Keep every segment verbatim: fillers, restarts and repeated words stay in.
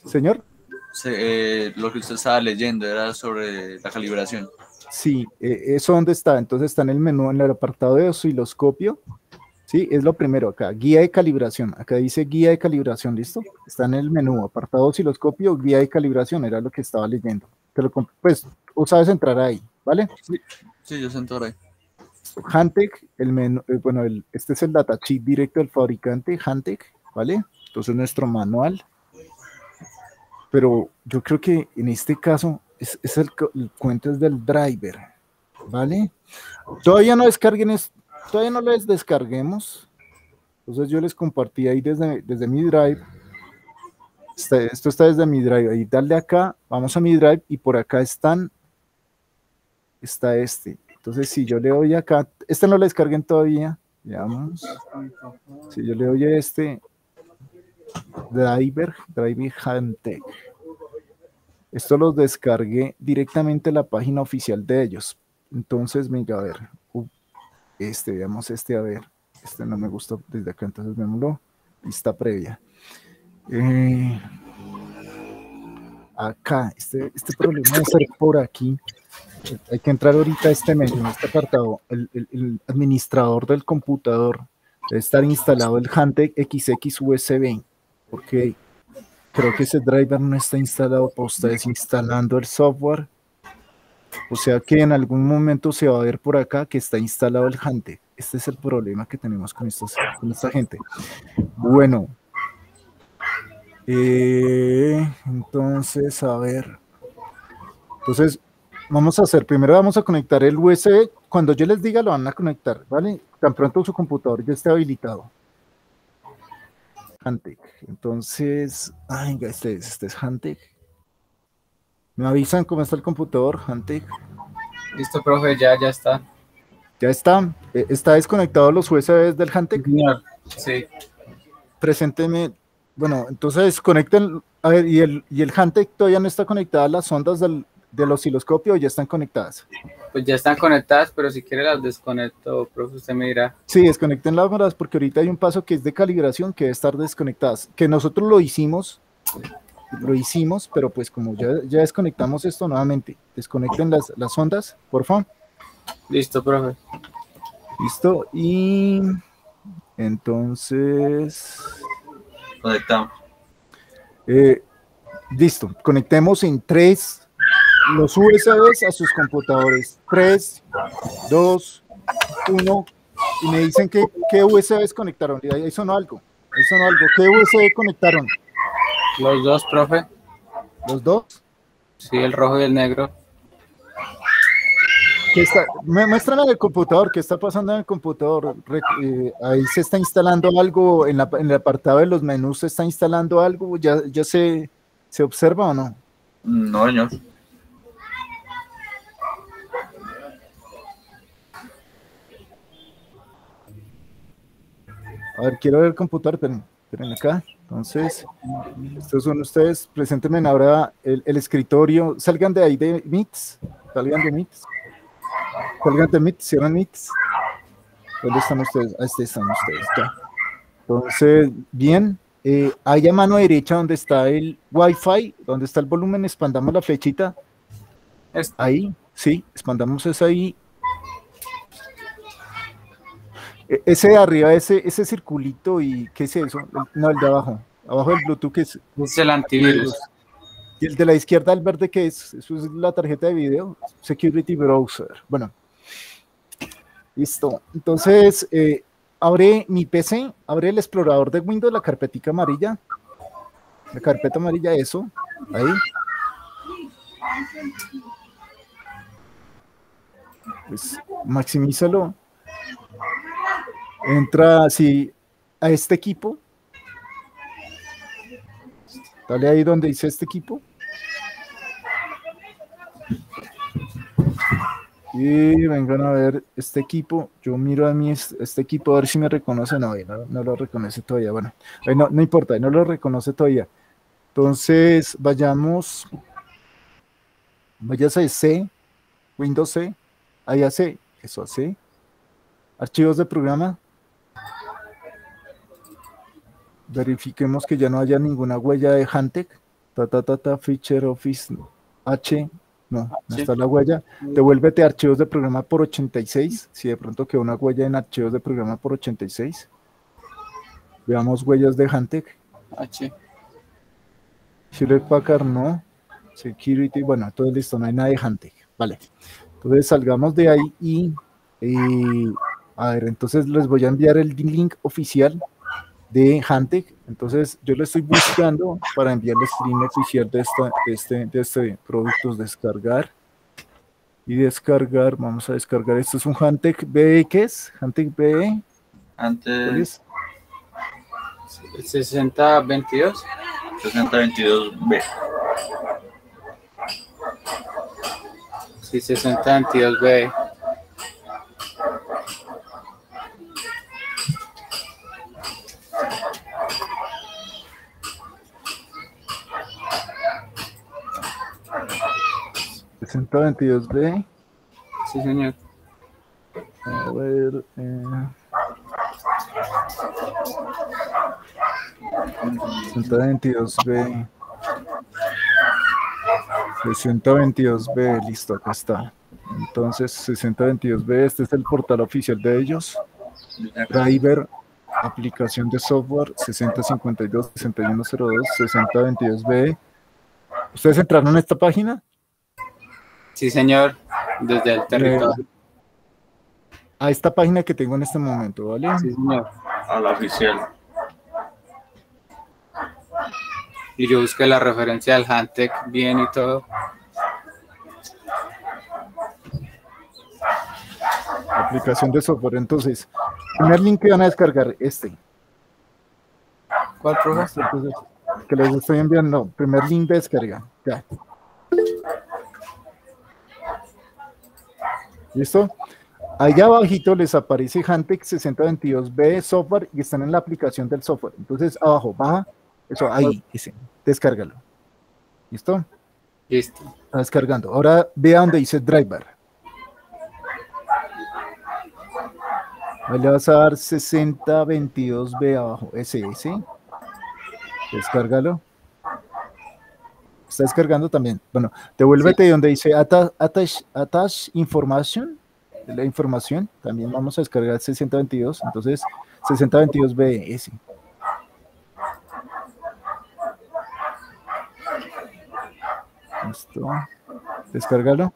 Señor. Se, eh, lo que usted estaba leyendo era sobre la calibración. Sí, eh, ¿eso dónde está? Entonces está en el menú, en el apartado de osciloscopio. Sí, es lo primero acá, guía de calibración. Acá dice guía de calibración, ¿listo? Está en el menú, apartado osciloscopio, guía de calibración, era lo que estaba leyendo. Te lo, pues, o sabes entrar ahí, ¿vale? Sí, sí, yo siento ahí. Hantec, el menú, eh, bueno, el, este es el datasheet directo del fabricante, Hantec, ¿vale? Entonces nuestro manual. Pero yo creo que en este caso es, es el, el cuento es del driver, ¿vale? Todavía no descarguen, es, todavía no les descarguemos. Entonces yo les compartí ahí desde, desde mi drive. Este, esto está desde mi drive. Ahí dale acá, vamos a mi drive y por acá están, está este. Entonces si yo le doy acá, este no lo descarguen todavía. Veamos. Si yo le doy a este, driver, driver Hantec. Esto los descargué directamente a la página oficial de ellos. Entonces, venga, a ver. Uh, este, veamos este, a ver. Este no me gustó desde acá, entonces veámoslo. Lista previa. Eh, acá, este, este problema debe ser por aquí. Hay que entrar ahorita a este menú, en este apartado. El, el, el administrador del computador debe estar instalado el Hantec X X U S B, porque creo que ese driver no está instalado para ustedes instalando el software. O sea que en algún momento se va a ver por acá que está instalado el Hantec. Este es el problema que tenemos con, estos, con esta gente. Bueno. Eh, entonces, a ver. Entonces, vamos a hacer, primero vamos a conectar el U S B. Cuando yo les diga lo van a conectar, ¿vale? Tan pronto su computador ya esté habilitado. Hantec. Entonces, ay, este es, este es Hantec. ¿Me avisan cómo está el computador, Hantec? Listo, profe, ya, ya está. Ya está. ¿Está desconectado los U S Bs del Hantec? Señor, sí. Presénteme. Bueno, entonces conecten. A ver, ¿y el, y el Hantec todavía no está conectada a las ondas del, del osciloscopio o ya están conectadas? Pues ya están conectadas, pero si quiere las desconecto, profe, usted me dirá. Sí, desconecten las horas porque ahorita hay un paso que es de calibración que debe estar desconectadas. Que nosotros lo hicimos, lo hicimos, pero pues como ya, ya desconectamos esto nuevamente, desconecten las, las ondas, por favor. Listo, profe. Listo, y entonces... Conectamos. Eh, listo, conectemos en tres los U S Bs a sus computadores. tres, dos, uno. Y me dicen que, qué U S Bs conectaron. Y ahí sonó algo. Ahí sonó algo. ¿Qué U S B conectaron? Los dos, profe. ¿Los dos? Sí, el rojo y el negro. ¿Qué está? Me muestran en el computador. ¿Qué está pasando en el computador? Eh, ahí se está instalando algo. En, la, en el apartado de los menús se está instalando algo. ¿Ya, ya se, se observa o no? No, señor. A ver, quiero ver el computador, esperen, esperen acá. Entonces, estos son ustedes. Preséntenme ahora el, el escritorio. Salgan de ahí de Meets. Salgan de Meets. Salgan de Meets, cierran Meets. ¿Dónde están ustedes? Ah, este están ustedes, ya. Entonces, bien. Eh, ahí a mano derecha donde está el Wi-Fi, donde está el volumen, expandamos la flechita. Ahí, sí, expandamos eso ahí. Ese de arriba, ese, ese circulito, ¿y qué es eso? No, el de abajo. Abajo del Bluetooth, ¿qué es? Es el antivirus. Y el de la izquierda, el verde, ¿qué es? Eso es la tarjeta de video. Security Browser. Bueno. Listo. Entonces, eh, abre mi P C, abre el explorador de Windows, la carpetica amarilla. La carpeta amarilla, eso. Ahí. Pues maximízalo. Entra así a este equipo. Dale ahí donde dice este equipo. Y vengan a ver este equipo. Yo miro a mí este equipo a ver si me reconoce. No, no, no lo reconoce todavía. Bueno, no, no importa, no lo reconoce todavía. Entonces, vayamos. Vayas a C, Windows C. Ahí a C, eso a C. Archivos de programa. Verifiquemos que ya no haya ninguna huella de Hantec. ta, ta, ta, ta, Feature Office H, no, no H. está la huella. Devuélvete archivos de programa por ochenta y seis, si de pronto quedó una huella en archivos de programa por ochenta y seis. Veamos huellas de Hantec. H. Hewlett Packard no. Security, bueno, todo listo, no hay nada de Hantec. Vale. Entonces salgamos de ahí y, y a ver, entonces les voy a enviar el link oficial de Hantec. Entonces yo lo estoy buscando para enviarles el link oficial de, esta, de, este, de este productos, descargar y descargar. Vamos a descargar. Esto es un Hantec B E. ¿Qué es? Hantec B E. Antes sesenta veintidós. sesenta veintidós B. Sí, sesenta veintidós B. sesenta veintidós B. Sí, señor. A ver. Eh, sesenta veintidós B. sesenta veintidós B, listo, acá está. Entonces, sesenta veintidós B, este es el portal oficial de ellos. Driver, aplicación de software, sesenta cincuenta y dos, sesenta y uno cero dos, sesenta veintidós B. ¿Ustedes entraron a esta página? Sí, señor. Desde el territorio. A esta página que tengo en este momento, ¿vale? Sí, señor. A la oficial. Y yo busqué la referencia del Hantec bien y todo. Aplicación de software. Entonces, primer link que van a descargar, este. ¿Cuál, profe? Entonces, que les estoy enviando. Primer link de descarga. Ya. ¿Listo? Allá abajito les aparece Hantec sesenta veintidós B software y están en la aplicación del software. Entonces, abajo, baja. Eso, ahí, ese. Descárgalo. ¿Listo? Listo. Está descargando. Ahora vea donde dice driver. Ahí le vas a dar sesenta veintidós B abajo. Ese, ese. Descárgalo. Está descargando también. Bueno, devuélvete sí. Donde dice attach, attach, attach information. La información. También vamos a descargar sesenta veintidós. Entonces, sesenta veintidós B, ese. Listo. Descárgalo.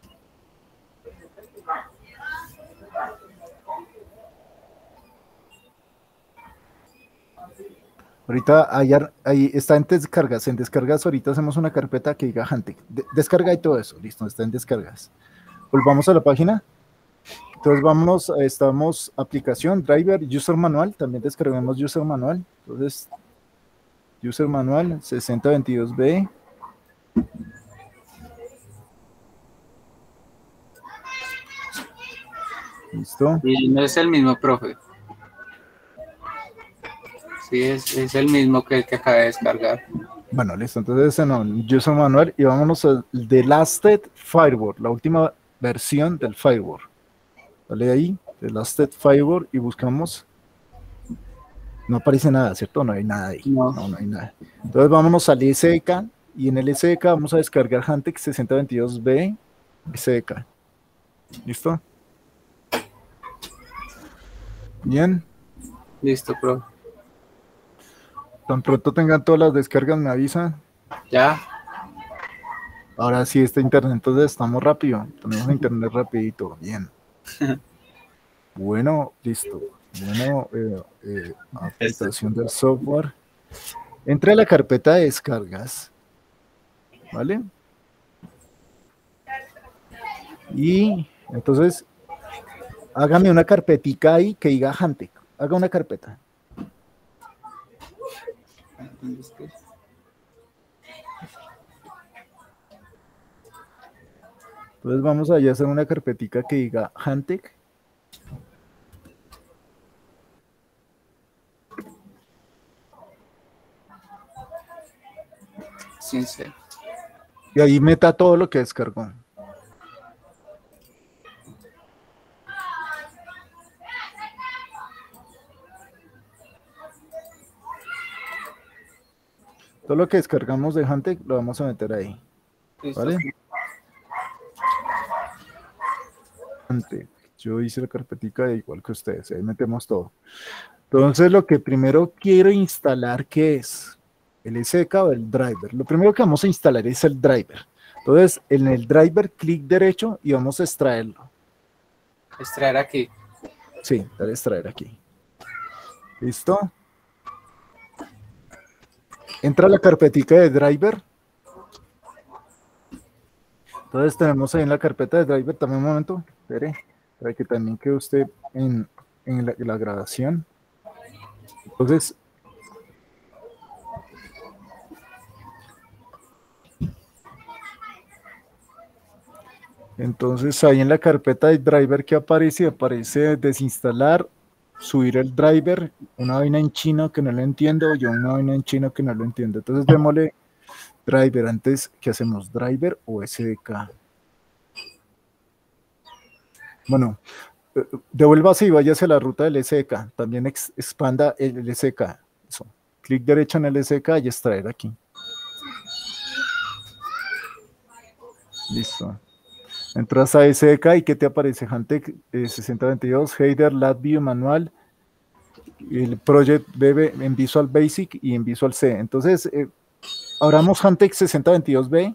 Ahorita ayer, ahí está en descargas. En descargas ahorita hacemos una carpeta que diga Hantec. De, descarga y todo eso. Listo, está en descargas. Volvamos a la página. Entonces vámonos, estamos aplicación, driver, user manual. También descargamos user manual. Entonces, user manual sesenta veintidós B. Listo. Y no es el mismo, profe. Sí, es, es el mismo que el que acabé de descargar. Bueno, listo. Entonces, ese no, user manual. Y vámonos al The Lasted Firewall, la última versión del firewall. Dale ahí, The Lasted Firewall, y buscamos. No aparece nada, ¿cierto? No hay nada ahí. No, no, no hay nada. Entonces, vámonos al S D K. Y en el S D K vamos a descargar Hantec sesenta veintidós B S D K. ¿Listo? Bien. Listo, profe. Tan pronto tengan todas las descargas, me avisan. Ya. Ahora sí, este internet, entonces estamos rápido. Tenemos internet rapidito. Bien. Bueno, listo. Bueno, eh, eh, aplicación del software. Entra a la carpeta de descargas. ¿Vale? Y entonces, hágame una carpetica ahí que diga Hantec. Haga una carpeta. Entonces vamos allá a hacer una carpetica que diga Hantec. Sí, sí. Y ahí meta todo lo que descargó. Todo lo que descargamos de Hantec lo vamos a meter ahí. Listo. ¿Vale? Hantec. Yo hice la carpetica igual que ustedes, ahí metemos todo. Entonces lo que primero quiero instalar, ¿qué es? ¿El S D K o el driver? Lo primero que vamos a instalar es el driver. Entonces en el driver, clic derecho y vamos a extraerlo. Extraer aquí. Sí, dale extraer aquí. ¿Listo? Entra a la carpetica de driver. Entonces tenemos ahí en la carpeta de driver, también un momento, espere, para que también quede usted en, en, la, en la grabación. Entonces, entonces ahí en la carpeta de driver que aparece, aparece desinstalar, subir el driver, una vaina en chino que no lo entiendo, yo una vaina en chino que no lo entiendo. Entonces démosle driver. Antes, ¿qué hacemos? ¿Driver o S D K? Bueno, devuélvase y váyase a la ruta del S D K. También ex, expanda el, el S D K. Eso. Clic derecho en el S D K y extraer aquí. Listo. Entras a S D K y ¿qué te aparece? Hantec eh, sesenta veintidós, Header, LabVIEW, Manual, el Project B B en Visual Basic y en Visual C. Entonces, eh, abramos Hantec sesenta veintidós B.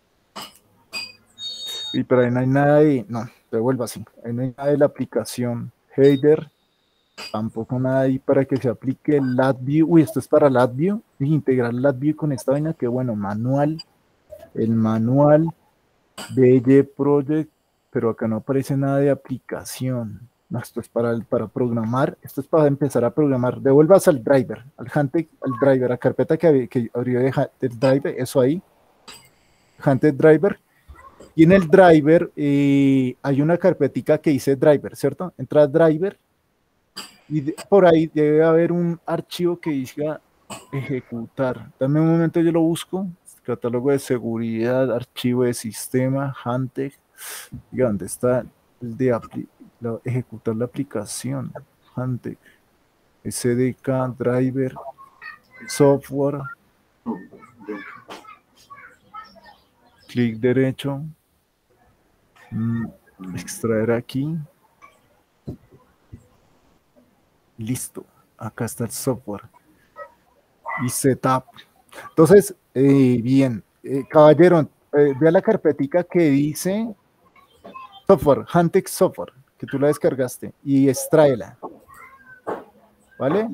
Y pero ahí no hay nada de... No, devuelva así. Ahí no hay nada de la aplicación Header. Tampoco nada ahí para que se aplique el LabVIEW. Uy, esto es para LabVIEW. Y integrar LabVIEW con esta vaina que bueno, manual. El manual. B Y Project. Pero acá no aparece nada de aplicación. No, esto es para, para programar. Esto es para empezar a programar. Devuelvas al driver. Al Hantec, al driver. A carpeta que, que abrió de, del driver. Eso ahí. Hantec driver. Y en el driver eh, hay una carpetica que dice driver, ¿cierto? Entra a driver y de, por ahí debe haber un archivo que diga ejecutar. Dame un momento, yo lo busco. Catálogo de seguridad, archivo de sistema, Hantec. Diga, ¿dónde está el de la, ejecutar la aplicación? Hantec, S D K, driver, software. Clic derecho. Extraer aquí. Listo. Acá está el software. Y setup. Entonces, eh, bien. Eh, caballero, eh, vea la carpetica que dice software, Hantec software, que tú la descargaste. Y extráela. ¿Vale?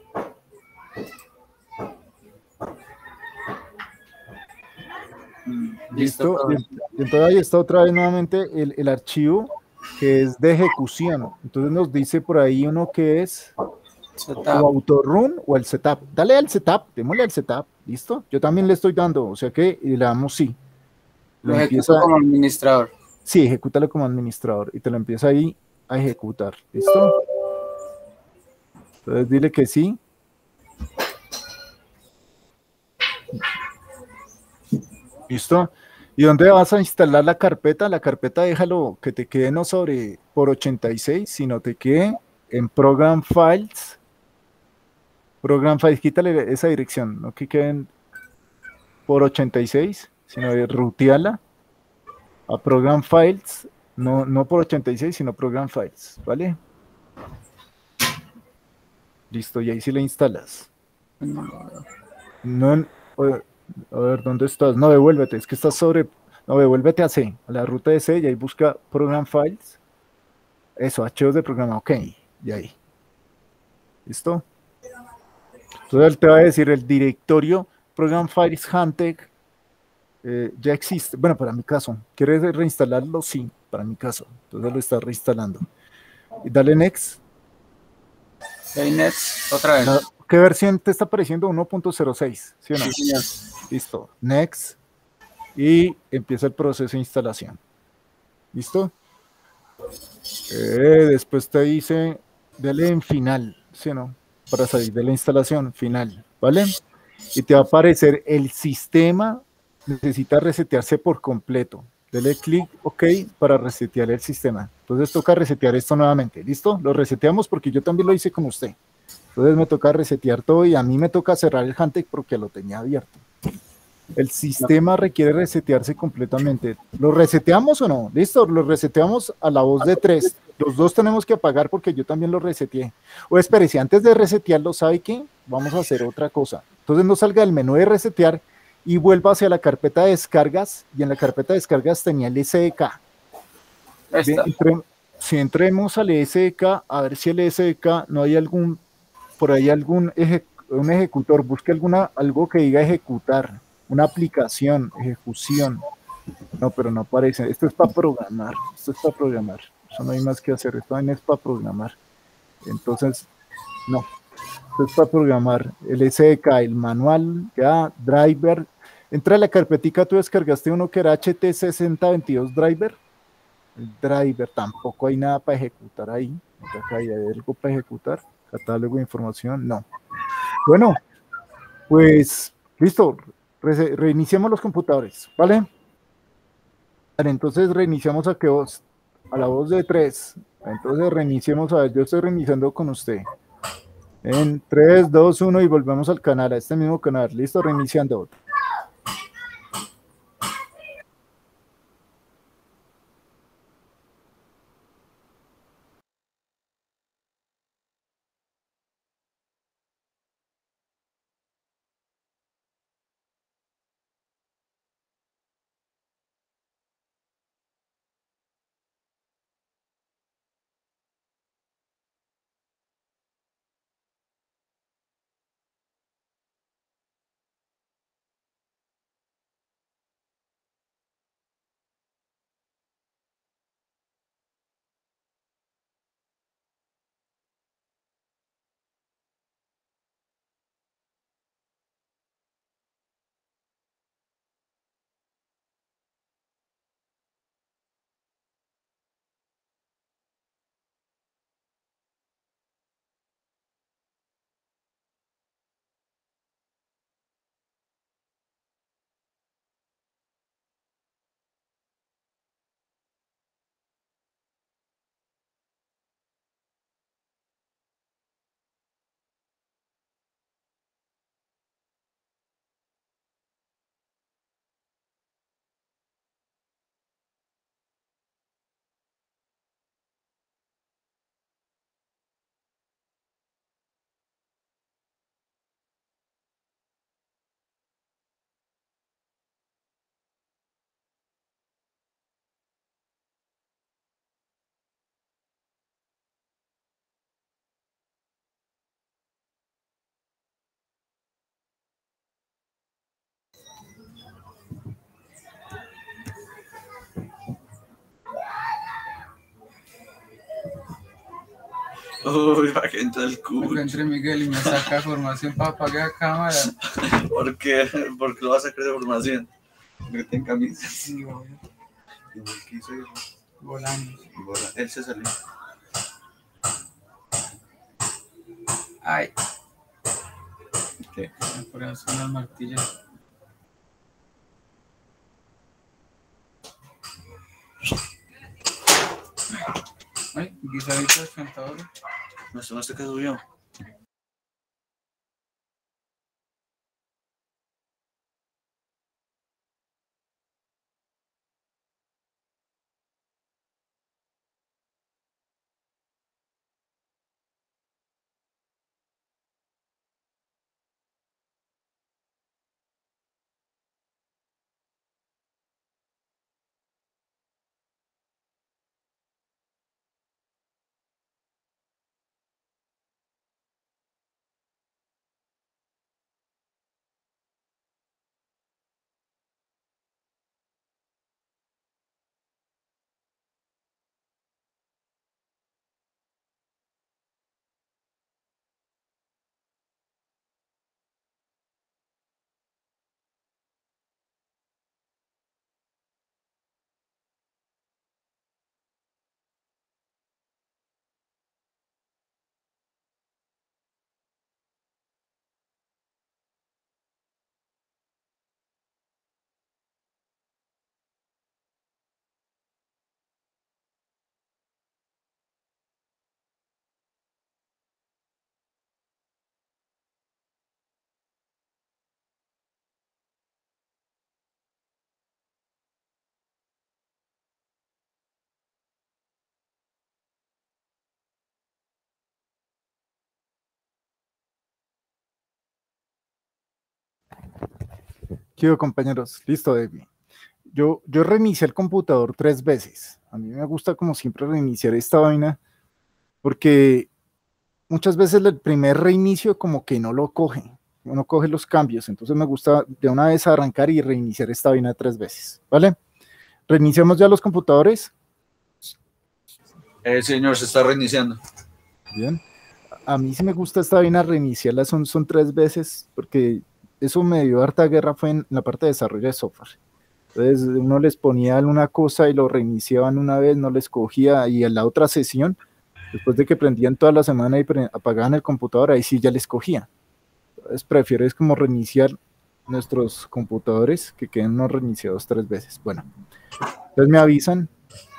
Listo. Y entonces ahí está otra vez nuevamente el, el archivo que es de ejecución. Entonces nos dice por ahí uno que es setup. O autorun o el setup. Dale al setup, démosle al setup. ¿Listo? Yo también le estoy dando, o sea que le damos sí. Lo, lo empieza como administrador. Sí, ejecútalo como administrador y te lo empieza ahí a ejecutar. ¿Listo? Entonces dile que sí. ¿Listo? ¿Y dónde vas a instalar la carpeta? La carpeta déjalo que te quede no sobre por ochenta y seis, sino te quede en Program Files. Program Files, quítale esa dirección, no que queden por ochenta y seis, sino de ruteala a Program Files, no, no por ochenta y seis, sino Program Files, ¿vale? Listo, y ahí sí la instalas. No, a ver, ¿dónde estás? No, devuélvete, es que estás sobre... No, devuélvete a C, a la ruta de C, y ahí busca Program Files. Eso, archivos de programa, ok, y ahí. ¿Listo? Entonces él te va a decir el directorio Program Files Hantec eh, ya existe. Bueno, para mi caso, ¿quieres reinstalarlo? Sí, para mi caso. Entonces lo está reinstalando. Y dale Next. Okay, next, otra vez. La, ¿qué versión te está apareciendo? uno punto cero seis, ¿sí o no? Sí, señor. Listo. Next. Y empieza el proceso de instalación. ¿Listo? Eh, después te dice, dale en final, ¿sí o no? Para salir de la instalación, final, ¿vale? Y te va a aparecer el sistema, necesita resetearse por completo. Dale clic OK para resetear el sistema. Entonces toca resetear esto nuevamente, ¿listo? Lo reseteamos porque yo también lo hice con usted. Entonces me toca resetear todo y a mí me toca cerrar el Handtech porque lo tenía abierto. El sistema requiere resetearse completamente. ¿Lo reseteamos o no? Listo, lo reseteamos a la voz de tres. Los dos tenemos que apagar porque yo también lo reseteé. O espérese, antes de resetearlo, ¿sabe qué? Vamos a hacer otra cosa. Entonces no salga del menú de resetear y vuelva hacia la carpeta de descargas, y en la carpeta de descargas tenía el S D K. Bien, entre, si entremos al S D K, a ver si el S D K no hay algún, por ahí algún eje, un ejecutor, busque alguna, algo que diga ejecutar, una aplicación, ejecución. No, pero no aparece. Esto es para programar, esto es para programar. Eso no hay más que hacer, esto también es para programar. Entonces, no, esto es para programar. El S D K, el manual, ya, driver. Entra a la carpetica, tú descargaste uno que era H T sesenta veintidós driver. El driver, tampoco hay nada para ejecutar ahí. Acá hay algo para ejecutar. Catálogo de información, no. Bueno, pues listo. Re reiniciemos los computadores, ¿vale? Vale, entonces reiniciamos a qué voz? A la voz de tres. Entonces reiniciemos, a ver, yo estoy reiniciando con usted. En tres, dos, uno y volvemos al canal, a este mismo canal. Listo, reiniciando. Uy, para que entre el culo. Porque entre Miguel y me saca formación para apagar cámara. ¿Por qué? ¿Por qué lo vas a sacar de formación? Porque ten camisa. Sí, obvio. ¿Y por qué hizo eso? Volando. Y bola. Él se salió. Ay. ¿Qué? Por eso son las martillas. Ay, guisadito de cantador. No, eso no se quedó yo. ¿Qué hubo, compañeros? Listo, David. Yo, yo reinicié el computador tres veces. A mí me gusta como siempre reiniciar esta vaina porque muchas veces el primer reinicio como que no lo coge, no coge los cambios. Entonces me gusta de una vez arrancar y reiniciar esta vaina tres veces, ¿vale? ¿Reiniciamos ya los computadores? Eh, señor, se está reiniciando. Bien. A mí sí me gusta esta vaina reiniciarla, son, son tres veces, porque eso me dio harta guerra fue en la parte de desarrollo de software. Entonces uno les ponía una cosa y lo reiniciaban una vez, no les cogía, y en la otra sesión, después de que prendían toda la semana y apagaban el computador, ahí sí ya les cogía. Entonces prefiero es como reiniciar nuestros computadores que queden no reiniciados tres veces. Bueno, entonces me avisan.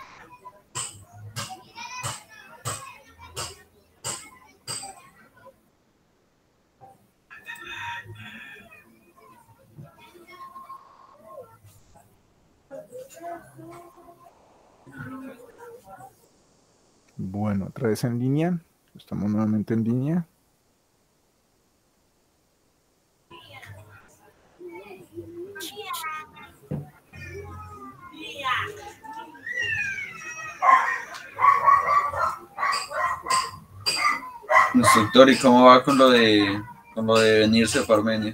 Bueno, otra vez en línea. Estamos nuevamente en línea. Instructor, ¿y cómo va con lo de con lo de venirse para Armenia?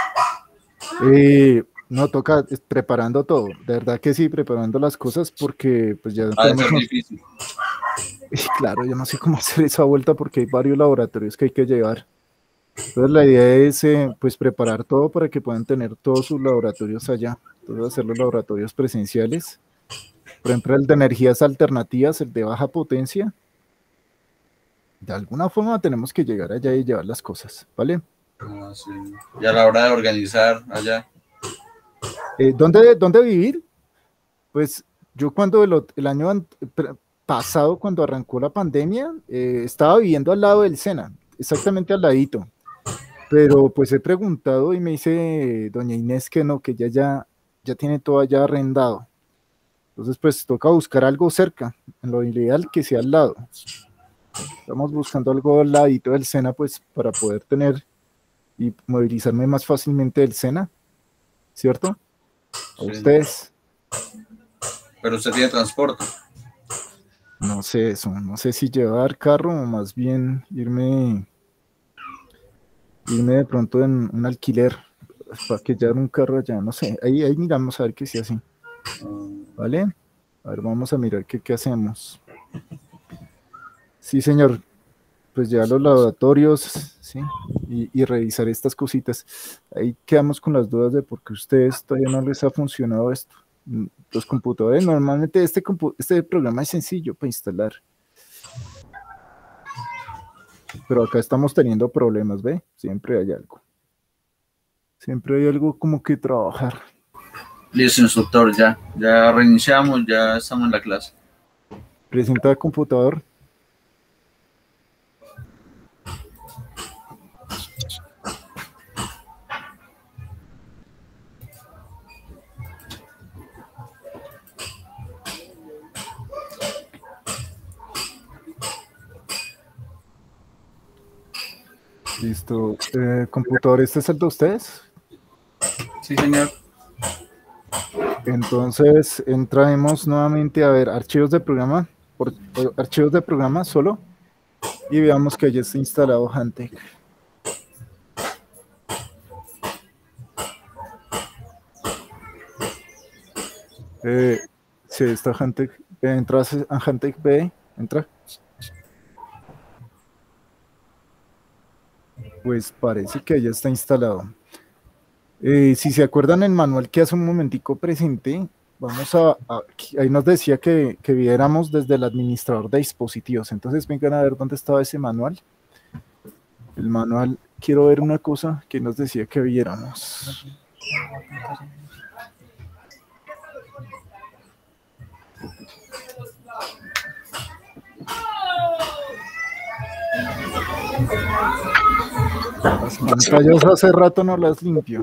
Eh, no, toca es, preparando todo. De verdad que sí, preparando las cosas porque pues ya Ah, tenemos... es difícil. Claro, yo no sé cómo hacer esa vuelta porque hay varios laboratorios que hay que llevar. Entonces la idea es eh, pues preparar todo para que puedan tener todos sus laboratorios allá. Entonces hacer los laboratorios presenciales. Por ejemplo, el de energías alternativas, el de baja potencia. De alguna forma tenemos que llegar allá y llevar las cosas, ¿vale? Ah, sí. Y a la hora de organizar allá. Eh, ¿dónde, ¿Dónde vivir? Pues yo cuando el, el año pasado, cuando arrancó la pandemia, eh, estaba viviendo al lado del Sena, exactamente al ladito. Pero pues he preguntado y me dice doña Inés que no, que ella ya, ya tiene todo allá arrendado. Entonces pues toca buscar algo cerca, en lo ideal que sea al lado. Estamos buscando algo al ladito del Sena pues para poder tener y movilizarme más fácilmente del Sena, ¿cierto? A Sí. ustedes. Pero usted tiene transporte. No sé eso, no sé si llevar carro o más bien irme, irme de pronto en un alquiler para que llevar un carro allá, no sé, ahí, ahí miramos a ver qué sea así, ¿vale? A ver, vamos a mirar qué, qué hacemos. Sí, señor, pues llevar los laboratorios, ¿sí? Y, y revisar estas cositas. Ahí quedamos con las dudas de por qué a ustedes todavía no les ha funcionado esto. Los computadores, normalmente este, este programa es sencillo para instalar. Pero acá estamos teniendo problemas, ¿ve? Siempre hay algo. Siempre hay algo como que trabajar. Listo, instructor, ya. Ya reiniciamos, ya estamos en la clase. Presenta el computador. Listo. Eh, computador, ¿este es el de ustedes? Sí, señor. Entonces, entramos nuevamente a ver archivos de programa, por, por, archivos de programa solo, y veamos que ya está instalado Hantec. Eh, sí, está Hantec. Eh, entras a Hantec B, entra. Pues parece que ya está instalado. Eh, si se acuerdan el manual que hace un momentico presenté, vamos a, a ahí nos decía que, que viéramos desde el administrador de dispositivos. Entonces vengan a ver dónde estaba ese manual. El manual, quiero ver una cosa que nos decía que viéramos. Las pantallas hace rato no las limpio.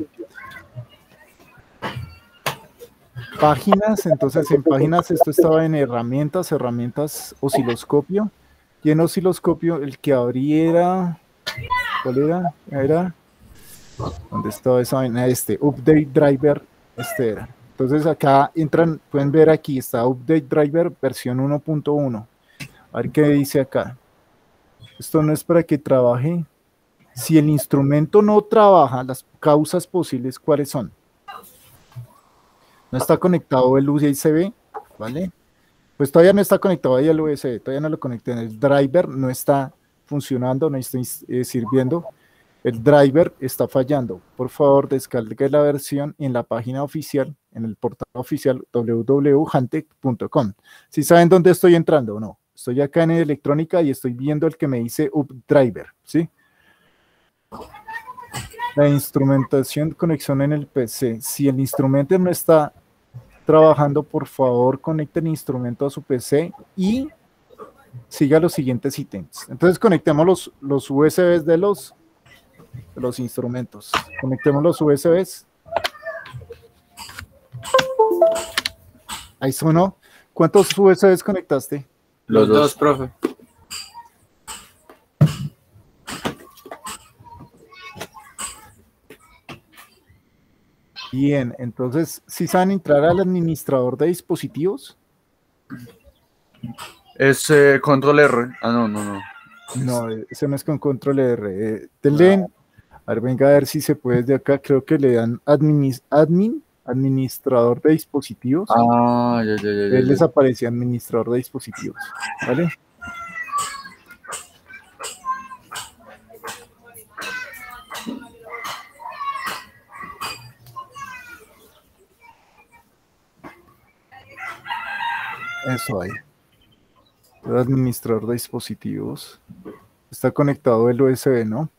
Páginas, entonces en páginas esto estaba en herramientas, herramientas osciloscopio. Y en osciloscopio el que abriera, ¿cuál era? Era ¿Dónde está esa vaina? Este, update driver, este era. Entonces acá entran, pueden ver aquí, está update driver versión uno punto uno. A ver qué dice acá. Esto no es para que trabaje. Si el instrumento no trabaja, las causas posibles, ¿cuáles son? No está conectado el U S B, ¿vale? Pues todavía no está conectado ahí el U S B, todavía no lo conecté. El driver no está funcionando, no está eh, sirviendo. El driver está fallando. Por favor, descargue la versión en la página oficial, en el portal oficial w w w punto hantec punto com. ¿Sí saben dónde estoy entrando o no? Estoy acá en electrónica y estoy viendo el que me dice UpDriver, ¿sí? La instrumentación, conexión en el P C. Si el instrumento no está trabajando, por favor, conecte el instrumento a su P C y siga los siguientes ítems. Entonces, conectemos los, los U S Bs de los, de los instrumentos. Conectemos los U S Bs. Ahí sonó. ¿Cuántos U S Bs conectaste? Los, Los dos, dos, profe. Bien, entonces, ¿sí saben entrar al administrador de dispositivos? Es eh, control R. Ah, no, no, no. No, ese no es con control R. Eh, denle, no. A ver, venga a ver si se puede desde acá. Creo que le dan admin, admin administrador de dispositivos. Ah, ya, ya, ya. Él ya, les ya. aparece administrador de dispositivos. ¿Vale? Eso ahí. El administrador de dispositivos. Está conectado el U S B, ¿no?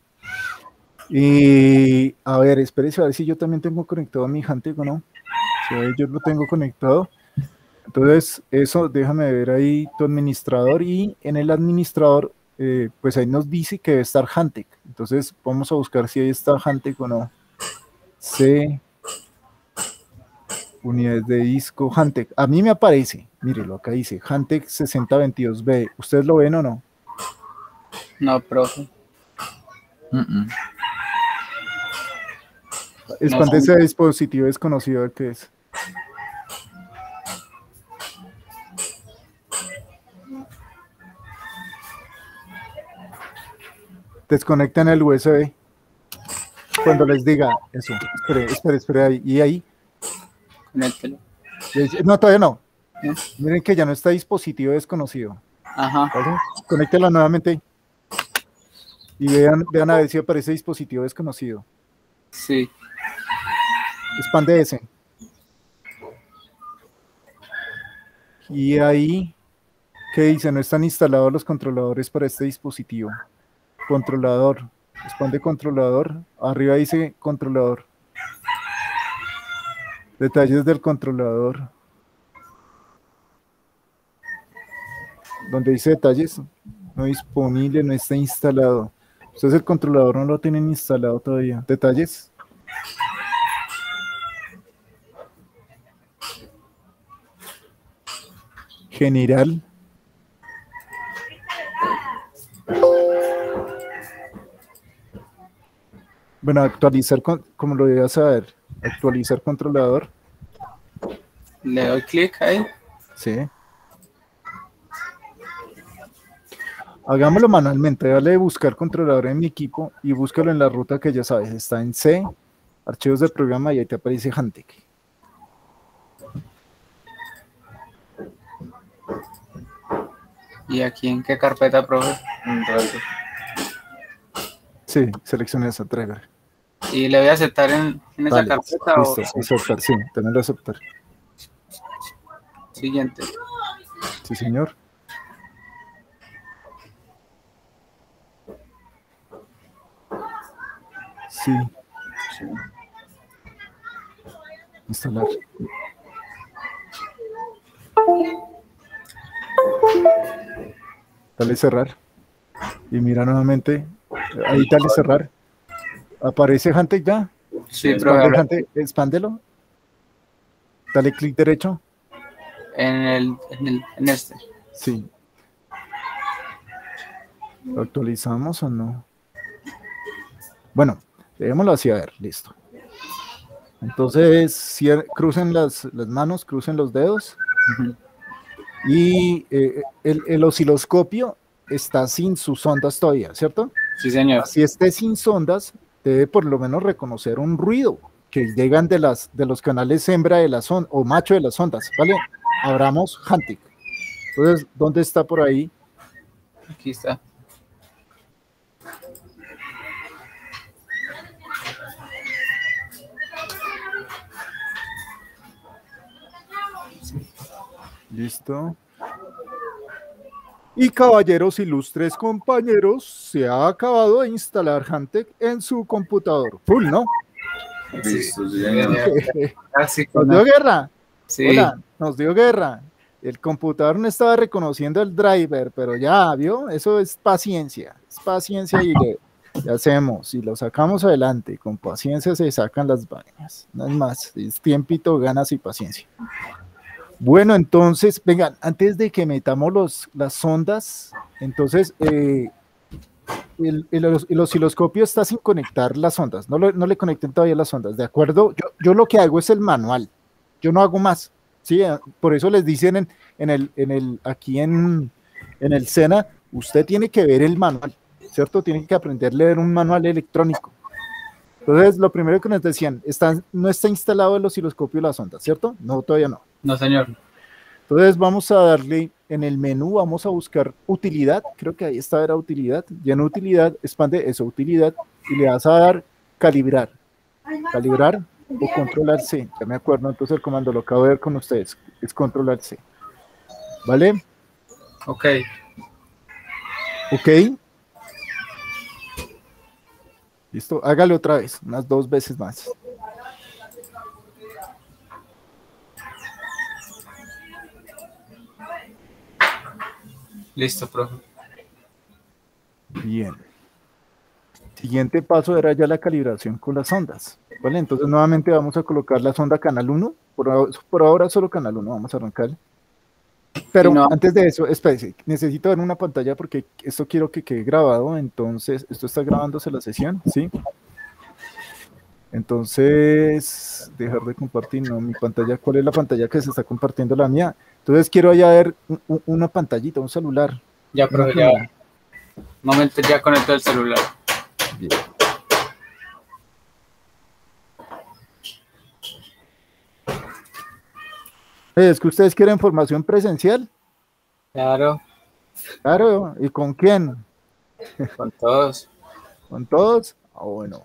Y a ver, espérese a ver si yo también tengo conectado a mi Hantec o no. Si yo lo tengo conectado. Entonces, eso, déjame ver ahí tu administrador. Y en el administrador, eh, pues ahí nos dice que debe estar Hantec. Entonces, vamos a buscar si ahí está Hantec o no. C. Unidades de disco, Hantec. A mí me aparece, mírelo, acá dice Hantec sesenta veintidós B. ¿Ustedes lo ven o no? No, profe. Mm -mm. Expande no, ese no. dispositivo desconocido, ¿el qué es? Desconectan el U S B. Cuando les diga eso, espere, espere, espere ahí. ¿Y ahí? Conéctelo. No, todavía no. ¿Eh? Miren que ya no está dispositivo desconocido. Ajá. ¿Vale? Conéctelo nuevamente. Y vean, vean a ver si aparece dispositivo desconocido. Sí. Expande ese. Y ahí, ¿qué dice? No están instalados los controladores para este dispositivo. Controlador. Expande controlador. Arriba dice controlador. Detalles del controlador. Donde dice detalles, no disponible, no está instalado. Ustedes el controlador no lo tienen instalado todavía. Detalles. General. Bueno, actualizar, como lo debía saber, actualizar controlador. Le doy clic ahí. Sí. Hagámoslo manualmente, dale buscar controlador en mi equipo y búscalo en la ruta que ya sabes, está en C, archivos de programa y ahí te aparece Hantec. ¿Y aquí en qué carpeta, profe? Sí, selecciona esa driver. ¿Y le voy a aceptar en, en esa vale, carpeta? Listo, o... aceptar, sí, también lo aceptar. Siguiente. Sí, señor. Sí. sí. Instalar. Dale cerrar. Y mira nuevamente. Ahí dale cerrar. ¿Aparece Hantec ya? Sí, Expande, Hantec, expándelo. Dale clic derecho. En, el, en, el, en este. Sí. ¿Lo actualizamos o no? Bueno, Dejémoslo así, a ver, listo. Entonces, cier- crucen las, las manos, crucen los dedos. Ujú. Y eh, el, el osciloscopio está sin sus ondas todavía, ¿cierto? Sí, señor. Si esté sin sondas, debe por lo menos reconocer un ruido que llegan de, las, de los canales hembra de las ondas o macho de las ondas, ¿vale? Abramos Hantic. Entonces, ¿dónde está por ahí? Aquí está. Listo. Y caballeros ilustres compañeros, se ha acabado de instalar Hantic en su computador. Full, ¿no? Listo, sí, Sí, señor. señor. Clásico, Nos ¿no? dio guerra. Sí. Hola, nos dio guerra. El computador no estaba reconociendo el driver, pero ya, ¿vio? Eso es paciencia. Es paciencia y le, le hacemos. Y lo sacamos adelante. Con paciencia se sacan las vainas. No es más. Es tiempito, ganas y paciencia. Bueno, entonces, vengan, antes de que metamos los, las sondas, entonces, eh, el, el, el osciloscopio está sin conectar las ondas. No, lo, no le conecten todavía las ondas, ¿de acuerdo? Yo, yo lo que hago es el manual. Yo no hago más. Sí, por eso les dicen en, en el, en el, aquí en, en el SENA, usted tiene que ver el manual, ¿cierto? Tiene que aprender a leer un manual electrónico. Entonces, lo primero que nos decían, está, no está instalado el osciloscopio y las ondas, ¿cierto? No, todavía no. No, señor. Entonces, vamos a darle en el menú, vamos a buscar utilidad, creo que ahí está, era utilidad, y en utilidad, expande eso, utilidad, y le vas a dar calibrar, calibrar o controlar C, ya me acuerdo, entonces el comando lo acabo de ver con ustedes, es controlar C, ¿vale? Ok. Ok. Listo, hágalo otra vez, unas dos veces más. Listo, profe. Bien. Siguiente paso era ya la calibración con las ondas, ¿vale? Entonces nuevamente vamos a colocar la sonda canal uno, por, ahora- por ahora solo canal uno, vamos a arrancar. Pero Y no- antes de eso, espérese, necesito ver una pantalla porque esto quiero que quede grabado, entonces, esto está grabándose la sesión, ¿sí? Entonces, dejar de compartir, no, mi pantalla, ¿cuál es la pantalla que se está compartiendo? La mía. Entonces quiero allá ver un- un- una pantallita, un celular. Ya, profe, Una ya. cámara. Un momento, ya conecto el celular. Bien. Eh, Es que ustedes quieren formación presencial, Claro, claro, ¿y con quién? con todos. ¿Con todos? Ah, bueno.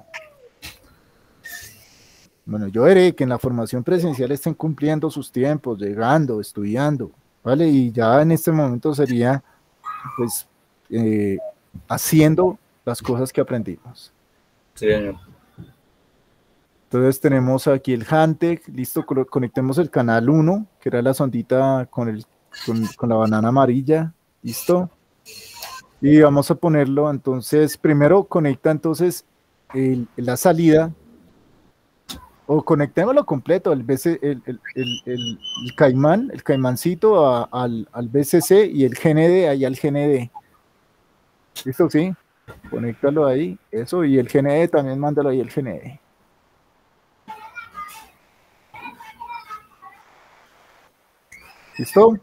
Bueno, yo veré que en la formación presencial estén cumpliendo sus tiempos, llegando, estudiando, ¿vale? Y ya en este momento sería, pues, eh, haciendo las cosas que aprendimos. Sí, señor. Entonces tenemos aquí el Hantec, listo, co- conectemos el canal uno, que era la sondita con, el, con, con la banana amarilla, listo. Y vamos a ponerlo, entonces, primero conecta entonces el- la salida, o conectémoslo completo, el, B C el, el, el, el- el caimán, el caimancito a- al, al B C C y el G N D ahí al G N D. ¿Listo? Sí. Conéctalo ahí, eso, y el G N D también mándalo ahí el G N D. ¿Listo?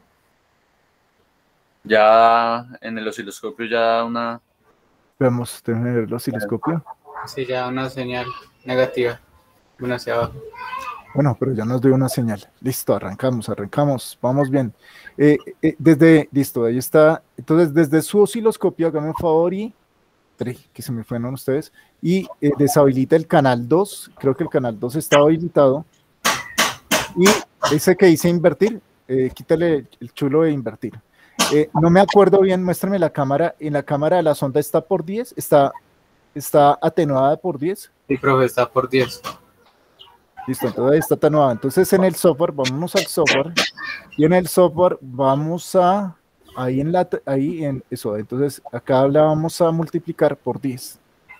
Ya en el osciloscopio ya una... Vamos, déjenme ver el osciloscopio. Sí, ya una señal negativa. Una hacia abajo. Bueno, pero ya nos dio una señal. Listo, arrancamos, arrancamos. Vamos bien. Eh, eh, desde, listo, ahí está. Entonces, desde su osciloscopio, hágame un favor y... Tre, que se me fueron ustedes. Y eh, deshabilita el canal dos. Creo que el canal dos está habilitado. Y ese que dice invertir, eh, quítale el chulo de invertir. Eh, no me acuerdo bien, muéstrame la cámara. En la cámara de la sonda está por diez, está, está atenuada por diez. Sí, profe, está por diez. Listo, entonces ahí está atenuada. Entonces en el software, vámonos al software. Y en el software vamos a, ahí en la, ahí en eso, entonces acá la vamos a multiplicar por diez.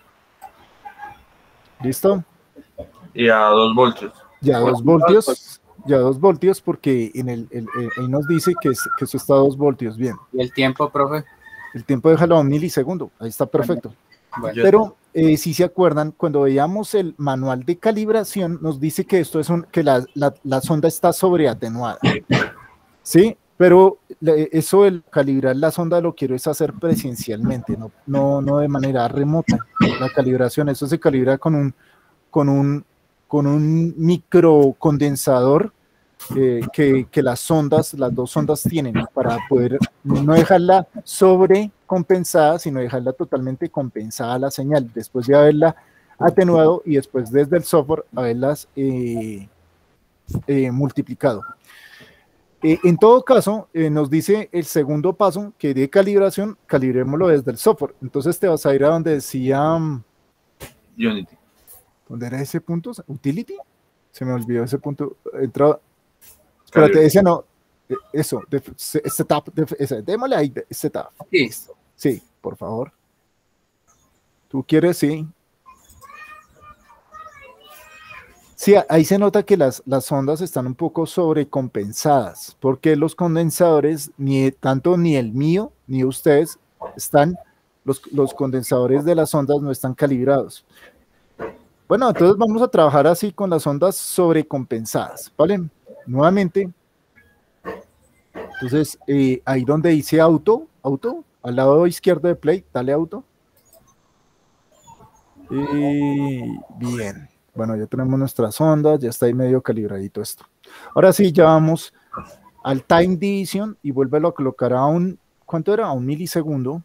¿Listo? Y a dos voltios. Ya dos voltios, ya dos voltios porque en el, el- el- ahí nos dice que, es- que eso está a dos voltios. Bien, ¿Y el tiempo, profe? el tiempo déjalo a un milisegundo, ahí está perfecto. Bueno, Yo- Pero eh, si se acuerdan, cuando veíamos el manual de calibración, nos dice que esto es un, que la, la, la sonda está sobreatenuada, ¿sí? Pero eso de calibrar la sonda lo quiero es hacer presencialmente, no, no, no de manera remota. La calibración, eso se calibra con un, con un, con un microcondensador eh, que, que las sondas, las dos sondas tienen para poder no dejarla sobrecompensada, sino dejarla totalmente compensada la señal, después de haberla atenuado y después desde el software haberlas eh, eh, multiplicado. Eh, en todo caso, eh, nos dice el segundo paso, que de calibración, calibrémoslo desde el software. Entonces te vas a ir a donde decía... Um, Unity. ¿Dónde era ese punto? ¿Utility? Se me olvidó ese punto. Entra... Espérate, decía no. Eso, de, setup, de, ese, démosle ahí, de, setup. Sí. Sí, por favor. ¿Tú quieres? Sí. Sí, ahí se nota que las, las ondas están un poco sobrecompensadas, porque los condensadores, ni tanto ni el mío, ni ustedes, están, los, los condensadores de las ondas no están calibrados. Bueno, entonces vamos a trabajar así con las ondas sobrecompensadas, ¿vale? Nuevamente, entonces eh, ahí donde dice auto, auto, al lado izquierdo de play, dale auto. Y bien. Bueno, ya tenemos nuestras ondas, ya está ahí medio calibradito esto. Ahora sí, ya vamos al time division y vuélvelo a colocar a un, ¿cuánto era? A un milisegundo.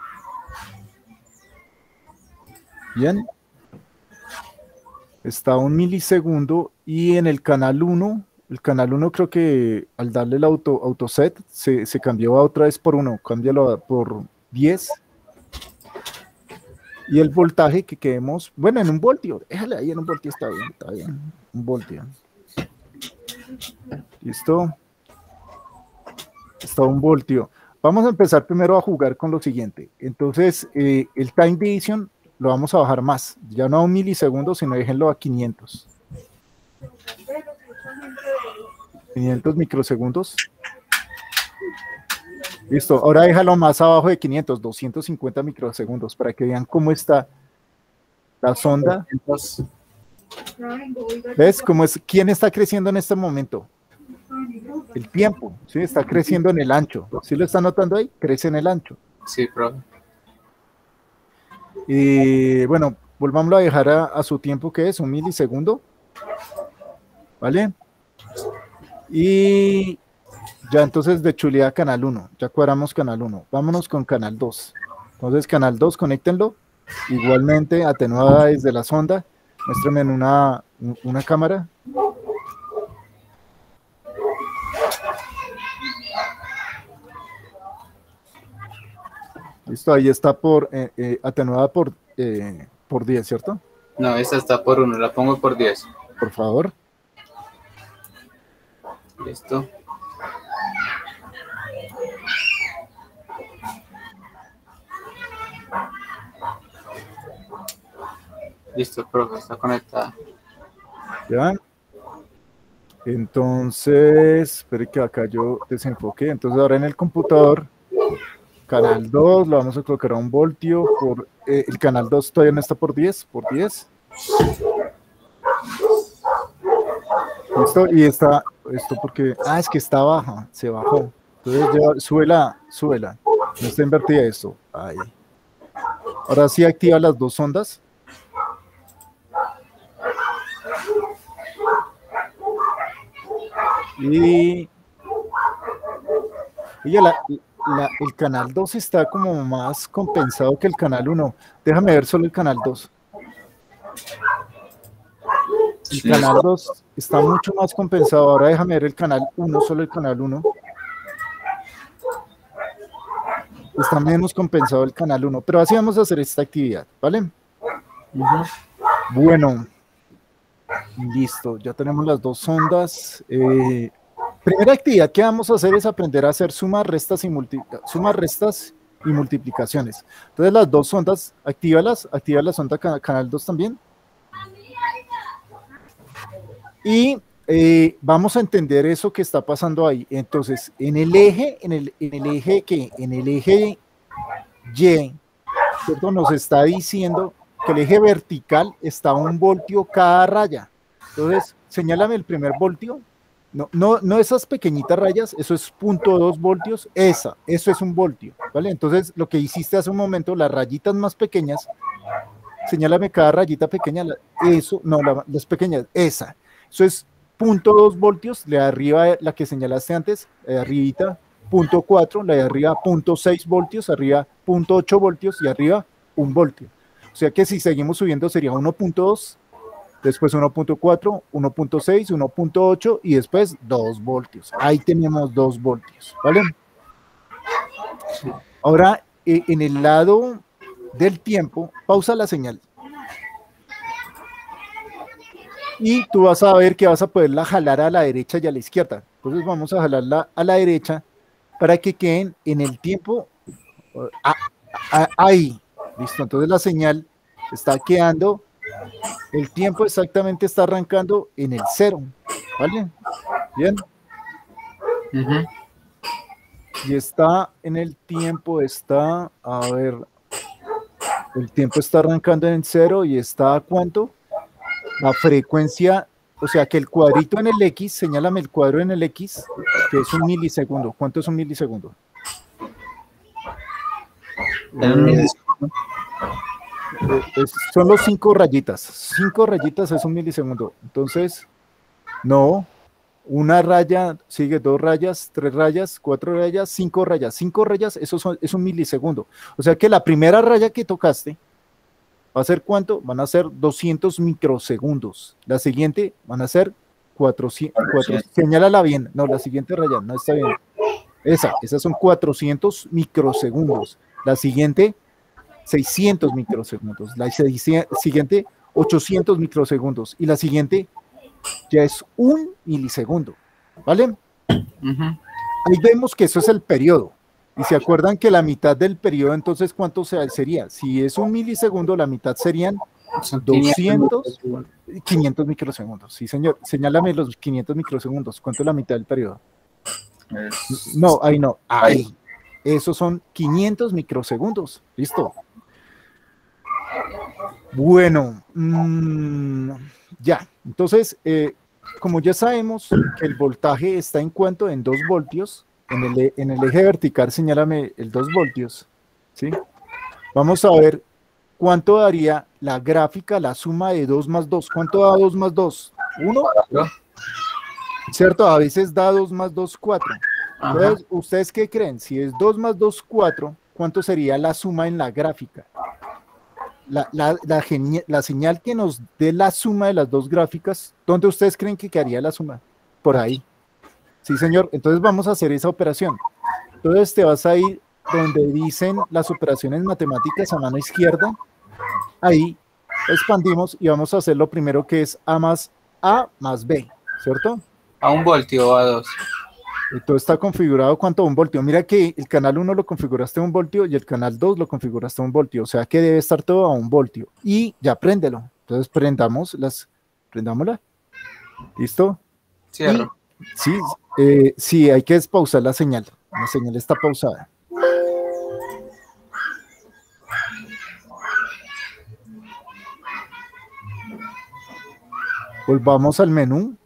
Bien. Está a un milisegundo y en el canal uno, el canal uno creo que al darle el auto, autoset se, se cambió a otra vez por uno, cámbialo a, por diez. Y el voltaje que quedemos, bueno, en un voltio, déjale ahí en un voltio, está bien, está bien, un voltio. ¿Listo? Está un voltio. Vamos a empezar primero a jugar con lo siguiente. Entonces, eh, el time division lo vamos a bajar más, ya no a un milisegundo, sino déjenlo a quinientos. quinientos microsegundos. Listo, ahora déjalo más abajo de quinientos, doscientos cincuenta microsegundos, para que vean cómo está la sonda. ¿Ves cómo es? ¿Quién está creciendo en este momento? El tiempo, ¿sí? Está creciendo en el ancho. ¿Sí lo están notando ahí? Crece en el ancho. Sí, profe. Y bueno, volvámoslo a dejar a, a su tiempo, que es un milisegundo. ¿Vale? Y... ya entonces de chulea canal uno, ya cuadramos canal uno, vámonos con canal dos. Entonces canal dos, conéctenlo, igualmente atenuada desde la sonda, muéstrenme en una, una cámara. Listo, ahí está por eh, eh, atenuada por, eh, por diez, ¿cierto? No, esta está por uno, la pongo por diez. Por favor. Listo. Listo, profe, está conectada. ¿Ya? Entonces, espere que acá yo desenfoque. Entonces ahora en el computador, canal dos, lo vamos a colocar a un voltio. Por, eh, el canal dos todavía no está por diez, por diez. Listo, y está, esto porque, ah, es que está baja, se bajó. Entonces ya, súbela, súbela. No está invertida esto. Ahí. Ahora sí activa las dos ondas. Y, oye, la, la, el canal dos está como más compensado que el canal uno. Déjame ver solo el canal dos. El Sí. canal dos está mucho más compensado. Ahora déjame ver el canal uno, solo el canal uno. Está menos compensado el canal uno. Pero así vamos a hacer esta actividad, ¿vale? Bueno. Listo, ya tenemos las dos ondas. Eh, primera actividad que vamos a hacer es aprender a hacer sumas, restas y, multi, sumas, restas y multiplicaciones. Entonces las dos ondas, actívalas, activa la sonda can, canal dos también. Y eh, vamos a entender eso que está pasando ahí. Entonces, en el eje, en el, en el eje que, en el eje Y, ¿cierto? Nos está diciendo que el eje vertical está a un voltio cada raya. Entonces, señálame el primer voltio. No, no, no esas pequeñitas rayas, eso es punto dos voltios, esa, eso es un voltio, ¿vale? Entonces, lo que hiciste hace un momento, las rayitas más pequeñas, señálame cada rayita pequeña, la- eso, no, la- las pequeñas, esa, eso es punto dos voltios, la de arriba, la que señalaste antes, la de arribita, punto cuatro, la de arriba, punto seis voltios, arriba, punto ocho voltios y arriba, un voltio. O sea que si seguimos subiendo sería uno punto dos, después uno punto cuatro, uno punto seis, uno punto ocho y después dos voltios. Ahí tenemos dos voltios, ¿vale? Ahora, eh, en el lado del tiempo, pausa la señal. Y tú vas a ver que vas a poderla jalar a la derecha y a la izquierda. Entonces vamos a jalarla a la derecha para que queden en el tiempo uh, a- a- ahí. Listo, entonces la señal está quedando, el tiempo exactamente está arrancando en el cero, ¿vale? Bien, Ujú. y está en el tiempo, está, a ver, el tiempo está arrancando en el cero y está a cuánto? La frecuencia, o sea que el cuadrito en el X, señálame el cuadro en el X, que es un milisegundo. ¿Cuánto es un milisegundo? En un Eh, milisegundo. eh, es- son los cinco rayitas. Cinco rayitas es un milisegundo. Entonces, no, una raya, sigue dos rayas, tres rayas, cuatro rayas, cinco rayas. Cinco rayas, eso son- es un milisegundo. O sea que la primera raya que tocaste va a ser ¿cuánto? Van a ser doscientos microsegundos. La siguiente van a ser cuatrocientos. cuatrocientos, señálala bien. No, la siguiente raya no está bien. Esa, esas son cuatrocientos microsegundos. La siguiente, seiscientos microsegundos. La seis- siguiente, ochocientos microsegundos. Y la siguiente ya es un milisegundo. ¿Vale? Ujú. Ahí vemos que eso es el periodo. Y se acuerdan que la mitad del periodo, entonces, ¿cuánto se- sería? Si es un milisegundo, la mitad serían Son doscientos, quinientos. quinientos microsegundos. Sí, señor. Señálame los quinientos microsegundos. ¿Cuánto es la mitad del periodo? Es- No, ahí no. Ahí. Ahí. Esos son quinientos microsegundos. Listo. Bueno, mm, ya. Entonces, eh, como ya sabemos que el voltaje está en cuanto en dos voltios, en el, e- en el eje vertical señálame el dos voltios, ¿sí? Vamos a ver cuánto daría la gráfica, la suma de dos más dos. ¿Cuánto da dos más dos? uno, ¿No? ¿cierto? A veces da dos más dos, cuatro. Ajá. Entonces, ¿ustedes qué creen? Si es dos más dos, cuatro, ¿cuánto sería la suma en la gráfica? La, la, la, genia- la señal que nos dé la suma de las dos gráficas, ¿dónde ustedes creen que quedaría la suma? Por ahí. Sí, señor. Entonces vamos a hacer esa operación. Entonces te vas a ir donde dicen las operaciones matemáticas a mano izquierda. Ahí expandimos y vamos a hacer lo primero que es A más A más B, ¿cierto? A un voltio o a dos. Y todo está configurado cuanto a un voltio. Mira que el canal uno lo configuraste a un voltio y el canal dos lo configuraste a un voltio. O sea que debe estar todo a un voltio. Y ya préndelo. Entonces prendamos las, prendámosla. ¿Listo? Cierro. Sí, eh, sí, hay que despausar la señal. La señal está pausada. Volvamos al menú.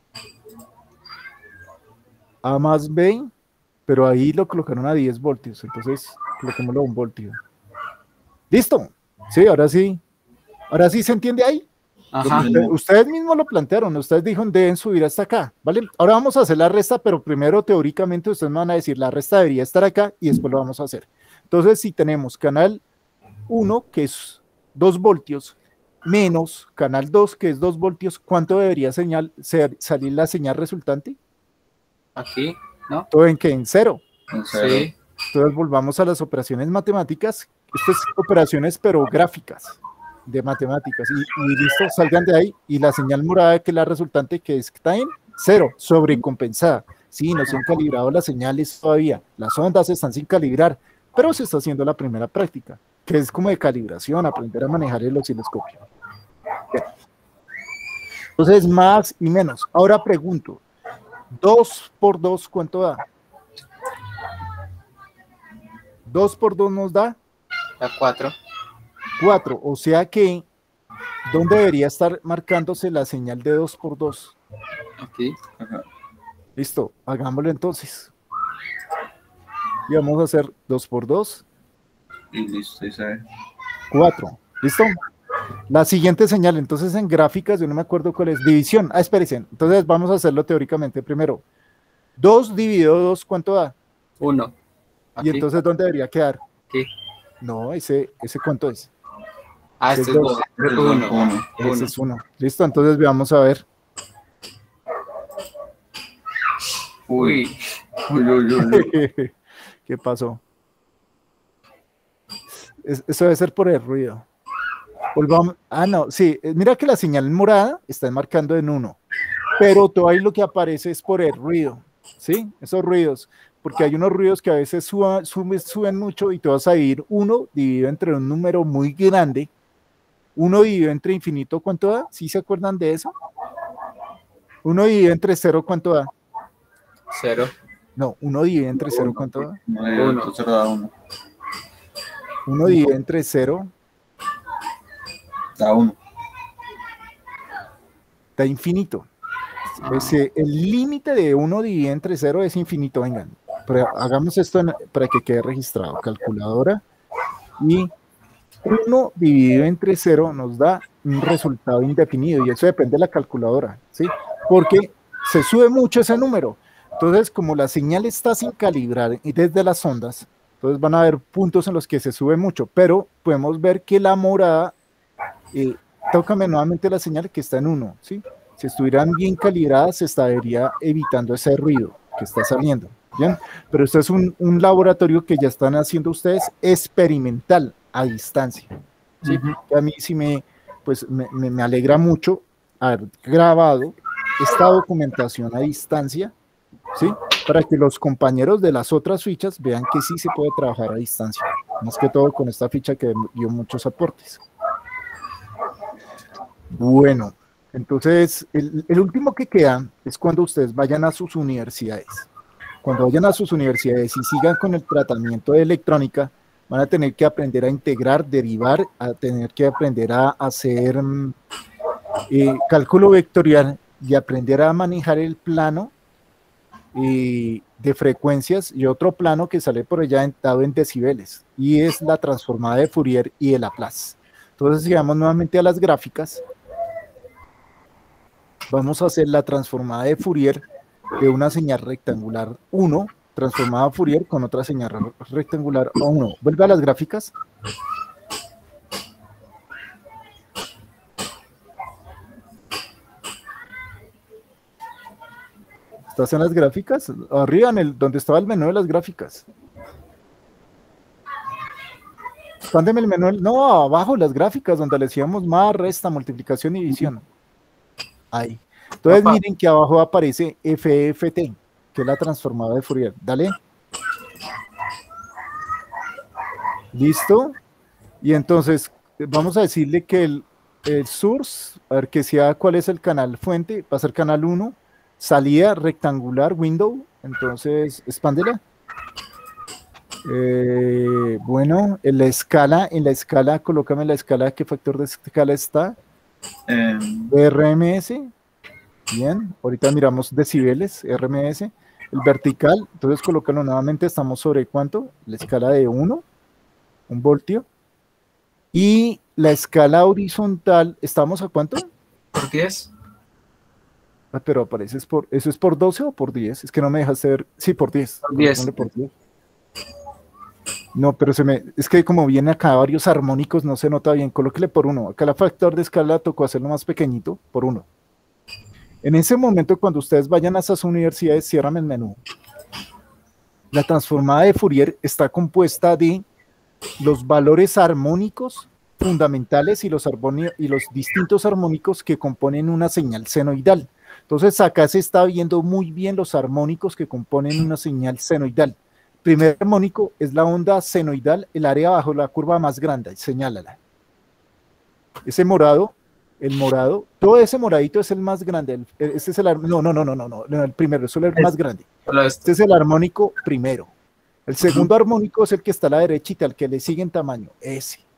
A más B, pero ahí lo colocaron a diez voltios, entonces coloquémoslo a un voltio. ¡Listo! Sí, ahora sí. Ahora sí se entiende ahí. Ajá. Usted- ustedes mismos lo plantearon, ustedes dijeron deben subir hasta acá, ¿vale? Ahora vamos a hacer la resta, pero primero teóricamente ustedes me van a decir la resta debería estar acá y después lo vamos a hacer. Entonces, si tenemos canal uno, que es dos voltios, menos canal dos, que es dos voltios, ¿cuánto debería señal, ser, salir la señal resultante? Aquí, ¿no? Todo en que en cero. en cero. Sí. Entonces volvamos a las operaciones matemáticas. Estas operaciones, pero gráficas de matemáticas. Y, y listo, salgan de ahí. Y la señal morada, que es la resultante, que está en cero, sobrecompensada. Sí, no se han calibrado las señales todavía. Las ondas están sin calibrar, pero se está haciendo la primera práctica, que es como de calibración, aprender a manejar el osciloscopio. Bien. Entonces, más y menos. Ahora pregunto, dos por dos, ¿cuánto da? dos por dos nos da A cuatro. cuatro, o sea que, ¿dónde debería estar marcándose la señal de dos por dos? Aquí. Ajá. Listo, hagámoslo entonces. Y vamos a hacer dos por dos, Y listo, ahí sabe. cuatro. ¿Listo? La siguiente señal, entonces en gráficas, yo no me acuerdo cuál es, división. Ah, espérense, entonces vamos a hacerlo teóricamente primero. dos dividido dos, ¿cuánto da? Uno. Y Aquí. entonces, ¿dónde debería quedar? Aquí. No, ese, ese ¿cuánto es? Ah, Ese este es es dos. dos. Ese es Uno. uno. Ese Uno. es uno. Listo, entonces veamos a ver. Uy. Uy, uy, uy, uy. ¿Qué pasó? Es- eso debe ser por el ruido. Volvamos. Ah, no, sí, eh, mira que la señal morada está marcando en uno, pero todo ahí lo que aparece es por el ruido, ¿sí? Esos ruidos, porque hay unos ruidos que a veces suba- suben, suben mucho y te vas a ir uno dividido entre un número muy grande, uno dividido entre infinito, ¿cuánto da? ¿Sí se acuerdan de eso? Uno dividido entre cero, ¿cuánto da? Cero. No, uno dividido entre cero, ¿cuánto da? No, yo- Uno. entonces da uno. Uno dividido entre cero, Da uno. da infinito. Ese- el límite de uno dividido entre cero es infinito. Vengan, pero hagamos esto en- para que quede registrado. Calculadora. Y uno dividido entre cero nos da un resultado indefinido. Y eso depende de la calculadora, ¿sí? Porque se sube mucho ese número. Entonces, como la señal está sin calibrar y desde las ondas, entonces van a haber puntos en los que se sube mucho. Pero podemos ver que la morada, eh, tócame nuevamente la señal que está en uno, ¿sí? Si estuvieran bien calibradas, se estaría evitando ese ruido que está saliendo, ¿bien? Pero esto es un, un laboratorio que ya están haciendo ustedes experimental a distancia, ¿sí? Ujú. Que a mí sí me, pues, me, me- me alegra mucho haber grabado esta documentación a distancia, ¿sí? Para que los compañeros de las otras fichas vean que sí se puede trabajar a distancia, más que todo con esta ficha que dio muchos aportes. Bueno, entonces el, el último que queda es cuando ustedes vayan a sus universidades. Cuando vayan a sus universidades y sigan con el tratamiento de electrónica, van a tener que aprender a integrar, derivar, a tener que aprender a hacer mm, eh, cálculo vectorial y aprender a manejar el plano eh, de frecuencias y otro plano que sale por allá en- dado en decibeles, y es la transformada de Fourier y el Laplace. Entonces, si vamos nuevamente a las gráficas, vamos a hacer la transformada de Fourier de una señal rectangular uno, transformada a Fourier con otra señal re- rectangular uno. Vuelve a las gráficas. ¿Estás en las gráficas? Arriba, en el, donde estaba el menú de las gráficas. Expándeme el menú. No, abajo las gráficas, donde le decíamos más, resta, multiplicación y división. Ahí. Entonces Papá. miren que abajo aparece F F T, que es la transformada de Fourier. Dale. Listo. Y entonces vamos a decirle que el, el source, a ver que sea cuál es el canal fuente, va a ser canal uno, salida rectangular, window, entonces expándela. Eh, bueno, en la escala, en la escala, colócame la escala, ¿qué factor de escala está? Eh, R M S, bien, ahorita miramos decibeles, R M S, el vertical, entonces colócalo nuevamente, estamos sobre ¿cuánto? La escala de uno, un voltio, y la escala horizontal, ¿estamos a cuánto? ¿Por diez? Ah, pero aparece, es por, ¿eso es por doce o por diez? Es que no me dejaste ver, sí, por diez. Por diez. Ponle por diez. No, pero se me, es que como viene acá varios armónicos, no se nota bien, colóquele por uno. Acá el factor de escala tocó hacerlo más pequeñito, por uno. En ese momento, cuando ustedes vayan a esas universidades, cierran el menú. La transformada de Fourier está compuesta de los valores armónicos fundamentales y los, armoni- y los distintos armónicos que componen una señal senoidal. Entonces acá se está viendo muy bien los armónicos que componen una señal senoidal. Primer armónico es la onda senoidal, el área bajo la curva más grande, señálala. Ese morado, el morado, todo ese moradito es el más grande. El, este es el, ar- no, no, no, no, no, no, no, el primero, es el más grande. Solo este. Este es el armónico primero. El segundo armónico es el que está a la derechita, el que le sigue en tamaño, ese.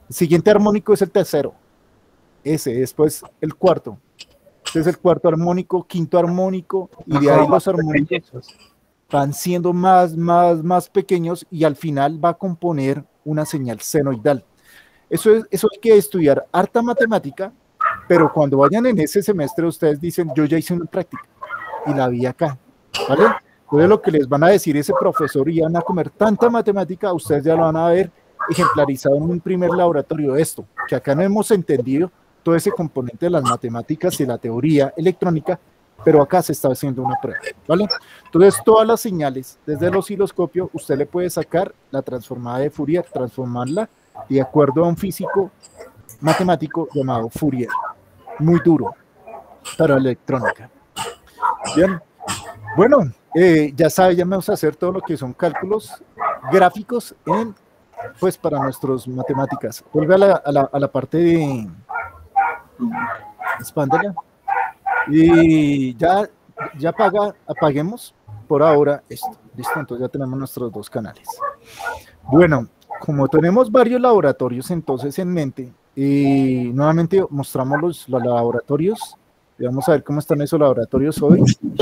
El siguiente armónico es el tercero. Ese, después el cuarto. Este es el cuarto armónico, quinto armónico, y de ahí los armónicos van siendo más, más, más pequeños y al final va a componer una señal senoidal. Eso, es, eso hay que estudiar harta matemática, pero cuando vayan en ese semestre ustedes dicen, yo ya hice una práctica y la vi acá, ¿vale? Entonces lo que les van a decir ese profesor y van a comer tanta matemática, ustedes ya lo van a ver ejemplarizado en un primer laboratorio de esto, que acá no hemos entendido todo ese componente de las matemáticas y la teoría electrónica, pero acá se está haciendo una prueba, ¿vale? Entonces todas las señales, desde el osciloscopio, usted le puede sacar la transformada de Fourier, transformarla de acuerdo a un físico matemático llamado Fourier, muy duro para la electrónica. Bien, bueno, eh, ya sabe, ya vamos a hacer todo lo que son cálculos gráficos en, pues para nuestras matemáticas. Vuelve a la, a la, a la parte de... Expándela. Y ya, ya apaga, apaguemos por ahora esto. Listo, entonces ya tenemos nuestros dos canales. Bueno, como tenemos varios laboratorios entonces en mente, y nuevamente mostramos los, los laboratorios. Y vamos a ver cómo están esos laboratorios hoy.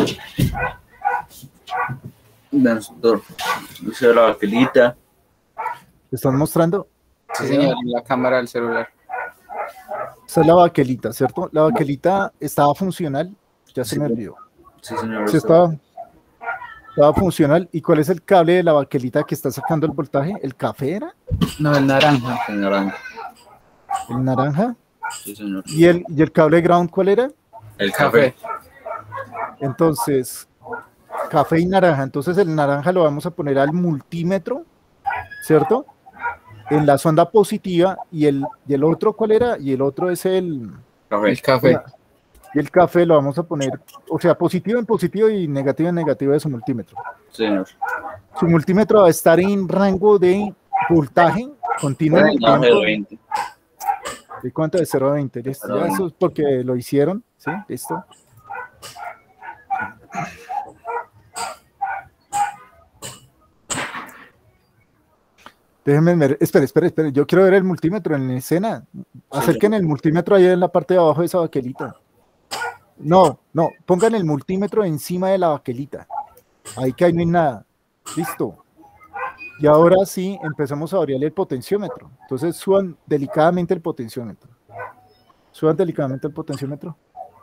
Usa la baquelita. ¿Están mostrando? Sí, señor, en la cámara del celular. Esa es la baquelita, ¿cierto? La baquelita estaba funcional, ya se Sí. me olvidó. Sí, señor. Sí, estaba, estaba funcional. ¿Y cuál es el cable de la baquelita que está sacando el voltaje? ¿El café era? No, el naranja. El naranja. ¿El naranja? Sí, señor. ¿Y el, y el cable ground cuál era? El café. Entonces, café y naranja. Entonces el naranja lo vamos a poner al multímetro, ¿cierto? En la sonda positiva. ¿Y el, y el otro cuál era? Y el otro es el... Café. El café. Y el café lo vamos a poner, o sea, positivo en positivo y negativo en negativo de su multímetro. Sí, señor. Su multímetro va a estar en rango de voltaje continuo en el No, tiempo. veinte. ¿De cuánto? De cero a veinte, listo. Ya eso es porque lo hicieron, ¿sí? Listo. Déjenme ver, espere, espere, espere, yo quiero ver el multímetro en escena. Acerquen el multímetro ahí en la parte de abajo de esa baquelita. No, no, pongan el multímetro encima de la baquelita. Ahí que ahí no hay nada. Listo. Y ahora sí empezamos a variarle el potenciómetro. Entonces suban delicadamente el potenciómetro. Suban delicadamente el potenciómetro.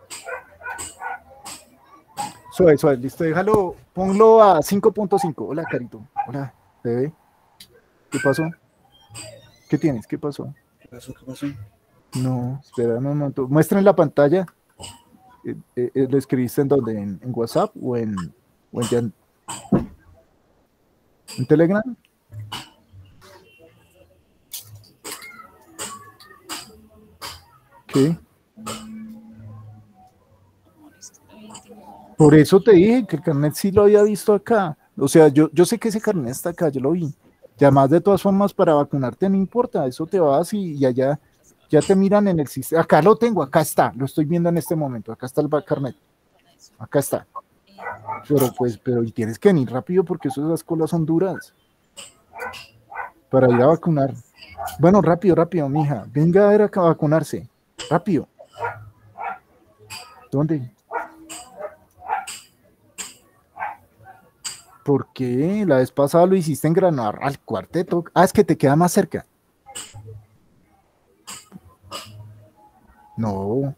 Suave, suave, listo, déjalo, ponlo a cinco punto cinco. Hola, Carito. Hola, bebé. ¿Qué pasó? ¿Qué tienes? ¿Qué pasó? ¿Qué pasó? ¿Qué pasó? No, espera un momento. Muestren la pantalla. Eh, eh, eh, ¿Lo escribiste en dónde? ¿En, en WhatsApp o en, o en, en Telegram? ¿Qué? Por eso te dije que el carnet sí lo había visto acá. O sea, yo, yo sé que ese carnet está acá, yo lo vi. Y además, de todas formas, para vacunarte no importa, eso te vas y, y allá ya te miran en el sistema. Acá lo tengo, acá está, lo estoy viendo en este momento, acá está el carnet. Acá está. Pero pues, pero y tienes que venir rápido porque esas colas son duras. Para ir a vacunar. Bueno, rápido, rápido, mija. Venga a ver acá a vacunarse. Rápido. ¿Dónde? ¿Por qué? La vez pasada lo hiciste en Granada al cuarteto. Ah, es que te queda más cerca. No.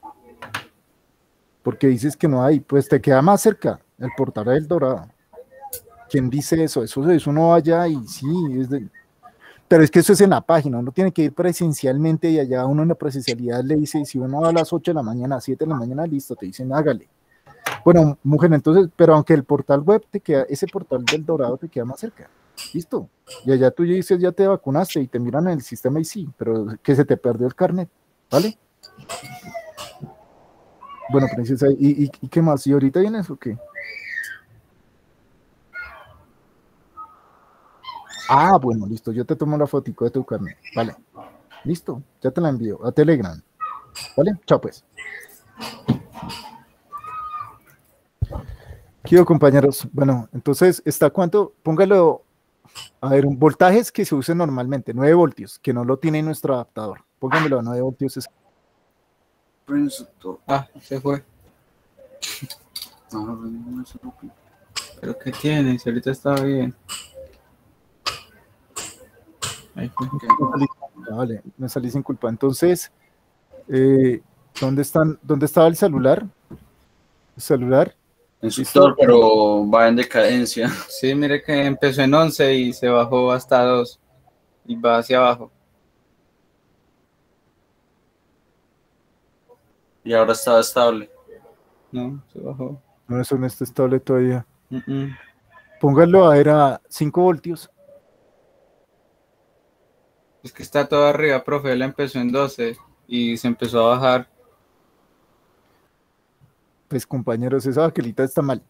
Porque dices que no hay. Pues te queda más cerca. El Portal del Dorado. ¿Quién dice eso? Eso, eso no vaya y sí. Es de... Pero es que eso es en la página. Uno tiene que ir presencialmente y allá uno en la presencialidad le dice, si uno va a las ocho de la mañana, a siete de la mañana, listo, te dicen hágale. Bueno, mujer, entonces, pero aunque el portal web te queda, ese portal del Dorado te queda más cerca, listo, y allá tú ya dices, ya te vacunaste y te miran en el sistema y sí, pero que se te perdió el carnet, ¿vale? Bueno, princesa, ¿y, y, y qué más? ¿Y ahorita vienes o qué? Ah, bueno, listo, yo te tomo la fotico de tu carnet, vale, listo, ya te la envío a Telegram, ¿vale? Chao pues. Quiero, compañeros. Bueno, entonces, ¿está cuánto? Póngalo, A ver, un voltaje es que se use normalmente, nueve voltios, que no lo tiene nuestro adaptador. Póngamelo a nueve voltios. Es... Ah, se fue. ¿Pero qué tiene? Si ahorita estaba bien. Ahí fue. Me salí, vale, me salí sin culpa. Entonces, eh, ¿dónde están, dónde estaba el celular? El celular. En su sector, pero va en decadencia. Sí, mire que empezó en once y se bajó hasta dos y va hacia abajo. Y ahora está estable. No, se bajó. No, eso no está estable todavía. Uh -uh. Póngalo a ver a cinco voltios. Es que está todo arriba, profe. Él empezó en doce y se empezó a bajar. Pues compañeros, esa baquelita está mal.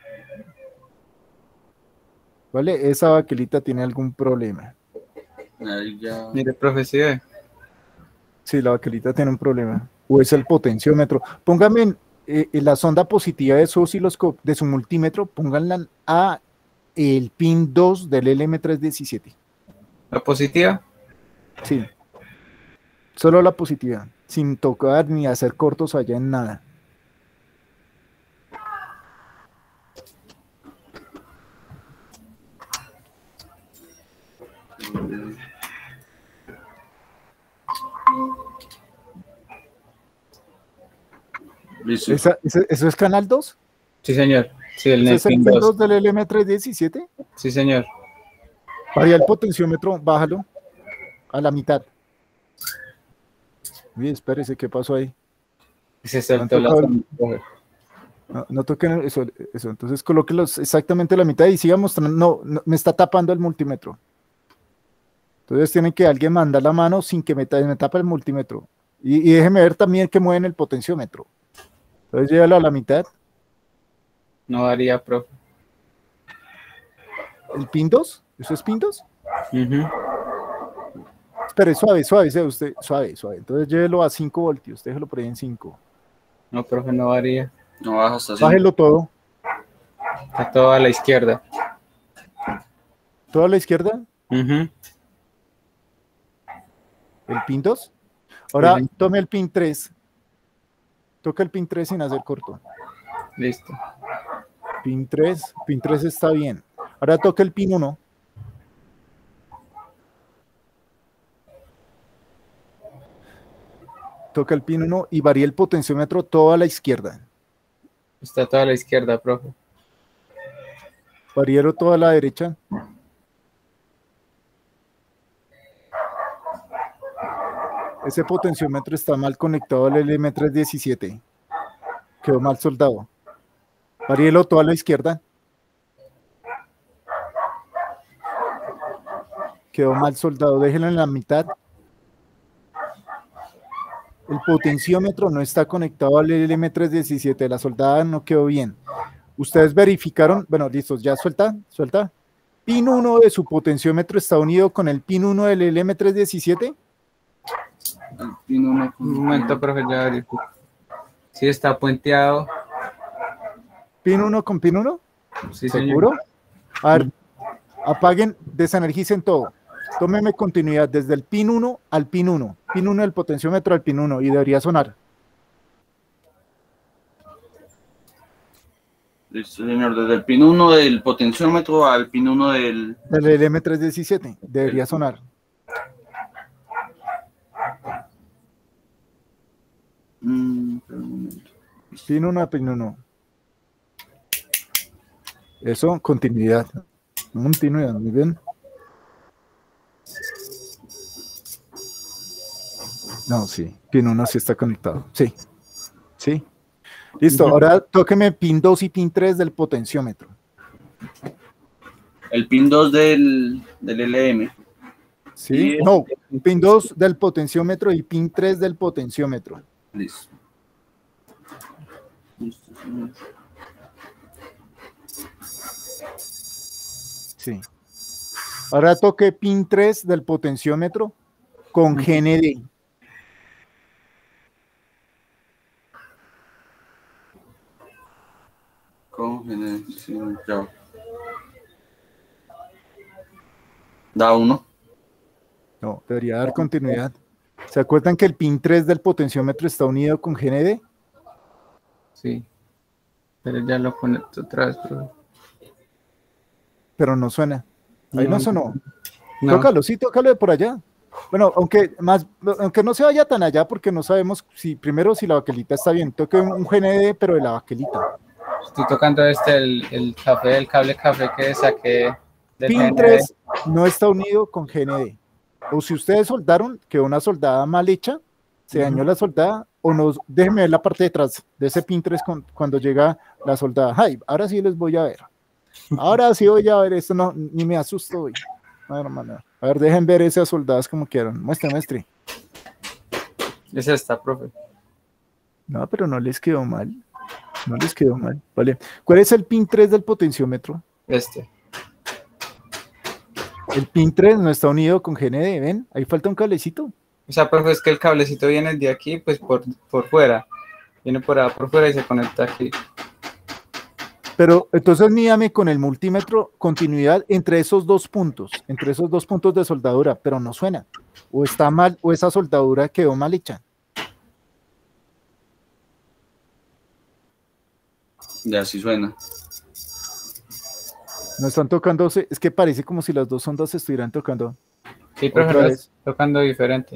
¿Vale? Esa baquelita tiene algún problema. Ahí ya. Mire, profe, ¿sí ve? Sí, la baquelita tiene un problema. O es el potenciómetro. Póngame en, eh, en la sonda positiva de su osciloscopio, de su multímetro, pónganla a el pin dos del L M tres diecisiete. ¿La positiva? Sí. Solo la positiva, sin tocar ni hacer cortos allá en nada. Listo. ¿Esa, ese, ¿Eso es canal dos? Sí, señor. Sí, el ¿Ese es el pin pin dos. dos del L M tres diecisiete? Sí, señor. Varía el potenciómetro, bájalo a la mitad. Uy, espérese, ¿qué pasó ahí? Se saltó la no, no, no toquen eso, eso, entonces colóquelos exactamente a la mitad y siga mostrando. No, no, me está tapando el multímetro. Entonces tienen que alguien mandar la mano sin que me, me tape el multímetro. Y, y déjeme ver también que mueven el potenciómetro. Entonces llévalo a la mitad. No varía, profe. ¿El pin dos? ¿Eso es pin dos? Uh-huh. Espere, suave, suave, sea usted, suave, suave. Entonces llévelo a cinco voltios, déjelo por ahí en cinco. No, profe, no varía. No baja hasta cinco. Bájelo todo. Está todo a la izquierda. ¿Todo a la izquierda? Uh-huh. ¿El pin dos? Ahora Uh-huh. tome el pin tres. Toca el pin tres sin hacer corto. Listo. Pin tres, pin tres está bien. Ahora toca el pin uno. Toca el pin uno y varía el potenciómetro todo a la izquierda. Está todo a la izquierda, profe. Varíelo todo a la derecha. Ese potenciómetro está mal conectado al L M tres diecisiete. Quedó mal soldado. Varíelo todo a la izquierda. Quedó mal soldado. Déjenlo en la mitad. El potenciómetro no está conectado al L M tres diecisiete. La soldada no quedó bien. Ustedes verificaron. Bueno, listos. Ya suelta. Suelta. Pin uno de su potenciómetro está unido con el pin uno del L M tres diecisiete. El pin uno. Un momento, profe. Ya verifico. Sí, está puenteado. ¿Pin uno con pin uno? Sí, ¿seguro? señor. A ver, apaguen, desenergicen todo. Tómeme continuidad desde el pin uno al pin uno. Pin uno del potenciómetro al pin uno y debería sonar. Listo, señor. Desde el pin uno del potenciómetro al pin uno del... Del L M tres diecisiete. Debería sonar. Mm, pero un momento. Pin uno a pin uno. Eso, continuidad. Continuidad, muy bien. No, sí. Pin uno sí está conectado. Sí. Sí. Listo. Ahora tóqueme pin dos y pin tres del potenciómetro. El pin dos del, del L M. Sí. No, pin dos del potenciómetro y pin tres del potenciómetro. Listo. Listo, señor. Sí. Ahora toque pin tres del potenciómetro con G N D. Con generación, ya. Da uno. No, debería dar continuidad. ¿Se acuerdan que el pin tres del potenciómetro está unido con G N D? Sí. Pero ya lo conecto otra vez, profe. Pero no suena. Ahí no, no sonó. No. Tócalo, sí, tócalo de por allá. Bueno, aunque más, aunque no se vaya tan allá, porque no sabemos si primero si la baquelita está bien. Toque un G N D, pero de la baquelita. Estoy tocando este, el, el café, el cable café que saqué del Pin G N D. tres no está unido con G N D. O si ustedes soldaron, quedó una soldada mal hecha, se dañó uh-huh. la soldada, o no, déjenme ver la parte de atrás de ese pin tres con, cuando llega la soldada. Ay, ahora sí les voy a ver. Ahora sí voy a ver, esto no, ni me asusto hoy. A ver, hermano. A ver, dejen ver esas soldadas como quieran. Muestre, muestre. Es esta, profe. No, pero no les quedó mal. No les quedó mal. Vale. ¿Cuál es el pin tres del potenciómetro? Este. El pin tres no está unido con G N D, ¿ven? Ahí falta un cablecito. O sea, profe, es que el cablecito viene de aquí, pues por, por fuera. Viene por ahí, por fuera y se conecta aquí. Pero entonces mídame con el multímetro continuidad entre esos dos puntos, entre esos dos puntos de soldadura, pero no suena. O está mal, o esa soldadura quedó mal hecha. Ya sí suena. No están tocándose, es que parece como si las dos ondas se estuvieran tocando. Sí, pero no es tocando diferente.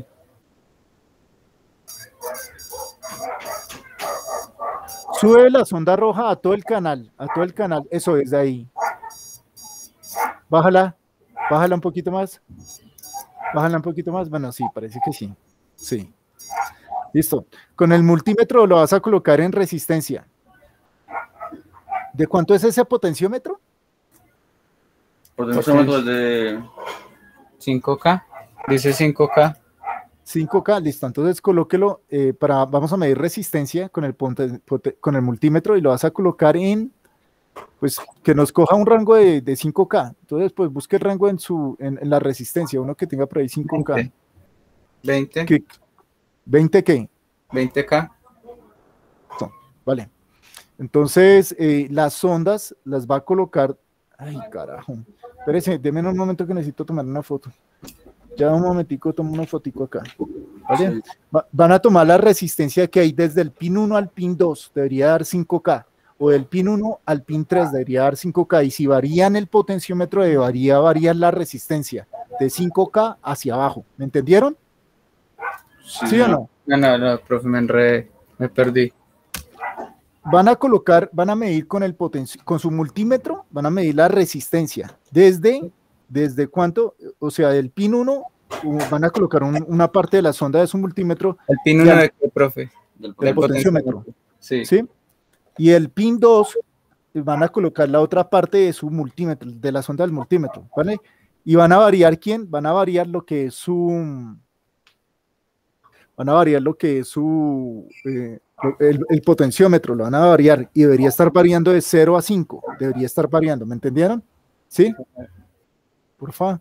Sube la sonda roja a todo el canal, a todo el canal, eso es de ahí. Bájala, bájala un poquito más. Bájala un poquito más, bueno, sí, parece que sí. Sí. Listo. Con el multímetro lo vas a colocar en resistencia. ¿De cuánto es ese potenciómetro? Potenciómetro de cinco K. Dice cinco K. cinco K, listo. Entonces colóquelo eh, para, vamos a medir resistencia con el, ponte, ponte, con el multímetro y lo vas a colocar en, pues, que nos coja un rango de, de cinco K. Entonces, pues, busque el rango en, su, en, en la resistencia, uno que tenga por ahí cinco K. veinte. ¿Qué? ¿veinte qué? veinte K. No, vale. Entonces, eh, las ondas las va a colocar. Ay, carajo. Espérese, denme un momento que necesito tomar una foto. Ya un momentico, tomo una fotico acá. ¿Vale? Va, van a tomar la resistencia que hay desde el pin uno al pin dos, debería dar cinco K. O del pin uno al pin tres debería dar cinco K. Y si varían el potenciómetro, debería variar la resistencia de cinco K hacia abajo. ¿Me entendieron? ¿Sí, ¿Sí o no? No, no, no, profe, me enredé, me perdí. Van a colocar, van a medir con el potenci- con su multímetro, van a medir la resistencia. ¿Desde, desde cuánto? O sea, del pin uno, van a colocar un, una parte de la sonda de su multímetro. ¿El pin uno de qué, profe? Del, del potenciómetro. Sí. ¿Sí? Y el pin dos, van a colocar la otra parte de su multímetro, de la sonda del multímetro, ¿vale? Y van a variar, ¿quién? Van a variar lo que es su... Van a variar lo que es su... Eh, El, el potenciómetro lo van a variar y debería estar variando de cero a cinco, debería estar variando, ¿me entendieron? ¿Sí? Por favor.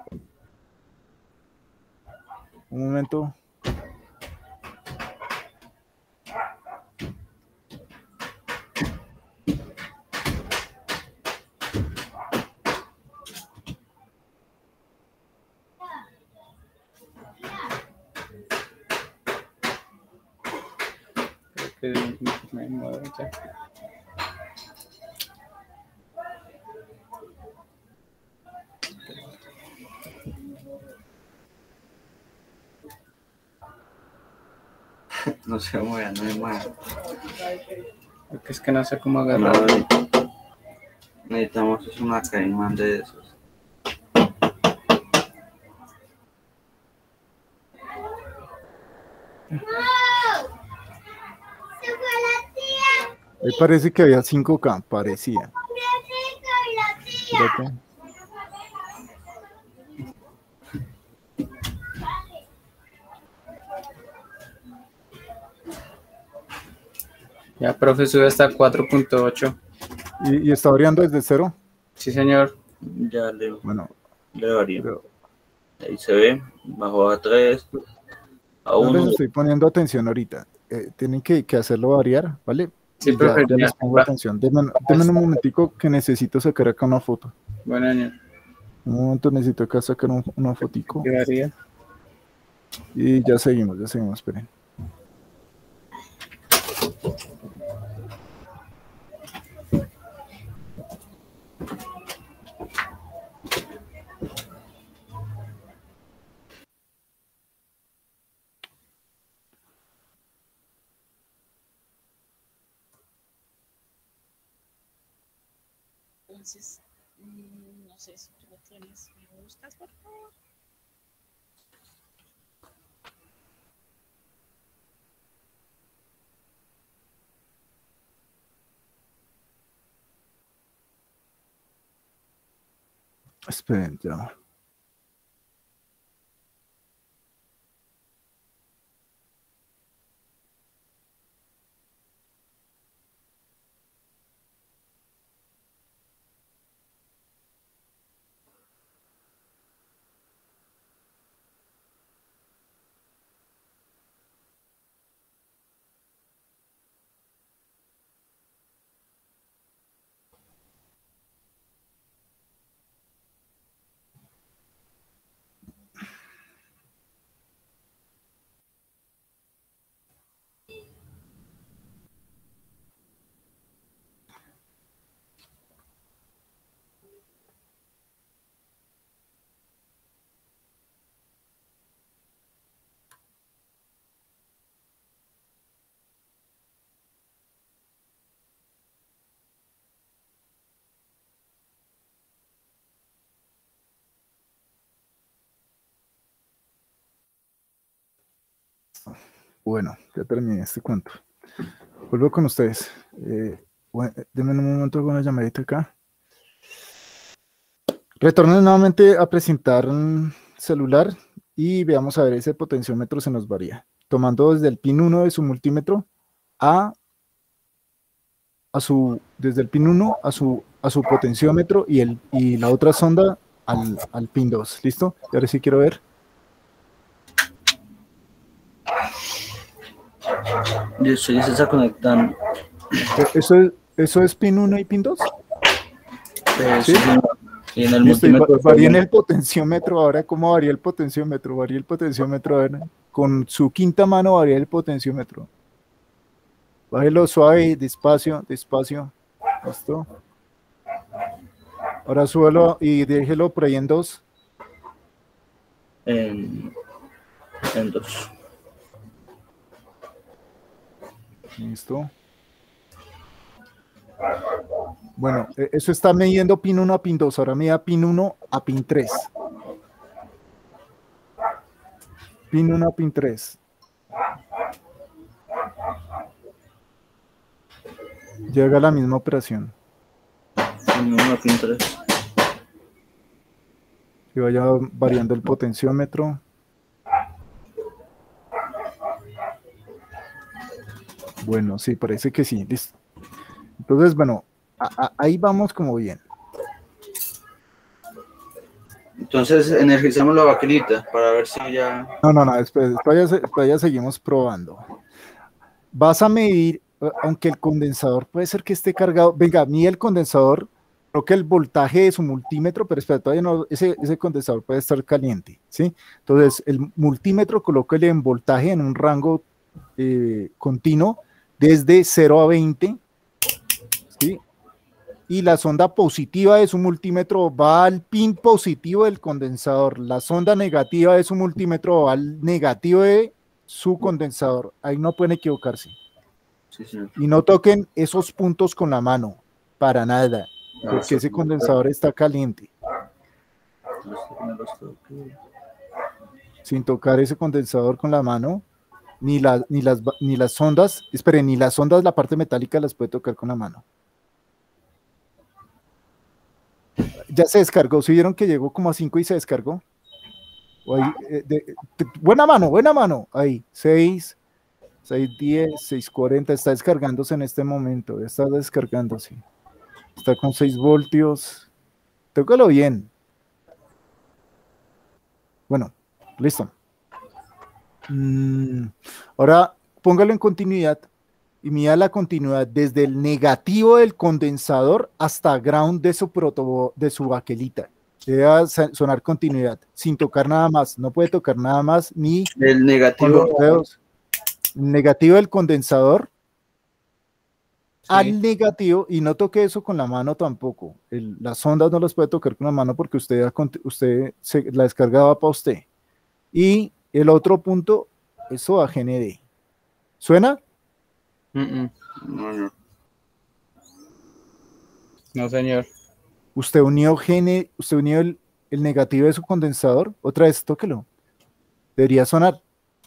Un momento. No se mueva, no me mueva. Porque es que no sé cómo agarrar. No, necesitamos una caimán de esos. Ahí parece que había cinco K, parecía. Fíjate. Ya, profe, sube hasta cuatro punto ocho. ¿Y, ¿Y está variando desde cero? Sí, señor. Ya le, bueno, le varía. Pero... Ahí se ve, bajó a tres, a uno. No les estoy poniendo atención ahorita. Eh, tienen que, que hacerlo variar, ¿vale? Sí, ya, profe, ya les pongo va. atención. Denme, denme un momentico que necesito sacar acá una foto. Bueno, año. Un momento, necesito acá sacar un, una fotico. Llegaría. Y ya seguimos, ya seguimos, esperen. Entonces, no sé si tú lo tienes. ¿Me buscas, por favor? Esperen, ya. Bueno, ya terminé este cuento. Vuelvo con ustedes. Eh, bueno, denme un momento con una llamadita acá. Retornen nuevamente a presentar un celular y veamos a ver ese potenciómetro se nos varía. Tomando desde el pin uno de su multímetro a, a su, desde el pin uno a su, a su potenciómetro y, el, y la otra sonda al, al pin dos. ¿Listo? Y ahora sí quiero ver. Listo, ya se está conectando. ¿Eso es, eso es pin uno y pin dos? Eh, ¿Sí? sí, sí, en el Listo, y va- multímetro. varía en el potenciómetro. Ahora, ¿cómo varía el potenciómetro? Varía el potenciómetro. A ver, con su quinta mano varía el potenciómetro. Bájelo suave, despacio, despacio. Listo. Ahora súbelo y déjelo por ahí en dos. En, en dos. Listo. Bueno, e- eso está midiendo pin uno a pin dos. Ahora mida pin uno a pin tres. Pin uno a pin tres. Llega la misma operación. En uno a pin tres. Que vaya variando el potenciómetro. Bueno, sí, parece que sí. Listo. Entonces, bueno, a- a- ahí vamos como bien. Entonces energizamos la baquelita para ver si ya. No, no, no, después, después ya, se- después ya seguimos probando. Vas a medir, eh, aunque el condensador puede ser que esté cargado. Venga, mide el condensador, creo que el voltaje de su multímetro, pero espera, todavía no, ese, ese condensador puede estar caliente, ¿sí? Entonces, el multímetro colóquele en voltaje en un rango eh, continuo desde cero a veinte, ¿sí? Y la sonda positiva de su multímetro va al pin positivo del condensador. La sonda negativa de su multímetro va al negativo de su condensador. Ahí no pueden equivocarse. Sí, sí. Y no toquen esos puntos con la mano, para nada, porque ese condensador está caliente. Sin tocar ese condensador con la mano, ni, la, ni, las, ni las sondas, esperen, ni las sondas, la parte metálica las puede tocar con la mano. Ya se descargó, ¿sí vieron que llegó como a cinco y se descargó? O ahí, eh, de, de, buena mano, buena mano, ahí, seis, seis diez, seis cuarenta, está descargándose en este momento, está descargándose, está con seis voltios, tócalo bien. Bueno, listo. Mm, ahora póngalo en continuidad y mida la continuidad desde el negativo del condensador hasta ground de su proto, de su baquelita. debe sonar continuidad, sin tocar nada más. No puede tocar nada más ni El con negativo. los dedos. El negativo del condensador Sí. al negativo, y no toque eso con la mano tampoco. El- las ondas no las puede tocar con la mano porque usted, da cont- usted se, la descarga va para usted. Y el otro punto, eso a G N D. ¿Suena? Mm, mm. No, no. No, señor. Usted unió, G N usted unió el, el negativo de su condensador. Otra vez, tóquelo. Debería sonar.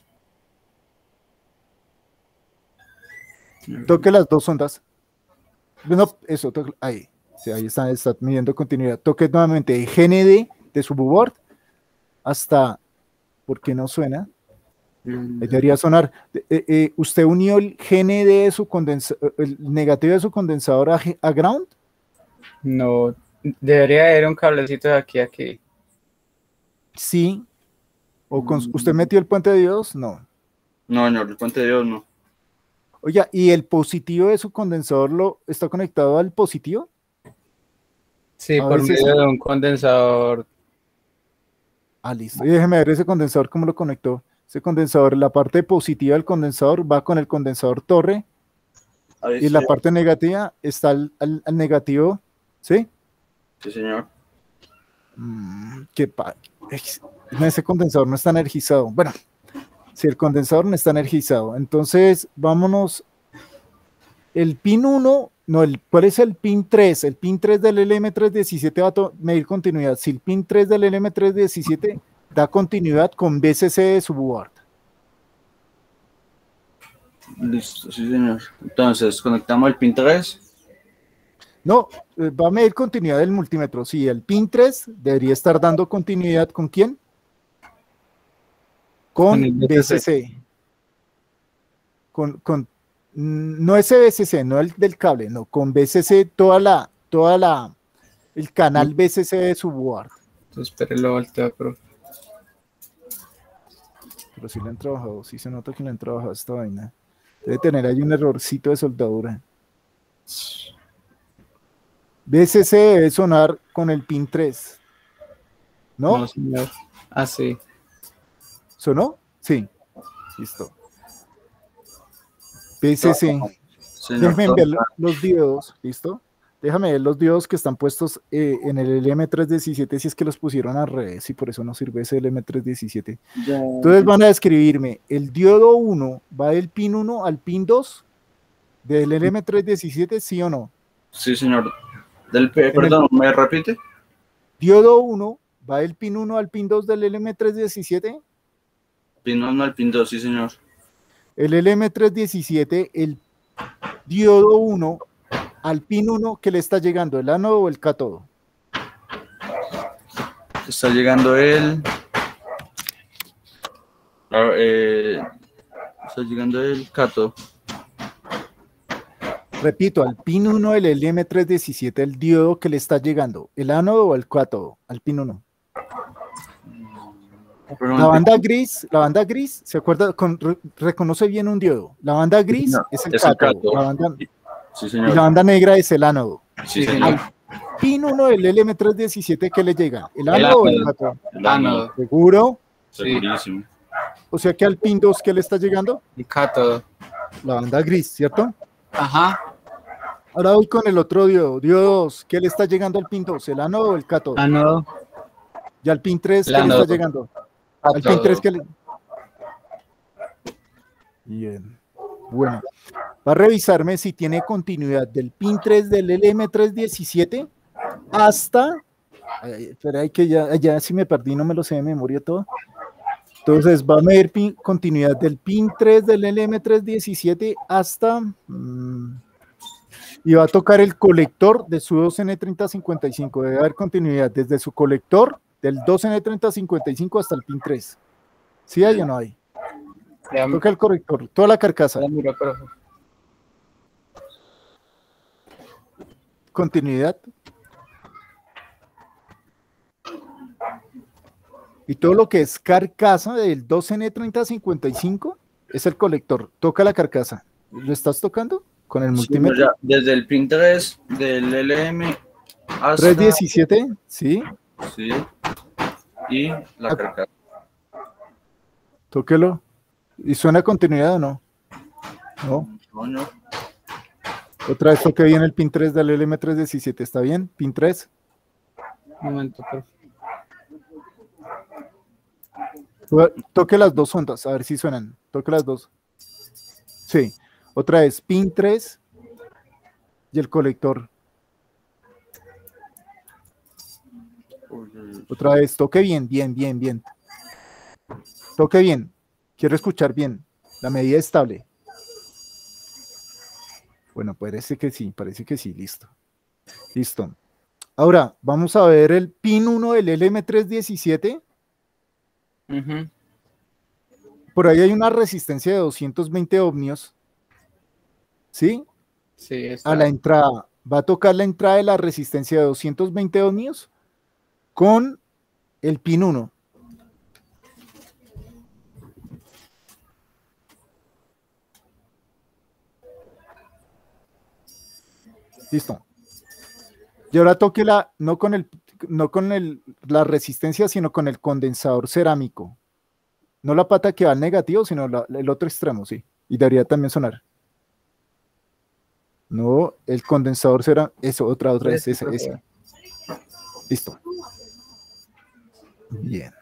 Toque las dos ondas. No, eso, toque- ahí. Sí, ahí está, está midiendo continuidad. Toque nuevamente el G N D de su board hasta, ¿por qué no suena? Ahí debería sonar. Eh, eh, ¿Usted unió el G N D de su condensador, el negativo de su condensador a, G- a ground? No, debería haber un cablecito de aquí a aquí. Sí. ¿O con, ¿Usted metió el puente de diodos? No. No, señor, el puente de Dios no. Oiga, ¿y el positivo de su condensador lo está conectado al positivo? Sí, A por veces medio sí. de un condensador. Ah, listo. Y déjeme ver ese condensador cómo lo conectó. Ese condensador, la parte positiva del condensador va con el condensador torre Ahí y la sí. parte negativa está al, al- al negativo. ¿Sí? Sí, señor. Mm, qué pa- ex- no, ese condensador no está energizado. Bueno, si el condensador no está energizado, entonces vámonos. El pin uno, no, el, ¿cuál es el pin tres? El pin tres del L M trescientos diecisiete va a to- medir continuidad. Si el pin tres del L M trescientos diecisiete da continuidad con B C C de su board. Listo, sí, señor. Entonces, conectamos el pin tres. No, eh, va a medir continuidad del multímetro. Sí, el pin tres debería estar dando continuidad ¿con quién? Con Con el B C C. Con, con, mm, no ese B C C, no el del cable, no, con B C C toda la, toda la, el canal B C C de su board. Entonces, espere, lo volteo, pero Pero sí le han trabajado, sí se nota que le han trabajado esta vaina. Debe tener ahí un errorcito de soldadura. B C C debe sonar con el pin tres. ¿No? no, señor. Ah, sí. ¿Sonó? Sí. Listo. B C C. Señor, Déjame enviar los diodos, ¿listo? Déjame ver los diodos que están puestos eh, en el L M trescientos diecisiete, si es que los pusieron al revés y por eso no sirve ese L M trescientos diecisiete. ya- Entonces van a describirme, el diodo uno va del pin uno al pin dos del L M trescientos diecisiete, ¿sí o no? Sí, señor. Del P, perdón, ¿me repite? Diodo uno va del pin uno al pin dos del L M trescientos diecisiete. Pin uno al pin dos, sí, señor. El L M trescientos diecisiete, el diodo uno al pin uno que le está llegando, ¿el ánodo o el cátodo? Está llegando el... Ah, eh, está llegando el cátodo. Repito, al pin uno del L M trescientos diecisiete, el diodo que le está llegando, ¿el ánodo o el cátodo? Al pin uno. La banda gris, la banda gris, ¿se acuerda? Con, re, reconoce bien un diodo. La banda gris No, es el es el cátodo. cátodo. La banda, Sí, y señor. la banda negra es el ánodo. Sí, Sí, señor. Pin uno del L M trescientos diecisiete, ¿qué le llega? ¿El El ánodo o el ánodo. cátodo? El Ah, ánodo. no. ¿Seguro? Segurísimo. O sea que al pin dos, ¿qué le está llegando? El cátodo. La banda gris, ¿cierto? Ajá. Ahora voy con el otro diodo. Diodo dos, ¿qué le está llegando al pin dos? ¿El ánodo o el cátodo? Ánodo. Y al pin tres, El ¿qué le ánodo. está llegando? Al pin tres, ¿qué le... Bien. Bueno. Va a revisarme si tiene continuidad del pin tres del L M trescientos diecisiete hasta... Ay, espera, hay que ya, ya si me perdí, no me lo sé de memoria todo. Entonces va a medir pin, continuidad del pin tres del L M trescientos diecisiete hasta... Mmm, y va a tocar el colector de su dos N treinta cincuenta y cinco. Debe haber continuidad desde su colector del dos N treinta cincuenta y cinco hasta el pin tres. ¿Sí hay o no hay? Ya, Toca el corrector, toda la carcasa. ya miro, profe. Continuidad. Y todo lo que es carcasa del dos N treinta cincuenta y cinco es el colector. Toca la carcasa. ¿Lo estás tocando? Con el Sí, multímetro. ya, desde el pin tres del L M hasta... trescientos diecisiete, sí. Sí. Y la carga. Tóquelo. ¿Y suena continuidad o no? No. No, no. Otra vez toque bien el pin tres del L M trescientos diecisiete. ¿Está bien? Pin tres. Un momento, profe. Toque las dos ondas, a ver si suenan. Toque las dos. Sí. Otra vez, pin tres y el colector. Otra vez, toque bien, bien, bien, bien. Toque bien. Quiero escuchar bien. La medida estable. Bueno, parece que sí, parece que sí, listo. Listo. Ahora, vamos a ver el pin uno del L M trescientos diecisiete. Uh-huh. Por ahí hay una resistencia de doscientos veinte ohmios. ¿Sí? Sí, está. A la entrada. Va a tocar la entrada de la resistencia de doscientos veinte ohmios con el pin uno. Listo. Y ahora toque la, no con el, no con el, la resistencia, sino con el condensador cerámico. No la pata que va al negativo, sino la, el otro extremo, sí. Y debería también sonar. No, el condensador será eso, otra, otra vez, ese, ese. Listo. Bien.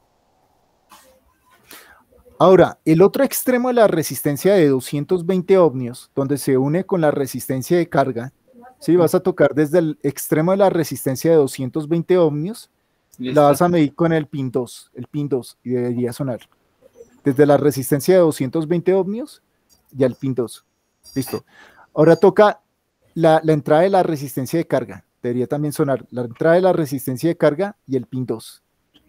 Ahora, el otro extremo de la resistencia de doscientos veinte ohmios, donde se une con la resistencia de carga, ¿sí? Vas a tocar desde el extremo de la resistencia de doscientos veinte ohmios, Listo. la vas a medir con el pin dos, el pin dos, y debería sonar. Desde la resistencia de doscientos veinte ohmios y al pin dos. Listo. Ahora toca la, la entrada de la resistencia de carga. Debería también sonar la entrada de la resistencia de carga y el pin dos.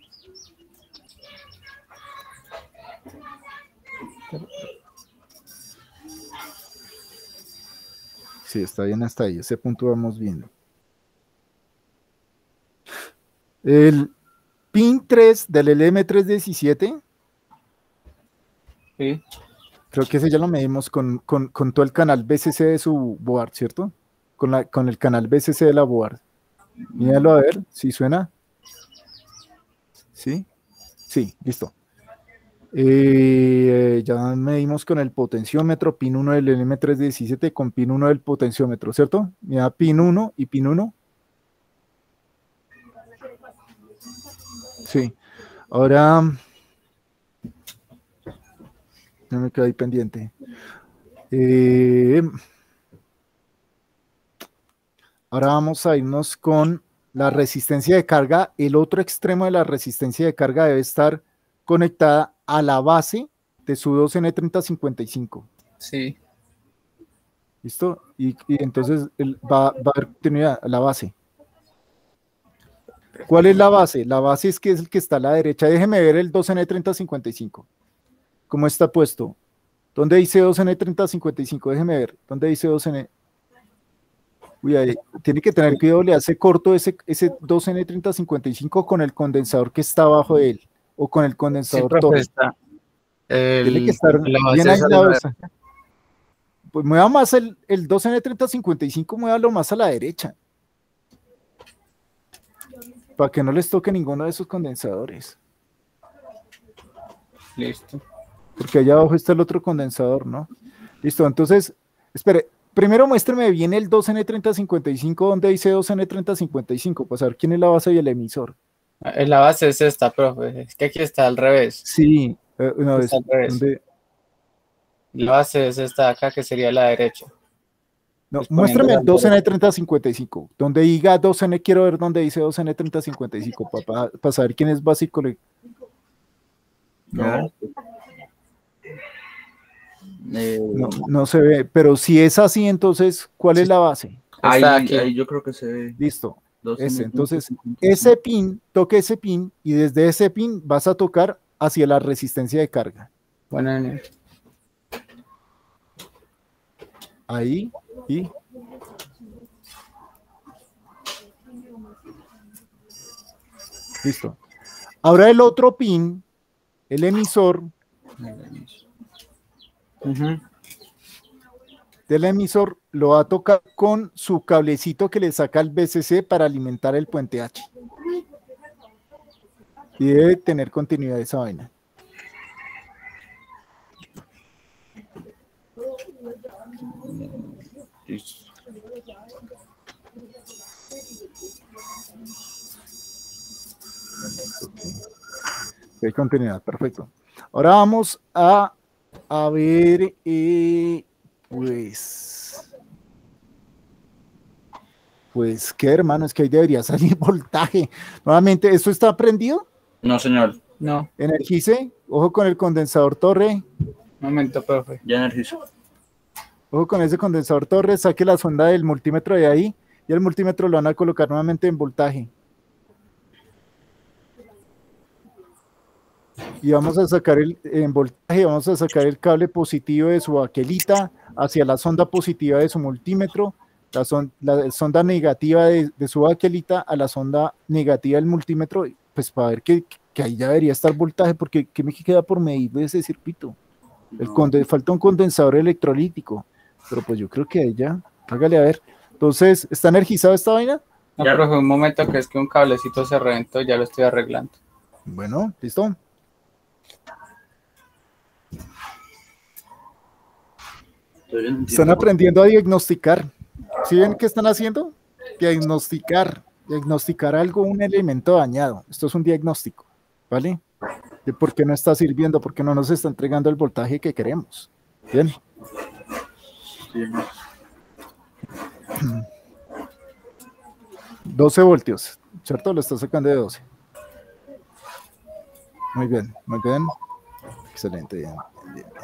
Sí, está bien hasta ahí. Ese punto vamos viendo. El pin tres del L M trescientos diecisiete. Sí. Creo que ese ya lo medimos con, con, con todo el canal B C C de su board, ¿cierto? Con, la, con el canal B C C de la board. Míralo a ver si suena. ¿Sí? Sí, listo. Eh, ya medimos con el potenciómetro, pin uno del L M trescientos diecisiete con pin uno del potenciómetro, ¿cierto? Mira, pin uno y pin uno. Sí. Ahora, no me quedé ahí pendiente. Eh, ahora vamos a irnos con la resistencia de carga. El otro extremo de la resistencia de carga debe estar conectada a la base de su dos N treinta cincuenta y cinco. Sí. ¿Listo? Y, y entonces el, va, va a haber continuidad a la base. ¿Cuál es la base? La base es que es el que está a la derecha. Déjeme ver el dos N treinta cincuenta y cinco. ¿Cómo está puesto? ¿Dónde dice dos N treinta cincuenta y cinco? Déjeme ver. ¿Dónde dice dos N? Uy, ahí, tiene que tener cuidado, le hace corto ese, ese dos N treinta cincuenta y cinco con el condensador que está abajo de él. O con el condensador Sí, torre. está. El, Tiene que estar bien aislado. Pues mueva más el, el dos N treinta cincuenta y cinco, muévalo más a la derecha. Para que no les toque ninguno de esos condensadores. Listo. Porque allá abajo está el otro condensador, ¿no? Listo, entonces, espere, primero muéstreme bien el dos N treinta cincuenta y cinco, donde dice dos N treinta cincuenta y cinco, para saber quién es la base y el emisor. La base es esta, profe. Es que aquí está al revés. Sí, eh, no, es, al revés. ¿dónde? La base es esta de acá, que sería la derecha. No, Pues muéstrame el dos N treinta cincuenta y cinco. Donde diga dos N, quiero ver dónde dice dos N treinta cincuenta y cinco, para pa saber quién es básico. No. Eh, no, no se ve, pero si es así, entonces, ¿cuál sí. es la base? Ahí, ahí yo creo que se ve. Listo. Ese. Entonces, ese pin, toque ese pin y desde ese pin vas a tocar hacia la resistencia de carga. Bueno, ahí y listo. Ahora el otro pin, el emisor, uh-huh. del emisor lo va a tocar con su cablecito que le saca el B C C para alimentar el puente H. Y debe tener continuidad esa vaina. Listo. Ok, continuidad, perfecto. Ahora vamos a, a ver, eh, pues, pues, ¿qué, hermano? Es que ahí debería salir voltaje. Nuevamente, ¿esto está prendido? No, señor. No, Energice, ojo con el condensador torre, momento, profe. Ya energizo. ojo con ese condensador torre, saque la sonda del multímetro de ahí y el multímetro lo van a colocar nuevamente en voltaje. Y vamos a sacar el en voltaje, vamos a sacar el cable positivo de su baquelita hacia la sonda positiva de su multímetro, la, son, la sonda negativa de, de su baquelita a la sonda negativa del multímetro, pues para ver que, que ahí ya debería estar voltaje, porque ¿qué me queda por medir de ese circuito? El conde, falta un condensador electrolítico, pero pues yo creo que ahí ya, hágale a ver. Entonces, ¿está energizada esta vaina? No, Ya. profe, un momento, que es que un cablecito se reventó, ya lo estoy arreglando. Bueno, listo. Están aprendiendo a diagnosticar. ¿Sí ven qué están haciendo? Diagnosticar. Diagnosticar algo, un elemento dañado. Esto es un diagnóstico, ¿vale? De por qué no está sirviendo, por qué no nos está entregando el voltaje que queremos. Bien. doce voltios, ¿cierto? Lo está sacando de doce. Muy bien, muy bien. Excelente, bien, bien, bien.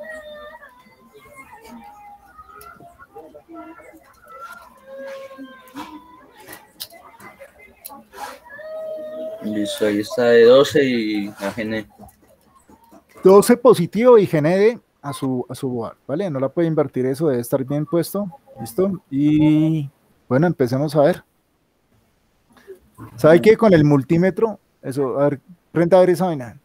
Listo, ahí está de doce y la G doce positivo y G N D a su, a su bar, ¿vale? No la puede invertir, eso debe estar bien puesto. ¿Listo? Y bueno, empecemos a ver. ¿Sabe qué? Con el multímetro, eso, a ver, prenda a ver esa vaina.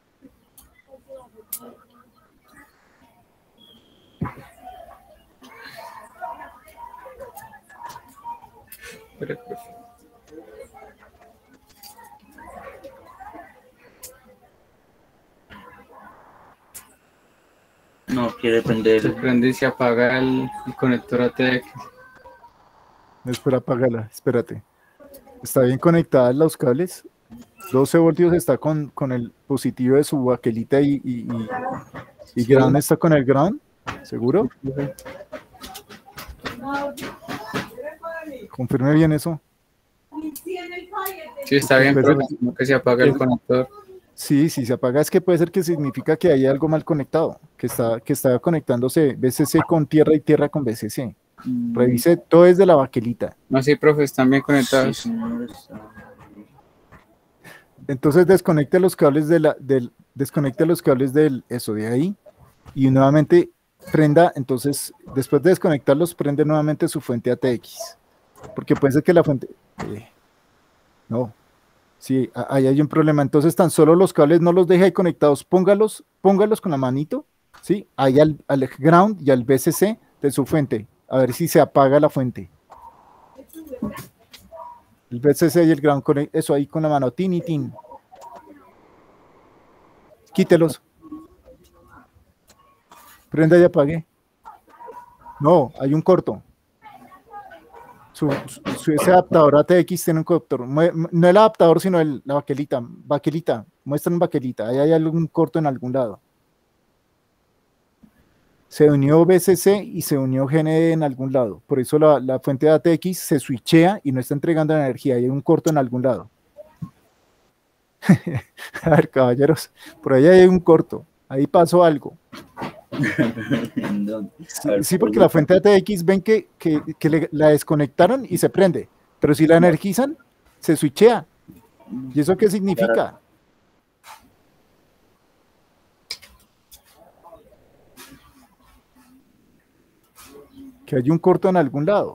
No quiere prender. Se prende y se apaga el, el conector A T X. Espera, apágala, espérate. ¿Está bien conectada los cables? doce voltios está con, con el positivo de su baquelita y, y, y, y ground está con el ground, ¿seguro? Confirme bien eso. Sí, está bien, Pues, profe, sino que se apaga el conector. Sí, si se apaga es que puede ser que significa que hay algo mal conectado, que está, que está conectándose B C C con tierra y tierra con B C C. Revise todo desde la baquelita. No, sí, profe, están bien conectados. Sí, señor, está. Entonces desconecte los cables de la, del, desconecte los cables del, eso de ahí, y nuevamente prenda, entonces, después de desconectarlos, prende nuevamente su fuente A T X. Porque puede ser que la fuente, eh, no, sí, ahí hay un problema. Entonces tan solo los cables no los deje ahí conectados, póngalos, póngalos con la manito, ¿sí? Ahí al, al ground y al B C C de su fuente, a ver si se apaga la fuente. El B C C y el ground, con eso ahí con la mano, tin y tin. Quítelos. Prenda y apague. No, hay un corto. Su, su, su- ese adaptador A T X tiene un corto. Mue- No el adaptador, sino el, la baquelita. Baquelita. Muestran baquelita. Ahí hay algún corto en algún lado. Se unió B C C y se unió G N D en algún lado. Por eso la, la fuente de A T X se switchea y no está entregando la energía. Hay un corto en algún lado. A ver, caballeros, por ahí hay un corto. Ahí pasó algo. ¿Dónde? Sí, A ver, sí, porque la fuente de A T X ven que, que, que le- la desconectaron y se prende. Pero si la energizan, se switchea. ¿Y eso qué significa? Que hay un corto en algún lado.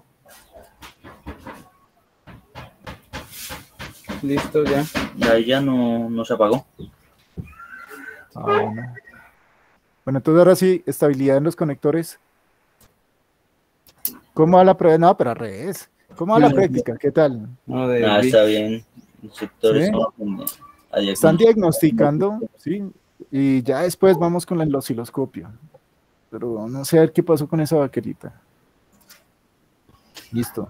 Listo, ya. De ahí ya no, no se apagó. Ah, bueno. Bueno, entonces ahora sí, estabilidad en los conectores. ¿Cómo va la prueba? No, pero al revés. ¿Cómo va la práctica? ¿Qué tal? No, de Nada, Bli- está bien. El sector ¿Sí? está bien. Ahí Están diagnosticando, sí, y ya después vamos con el osciloscopio. Pero no sé a ver qué pasó con esa vaquerita. Listo.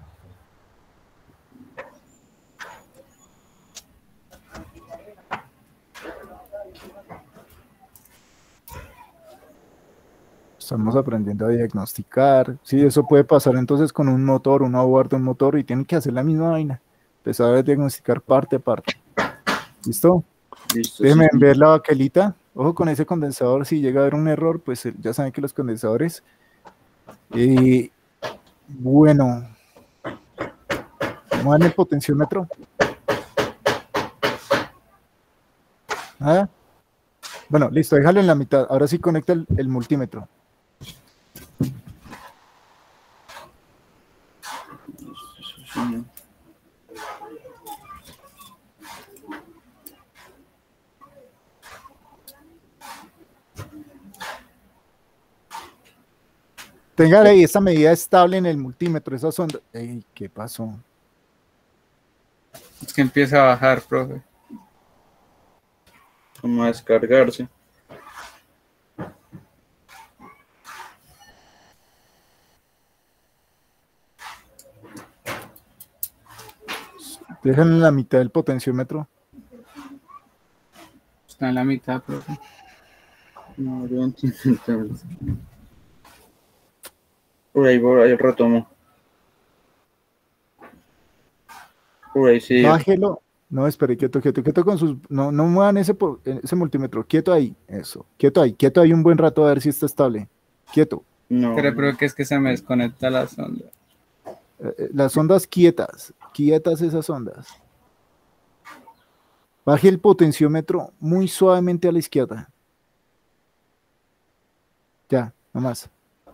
Estamos aprendiendo a diagnosticar. Sí, eso puede pasar entonces con un motor, una board de un motor, y tienen que hacer la misma vaina. Empezar a diagnosticar parte a parte. ¿Listo? Listo, Déjenme sí. ver la baquelita. Ojo con ese condensador. Si llega a haber un error, pues eh, ya saben que los condensadores. Eh, bueno. Muevan el potenciómetro. ¿Ah? Bueno, listo, déjalo en la mitad. Ahora sí conecta el, el multímetro. Sí. Tengan ahí esta medida estable en el multímetro, esa sonda. Ey, ¿qué pasó? Es que empieza a bajar, profe. Vamos a descargarse. Déjenlo en la mitad del potenciómetro. Está en la mitad, profe. No, yo entiendo. Por ahí, por ahí retomo. Por ahí sí. Bájelo. No, espere, quieto, quieto, quieto con sus. No, no muevan ese, po- ese multímetro. Quieto ahí. Eso. Quieto ahí. Quieto ahí un buen rato a ver si está estable. Quieto. No. Pero creo que es que se me desconecta la sonda. Eh, eh, las ondas quietas. Quietas esas ondas. Baje el potenciómetro muy suavemente a la izquierda. Ya, nada más.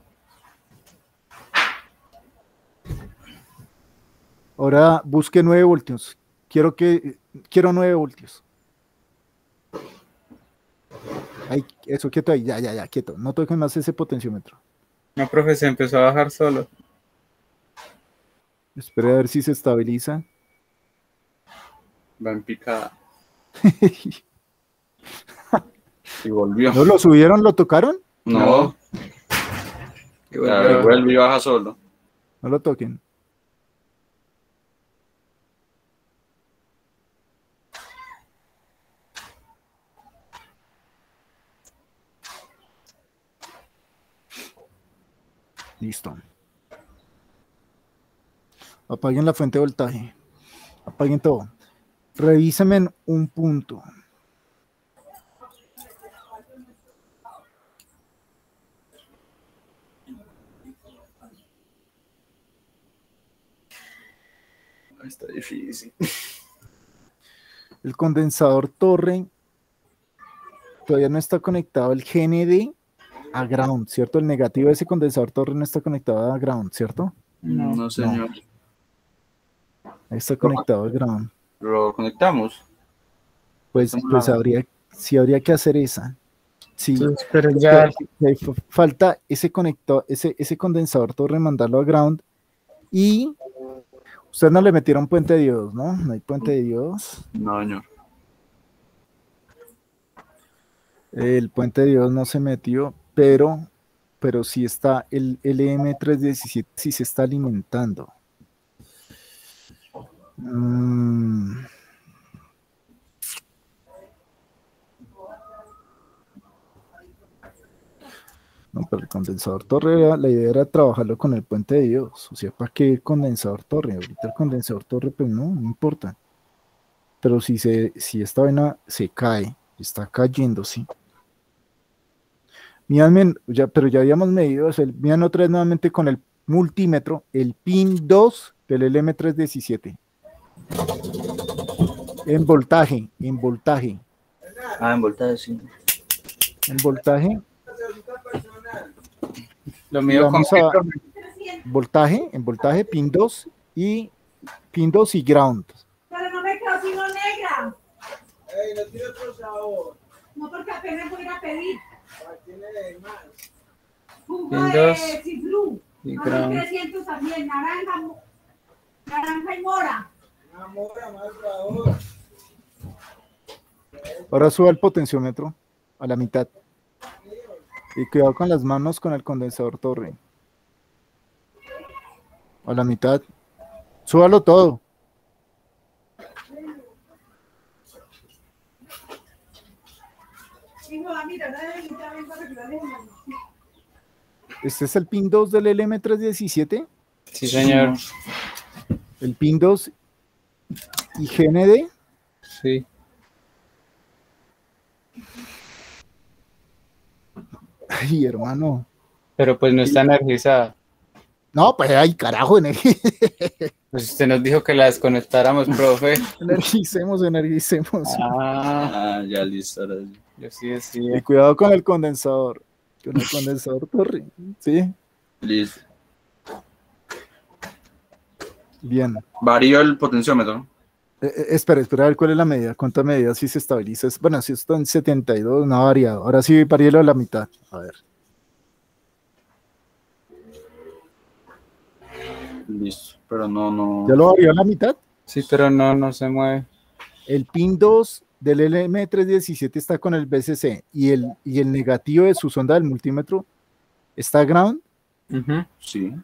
Ahora busque nueve voltios. Quiero que quiero nueve voltios. Ahí, eso, quieto ahí, ya, ya, ya, quieto. No toquen más ese potenciómetro. No, profe, se empezó a bajar solo. Espere a ver si se estabiliza. Va en picada. Y volvió. ¿No lo subieron? ¿Lo tocaron? No. Y Ya, volvió. vuelve y baja solo. No lo toquen. Listo. Apaguen la fuente de voltaje. Apaguen todo. Revísenme en un punto. Está difícil. El condensador torre todavía no está conectado el G N D a ground, ¿cierto? El negativo de ese condensador torre no está conectado a ground, ¿cierto? No, no señor. Ahí está conectado al ground. Lo conectamos. Pues, pues habría, sí habría que hacer esa. Sí, Entonces, pero ya, pero fa- falta ese conector, ese, ese condensador torre, mandarlo a ground. Y ustedes no le metieron puente de diodos, ¿no? No hay puente de diodos. No, señor. El puente de diodos no se metió, pero, pero sí está el L M trescientos diecisiete, sí se está alimentando. Mm. No, pero el condensador torre, era- la idea era trabajarlo con el puente de diodos. O sea, ¿para qué condensador torre? Ahorita el condensador torre, pues no, no importa. Pero si, se, si esta vaina se cae, está cayendo, sí. Mídanme, ya, pero ya habíamos medido eso. el- Midan otra vez nuevamente con el multímetro, el pin dos del L M trescientos diecisiete. En voltaje, en voltaje, Ah, en voltaje, sí. en voltaje, lo mío con vamos a- profe. voltaje, en voltaje, pin dos y pin dos y ground. Pero no me quedo sino negra. Ey, no tiene otro sabor. No, porque apenas voy a ir a pedir ¿Para quién le más? jugo Windows de cifrú. y A ground. mil trescientos también, naranja, mo- naranja y mora. Una mora más sabor. Ahora suba el potenciómetro a la mitad. Y cuidado con las manos con el condensador torre. A la mitad. Súbalo todo. ¿Este es el pin dos del L M trescientos diecisiete? Sí, señor. El pin dos y G N D. Sí. Ay, hermano. Pero pues no está energizada. No, pues ay, carajo, energía. Pues usted nos dijo que la desconectáramos, profe. Energicemos, energicemos. Ah, Ah, ya listo. Ahora sí. yo sí Y decía. cuidado con el condensador. Con el condensador torre. Sí, Listo. bien. Varío el potenciómetro. Eh, eh, espera, espera a ver cuál es la medida. ¿Cuánta medida si se estabiliza? Es- Bueno, si está en setenta y dos, no ha variado. Ahora sí, varíelo a la mitad. A ver. Listo. Pero no, no. ¿Ya lo varió a la mitad? Sí, pero no, no se mueve. El pin dos del L M trescientos diecisiete está con el B C C y el, y el negativo de su sonda del multímetro está ground. Ujú. Sí.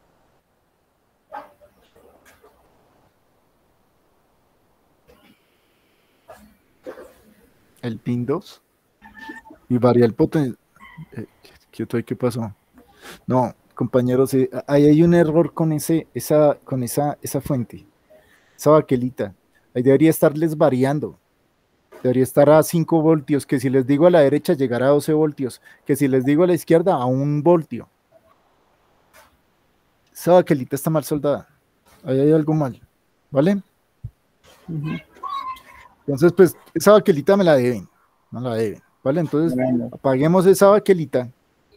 El pin dos y varía el potencial. Eh, ¿qué, qué, qué pasó? No, compañeros, eh, ahí hay un error con, ese, esa, con esa, esa fuente, esa baquelita. Ahí debería estarles variando. Debería estar a cinco voltios, que si les digo a la derecha llegará a doce voltios, que si les digo a la izquierda a un voltio. Esa baquelita está mal soldada. Ahí hay algo mal, ¿vale? Entonces, pues, esa baquelita me la deben, no la deben, ¿vale? Entonces, Bueno. apaguemos esa baquelita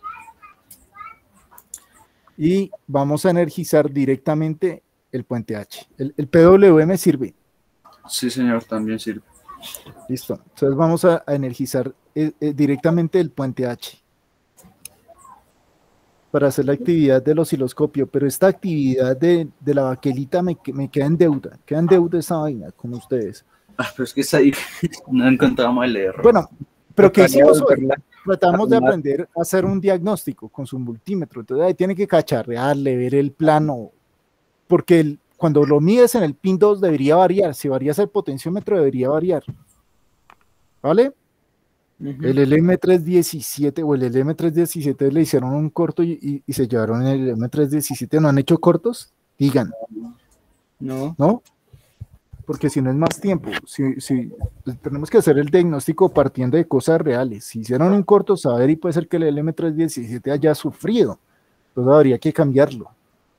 y vamos a energizar directamente el puente H. El, el P W M sirve, Sí, señor, también sirve. listo. Entonces vamos a, a energizar eh, eh, directamente el puente H para hacer la actividad del osciloscopio, pero esta actividad de, de la baquelita me, que- me queda en deuda, queda en deuda esa vaina con ustedes. Ah, pero es que está ahí. No encontramos el error. Bueno, pero ¿qué Tocaría hicimos hoy? volverla. Tratamos de armar. aprender a hacer un diagnóstico con su multímetro, entonces ahí tiene que cacharrearle, ver el plano, porque el- cuando lo mides en el pin dos debería variar, si varías el potenciómetro debería variar, ¿vale? Ujú. El L M trescientos diecisiete o el L M trescientos diecisiete le hicieron un corto y, y- y se llevaron el L M trescientos diecisiete, ¿no han hecho cortos? Digan, No. ¿no? Porque si no es más tiempo, si, si tenemos que hacer el diagnóstico partiendo de cosas reales. Si hicieron un corto saber y puede ser que el L M trescientos diecisiete haya sufrido, entonces habría que cambiarlo.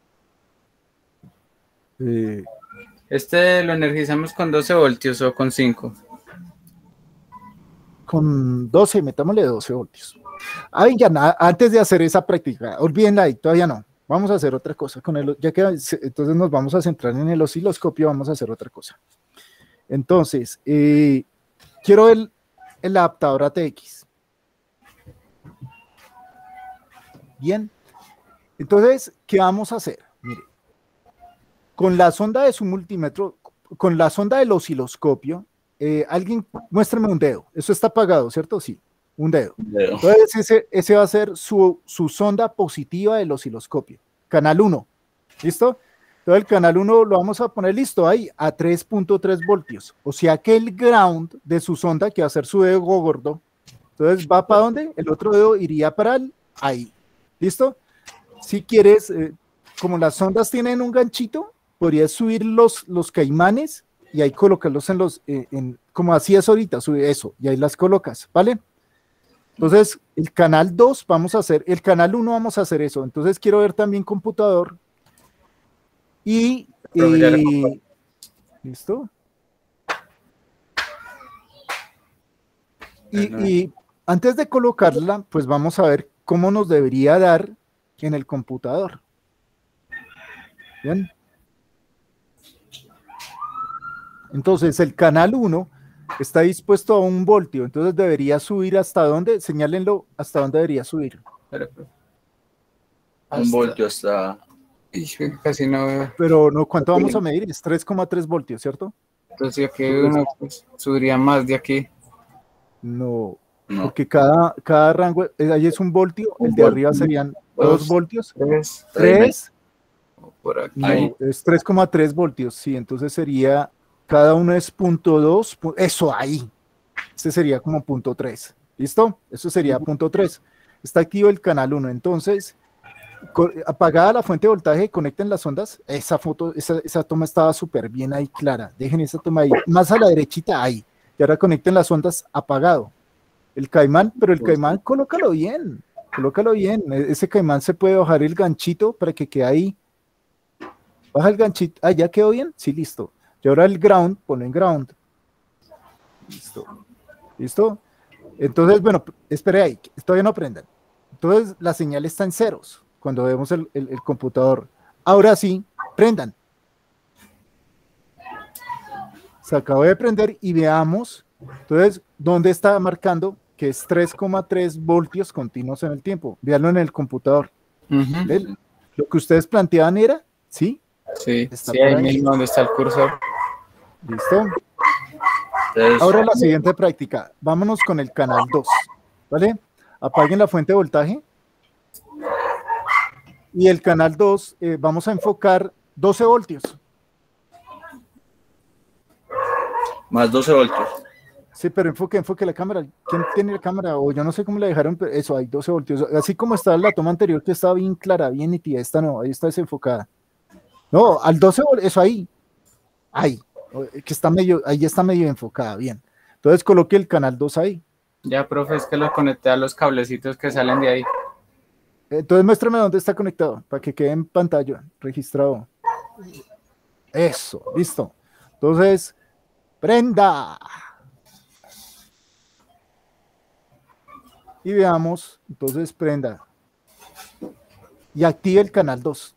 Eh, Este lo energizamos con doce voltios o con cinco. con doce, metámosle doce voltios. Ay, ya nada, antes de hacer esa práctica, olvídenla ahí, todavía no. Vamos a hacer otra cosa con el, ya que entonces nos vamos a centrar en el osciloscopio, vamos a hacer otra cosa. Entonces, eh, quiero el, el adaptador A T X. Bien. Entonces, ¿qué vamos a hacer? Mire, con la sonda de su multímetro, con la sonda del osciloscopio, eh, alguien, muéstrame un dedo. Eso está apagado, ¿cierto? Sí, un dedo. Dedo. Entonces, ese, ese va a ser su, su sonda positiva del osciloscopio. Canal uno. ¿Listo? Entonces, el canal uno lo vamos a poner listo ahí a tres punto tres voltios. O sea que el ground de su sonda, que va a ser su dedo gordo, entonces va para dónde? El otro dedo iría para el, ahí. ¿Listo? Si quieres, eh, como las sondas tienen un ganchito, podrías subir los, los caimanes y ahí colocarlos en los, eh, en, como hacías ahorita, sube eso, y ahí las colocas, ¿vale? Entonces, el canal dos vamos a hacer, el canal uno vamos a hacer eso. Entonces, quiero ver también computador. Y, Profe, ya le eh, ¿listo? Y, y antes de colocarla, pues vamos a ver cómo nos debería dar en el computador. Bien. Entonces, el canal uno está dispuesto a un voltio, entonces debería subir hasta dónde, señálenlo hasta dónde debería subir. Espera, profe. Un Hasta- voltio hasta. Hijo, casi no veo. Pero no, ¿cuánto vamos a medir? Es tres coma tres voltios, ¿cierto? Entonces aquí uno pues, subiría más de aquí. No, No. porque cada, cada rango, eh, ahí es un voltio, el de arriba serían dos voltios, Tres. tres, Por aquí. no, es tres coma tres voltios, sí, entonces sería, cada uno es punto dos, pu- eso ahí, este sería como punto tres, ¿listo? Eso sería punto tres, está activo el canal uno, entonces, co- apagada la fuente de voltaje, conecten las ondas, esa foto, esa, esa toma estaba súper bien ahí, clara, dejen esa toma ahí, más a la derechita ahí, y ahora conecten las ondas apagado, el caimán, pero el caimán, colócalo bien, colócalo bien, e- ese caimán se puede bajar el ganchito para que quede ahí. Baja el ganchito. Ah, ¿ya quedó bien? Sí, listo. Y ahora el ground, ponlo en ground. Listo. ¿Listo? Entonces, bueno, espere ahí, todavía no prendan. Entonces, la señal está en ceros cuando vemos el, el- el computador. Ahora sí, prendan. Se acabó de prender y veamos, entonces, ¿dónde está marcando? Que es tres coma tres voltios continuos en el tiempo. Véanlo en el computador. Ujú. ¿Ven? Lo que ustedes planteaban era, ¿sí? Sí, Está sí, por ahí ahí. mismo donde está el cursor. ¿Listo? Entonces, Ahora la siguiente práctica. Vámonos con el canal dos. ¿Vale? Apaguen la fuente de voltaje. Y el canal dos, eh, vamos a enfocar doce voltios. más doce voltios. Sí, pero enfoque, enfoque la cámara. ¿Quién tiene la cámara? O yo no sé cómo la dejaron, pero eso, hay doce voltios. Así como está la toma anterior, que estaba bien clara, bien nítida. Esta no, ahí está desenfocada. No, al doce voltios, eso ahí. Ahí. Que está medio, ahí está medio enfocada, bien. Entonces coloque el canal dos ahí. Ya, profe, es que lo conecté a los cablecitos que salen de ahí. Entonces muéstrame dónde está conectado, para que quede en pantalla, registrado. Eso, listo. Entonces, prenda. Y veamos, entonces prenda. Y active el canal dos.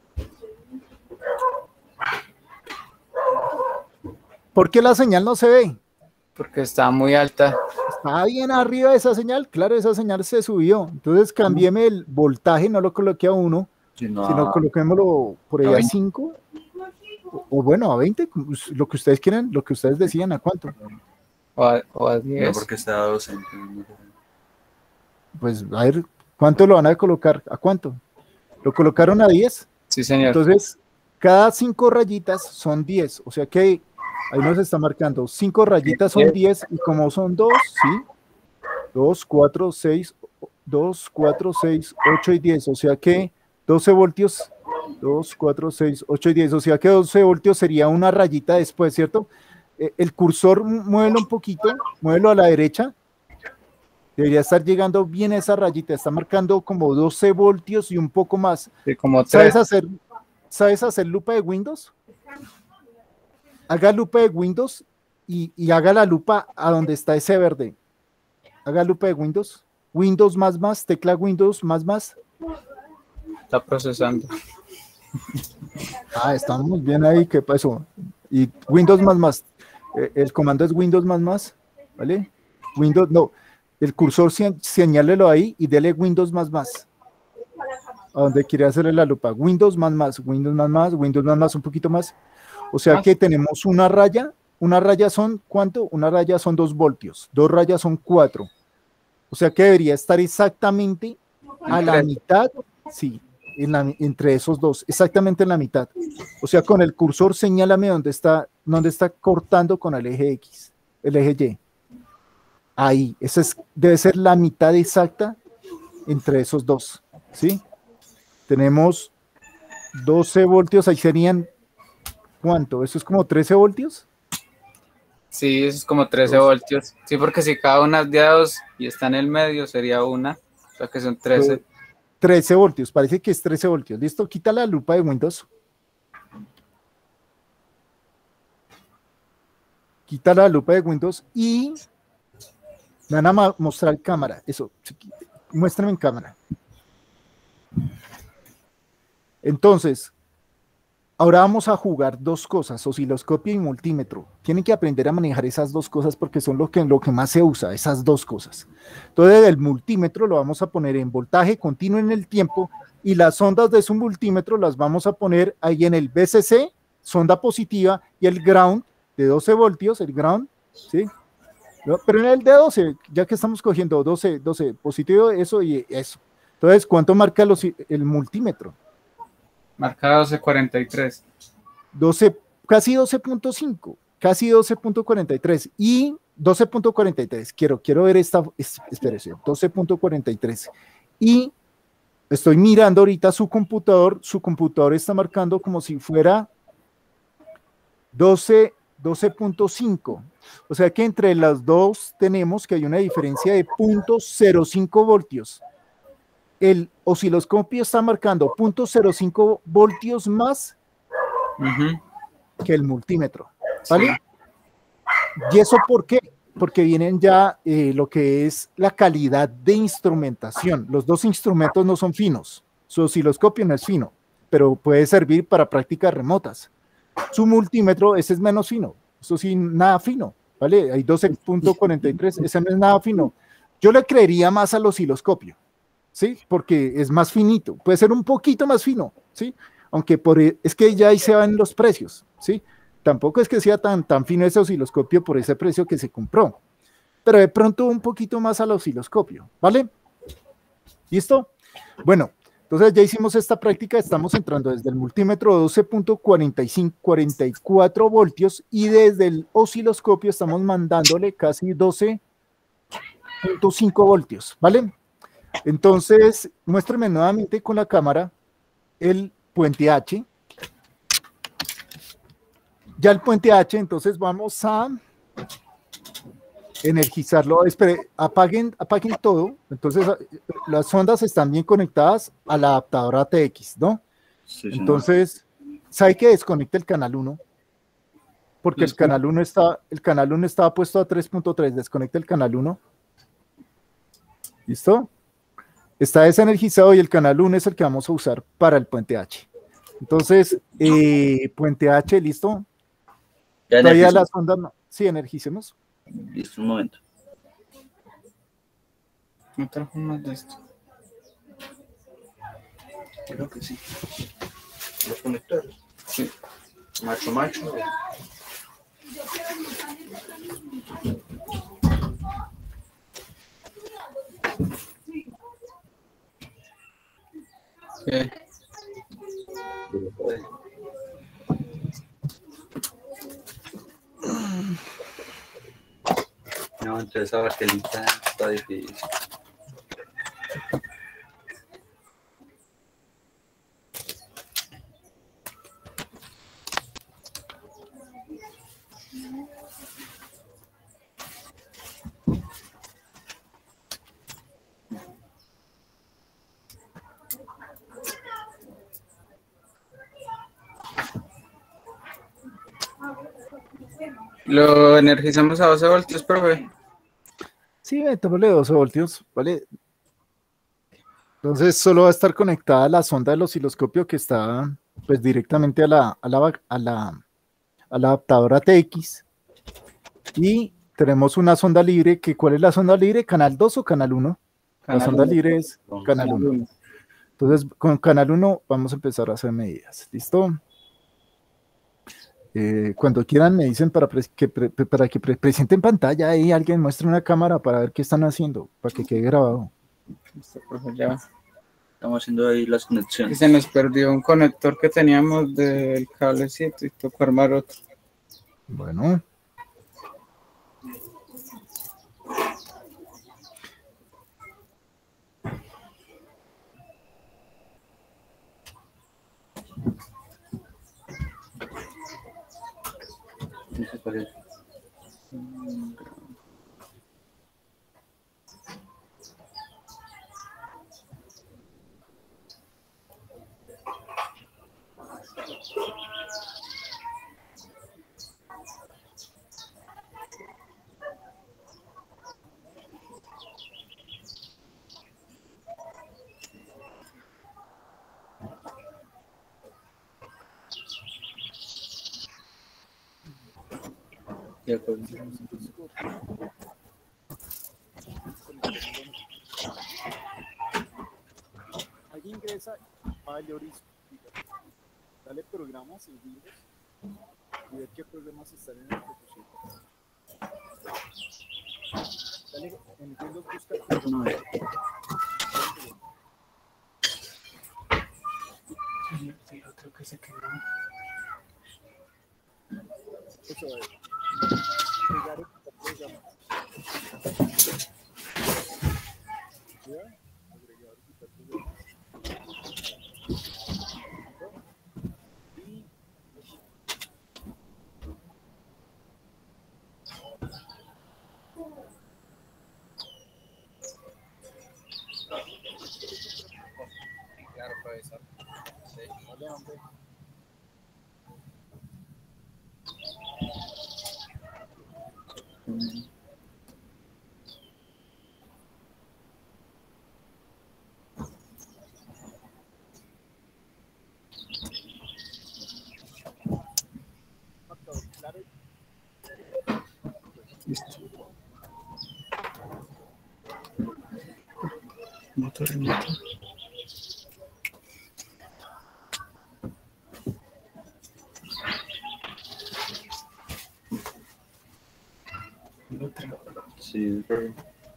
¿Por qué la señal no se ve? Porque está muy alta. Está bien arriba de esa señal, claro, esa señal se subió. Entonces cambiéme el voltaje, no lo coloqué a uno, Si no, sino a- coloquémoslo por ahí a a veinte. cinco, o, o bueno, a veinte, lo que ustedes quieran, lo que ustedes decían, ¿a cuánto? O a, o a no diez. porque está a doce. entonces no sé. Pues a ver, ¿cuánto lo van a colocar? ¿A cuánto? ¿Lo colocaron a diez? Sí, señor. Entonces, cada cinco rayitas son diez, o sea que ahí nos está marcando, cinco rayitas son diez, y como son dos, ¿sí? dos, cuatro, seis, dos, cuatro, seis, ocho y diez, o sea que doce voltios, dos, cuatro, seis, ocho y diez, o sea que doce voltios sería una rayita después, ¿cierto? Eh, El cursor, muévelo un poquito, muévelo a la derecha, debería estar llegando bien a esa rayita, está marcando como doce voltios y un poco más. Sí, como ¿Sabes tres. hacer, ¿Sabes hacer lupa de Windows? Haga lupa de Windows y, y haga la lupa a donde está ese verde. Haga lupa de Windows. Windows más más, tecla Windows más más. Está procesando. Ah, estamos bien ahí, ¿qué pasó? Y Windows más más. Eh, el comando es Windows más más, ¿vale? Windows, no. El cursor se- señálelo ahí y dele Windows más más. A donde quiere hacerle la lupa. Windows más más, Windows más más, Windows más más, un poquito más. O sea Ah. que tenemos una raya. Una raya son, ¿cuánto? Una raya son dos voltios. Dos rayas son cuatro. O sea que debería estar exactamente a la Tres. mitad, sí, en la- entre esos dos, exactamente en la mitad. O sea, con el cursor señálame dónde está, dónde está cortando con el eje X, el eje Y. Ahí, esa es, debe ser la mitad exacta entre esos dos, ¿sí? Tenemos doce voltios, ahí serían, ¿cuánto? ¿Eso es como trece voltios? Sí, eso es como trece Dos. voltios. Sí, porque si cada una es de a dos y está en el medio, sería una. O sea que son trece. trece voltios, parece que es trece voltios. Listo, quita la lupa de Windows. Quita la lupa de Windows y me van a ma- mostrar cámara. Eso, muéstrame en cámara. Entonces, ahora vamos a jugar dos cosas, osciloscopio y multímetro. Tienen que aprender a manejar esas dos cosas porque son lo que, lo que más se usa, esas dos cosas. Entonces, el multímetro lo vamos a poner en voltaje continuo en el tiempo y las ondas de su multímetro las vamos a poner ahí en el V C C, sonda positiva, y el ground de doce voltios, el ground, ¿sí? ¿no? Pero en el de doce, ya que estamos cogiendo doce, doce positivo, eso y eso. Entonces, ¿cuánto marca los, el multímetro? Marca doce cuarenta y tres. doce, casi doce punto cinco, casi doce punto cuarenta y tres y doce punto cuarenta y tres. Quiero, quiero ver esta, espérese, doce punto cuarenta y tres. Y estoy mirando ahorita su computador, su computador está marcando como si fuera doce punto cinco. O sea que entre las dos tenemos que hay una diferencia de punto cero cinco voltios. El osciloscopio está marcando punto cero cinco voltios más uh-huh. que el multímetro, ¿vale? Sí. ¿Y eso por qué? Porque vienen ya eh, lo que es la calidad de instrumentación. Los dos instrumentos no son finos. Su osciloscopio no es fino, pero puede servir para prácticas remotas. Su multímetro, ese es menos fino. Eso sí, nada fino, ¿vale? Hay doce punto cuarenta y tres, ese no es nada fino. Yo le creería más al osciloscopio, ¿sí? Porque es más finito. Puede ser un poquito más fino, ¿sí? Aunque por, es que ya ahí se van los precios, ¿sí? Tampoco es que sea tan, tan fino ese osciloscopio por ese precio que se compró, pero de pronto un poquito más al osciloscopio, ¿vale? ¿Listo? Bueno, entonces ya hicimos esta práctica, estamos entrando desde el multímetro doce punto cuarenta y cinco, cuarenta y cuatro voltios y desde el osciloscopio estamos mandándole casi doce punto cinco voltios, ¿vale? Entonces, muéstrame nuevamente con la cámara el puente H. Ya el puente H, entonces vamos a energizarlo. Espere, apaguen, apaguen todo. Entonces, las ondas están bien conectadas al adaptador A T X, ¿no? Sí, entonces, ¿sabe que desconecte el canal uno? Porque el canal uno está, el canal uno estaba puesto a tres punto tres. Desconecte el canal uno. ¿Listo? Está desenergizado y el canal uno es el que vamos a usar para el puente H. Entonces, eh, puente H, ¿listo? Ya todavía las ondas no. Sí, energicemos. Listo, un momento. No trajo más de esto. Creo que sí. Los conectores. Sí. Macho, macho. ¿Qué? No, entre esa baquelita está difícil. Lo energizamos a doce voltios, profe. Sí, metámosle doce voltios, ¿vale? Entonces solo va a estar conectada la sonda del osciloscopio que está pues directamente a la, a la, a la, a la adaptadora A T X. Y tenemos una sonda libre, que ¿cuál es la sonda libre? ¿Canal dos o canal uno? Canal la sonda uno. Libre es canal uno. Entonces con canal uno vamos a empezar a hacer medidas. ¿Listo? Eh, cuando quieran me dicen para que, pre para que pre presenten pantalla ahí, alguien muestre una cámara para ver qué están haciendo, para que quede grabado. Listo, profe, ya. Estamos haciendo ahí las conexiones. Y se nos perdió un conector que teníamos del cablecito y tocó armar otro. Bueno. Ahí ingresa Mayoris, dale programas y Windows y ver qué programas están en la ejecución. Entiendo tus cálculos. Sí, otro que se quedó. Eso es. Pegar el programa. ¿Ya? Agregar y quitar programa. Y Claro, profesor. Sí. vale, hombre. Motor, motor. El otro. Sí, pero...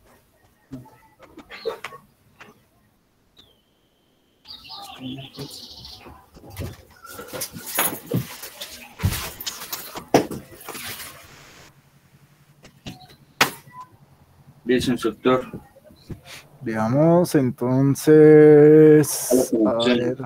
Bien, instructor. Veamos entonces. A Sí. ver.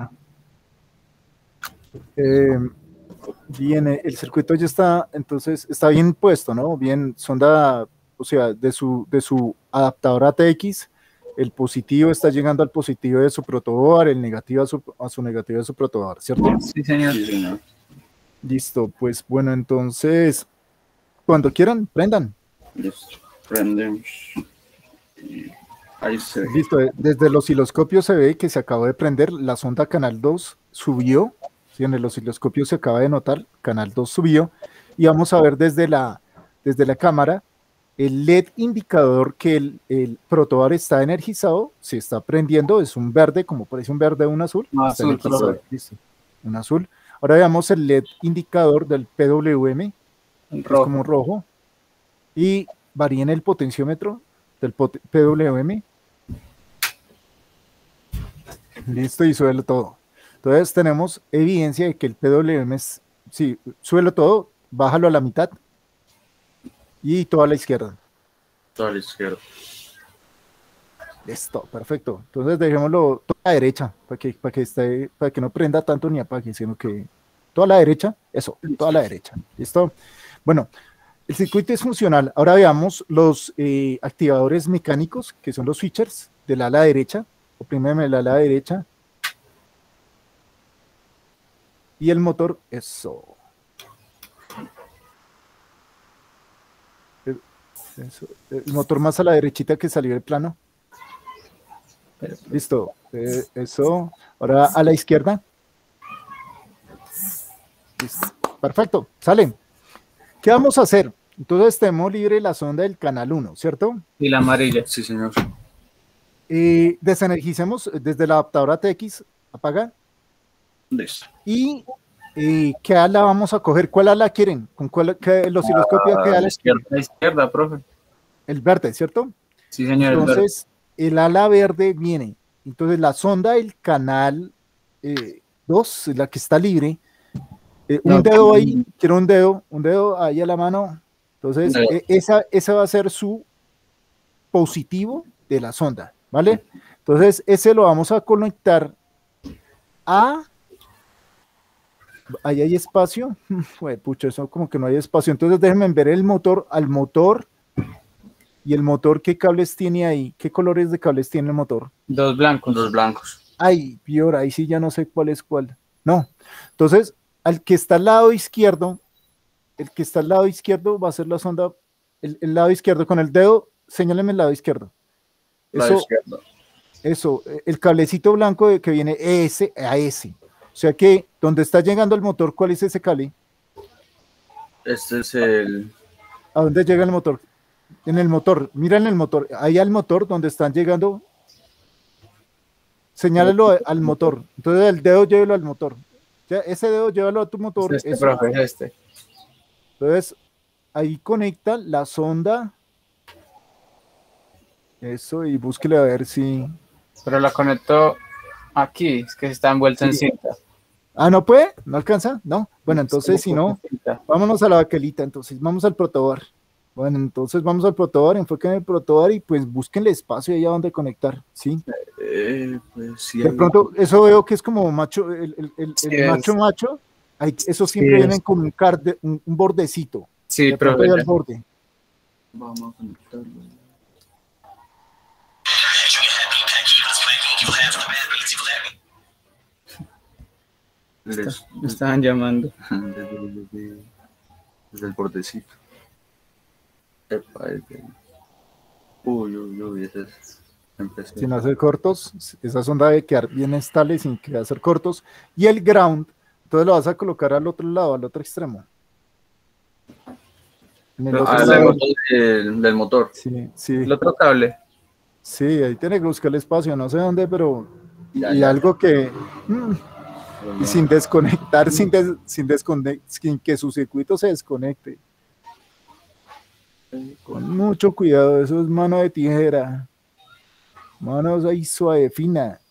Eh, bien, el circuito ya está, entonces está bien puesto, ¿no? Bien, sonda, o sea, de su, de su adaptador A T X, el positivo está llegando al positivo de su protoboard, el negativo a su, a su negativo de su protoboard, ¿cierto? Sí, señor. Sí, señor. Listo, pues bueno, entonces, cuando quieran, prendan. Listo. Prendemos. Y ahí se ve. Listo, eh, desde el osciloscopio se ve que se acabó de prender, la sonda canal dos subió, ¿sí? En el osciloscopio se acaba de notar, canal dos subió, y vamos a ver desde la, desde la cámara el L E D indicador que el, el protoboard está energizado, se está prendiendo, es un verde, como parece un verde o un azul. No, está azul, energizado, profe. listo, un azul. Ahora veamos el L E D indicador del P W M, El es rojo. como rojo, y varía en el potenciómetro del pot- P W M. Listo, y suelo todo. Entonces tenemos evidencia de que el P W M es, sí, suelo todo, bájalo a la mitad y todo a la izquierda. Toda la izquierda. Listo, perfecto. Entonces dejémoslo toda a la derecha, para que, para que, esté, para que no prenda tanto ni apague, sino que toda a la derecha, eso, toda a la derecha. ¿Listo? Bueno, el circuito es funcional. Ahora veamos los eh, activadores mecánicos, que son los switchers del ala derecha. Oprímeme el ala derecha. Y el motor, eso. El, eso. El motor más a la derechita que salió del plano. Listo. Eh, eso. Ahora a la izquierda. Listo. Perfecto. Sale. ¿Qué vamos a hacer? Entonces tenemos libre la sonda del canal uno, ¿cierto? Y la amarilla. Sí, señor. Eh, desenergicemos desde el adaptador A T X, apaga. Listo. Y eh, ¿qué ala vamos a coger? ¿Cuál ala quieren? ¿Con cuál qué, el osciloscopio? ¿Qué A ala? la izquierda. La izquierda, profe. El verde, ¿cierto? Sí, señor. el verde. Entonces, el ala verde viene. Entonces, la sonda del canal eh, dos, la que está libre, eh, un No, dedo ahí, quiero un dedo, un dedo ahí a la mano. Entonces, Dedo. eh, esa, esa va a ser su positivo de la sonda, ¿vale? Entonces, ese lo vamos a conectar a... Ahí hay espacio. Jue pucha, eso como que no hay espacio. Entonces, déjenme ver el motor, al motor. Y el motor, ¿qué cables tiene ahí? ¿Qué colores de cables tiene el motor? Dos blancos. Los blancos. Ay, peor, ahí sí ya no sé cuál es cuál. No. Entonces, al que está al lado izquierdo, el que está al lado izquierdo va a ser la sonda, el, el lado izquierdo, con el dedo, señáleme el lado izquierdo. La Eso, izquierda. eso, el cablecito blanco de que viene ese a ese. O sea que, donde está llegando el motor, ¿cuál es ese cable? Este es el... ¿A dónde llega el motor? En el motor, mira en el motor, ahí al motor donde están llegando, señálalo al motor. Entonces el dedo llévelo al motor. Ya, ese dedo llévalo a tu motor. Este, eso. profe, es este. Entonces ahí conecta la sonda Eso, y búsquele a ver si... Pero la conecto aquí, es que está envuelto en cinta. Ah, ¿no puede? ¿No alcanza? No. Bueno, entonces si no, Cinta. vámonos a la baquelita, entonces vamos al protobar. Bueno, entonces vamos al protobar, enfoquen el protobar y pues búsquenle espacio ahí a donde conectar, ¿sí? Eh, pues sí. De hay- pronto, eso veo que es como macho, el, el, el, Sí, el es. macho macho, hay, eso siempre Sí, vienen es. con un, card, un, un bordecito. Sí, De pero pronto ahí al borde. Vamos a conectarlo. Les- me estaban llamando. desde, desde- desde el bordecito. Epa, ese. Uy, uy, uy, ese es. Empecé. Sin hacer cortos, esa sonda debe quedar bien estable sin que hacer cortos. Y el ground, entonces lo vas a colocar al otro lado, al otro extremo. En el Pero- otro Ah, el lado. motor del, del motor. Sí, sí, El otro cable. sí, ahí tiene que buscar el espacio, no sé dónde, pero Ya, y ya. algo que mm, y sin desconectar, sin, des- sin, desconec- sin que su circuito se desconecte. Con mucho cuidado, eso es mano de tijera. Manos ahí suave, fina.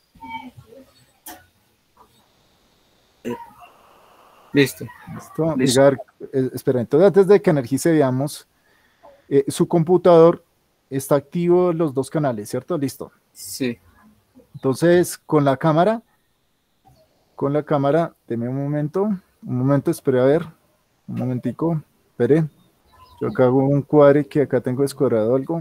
Listo. Listo, Listo. Edgar, eh, espera, entonces antes de que energice, veamos, eh, su computador está activo en los dos canales, ¿cierto? Listo. Sí. Entonces, con la cámara, con la cámara, deme un momento, un momento, espere a ver, un momentico, espere. Yo acá hago un cuadre que acá tengo descuadrado algo.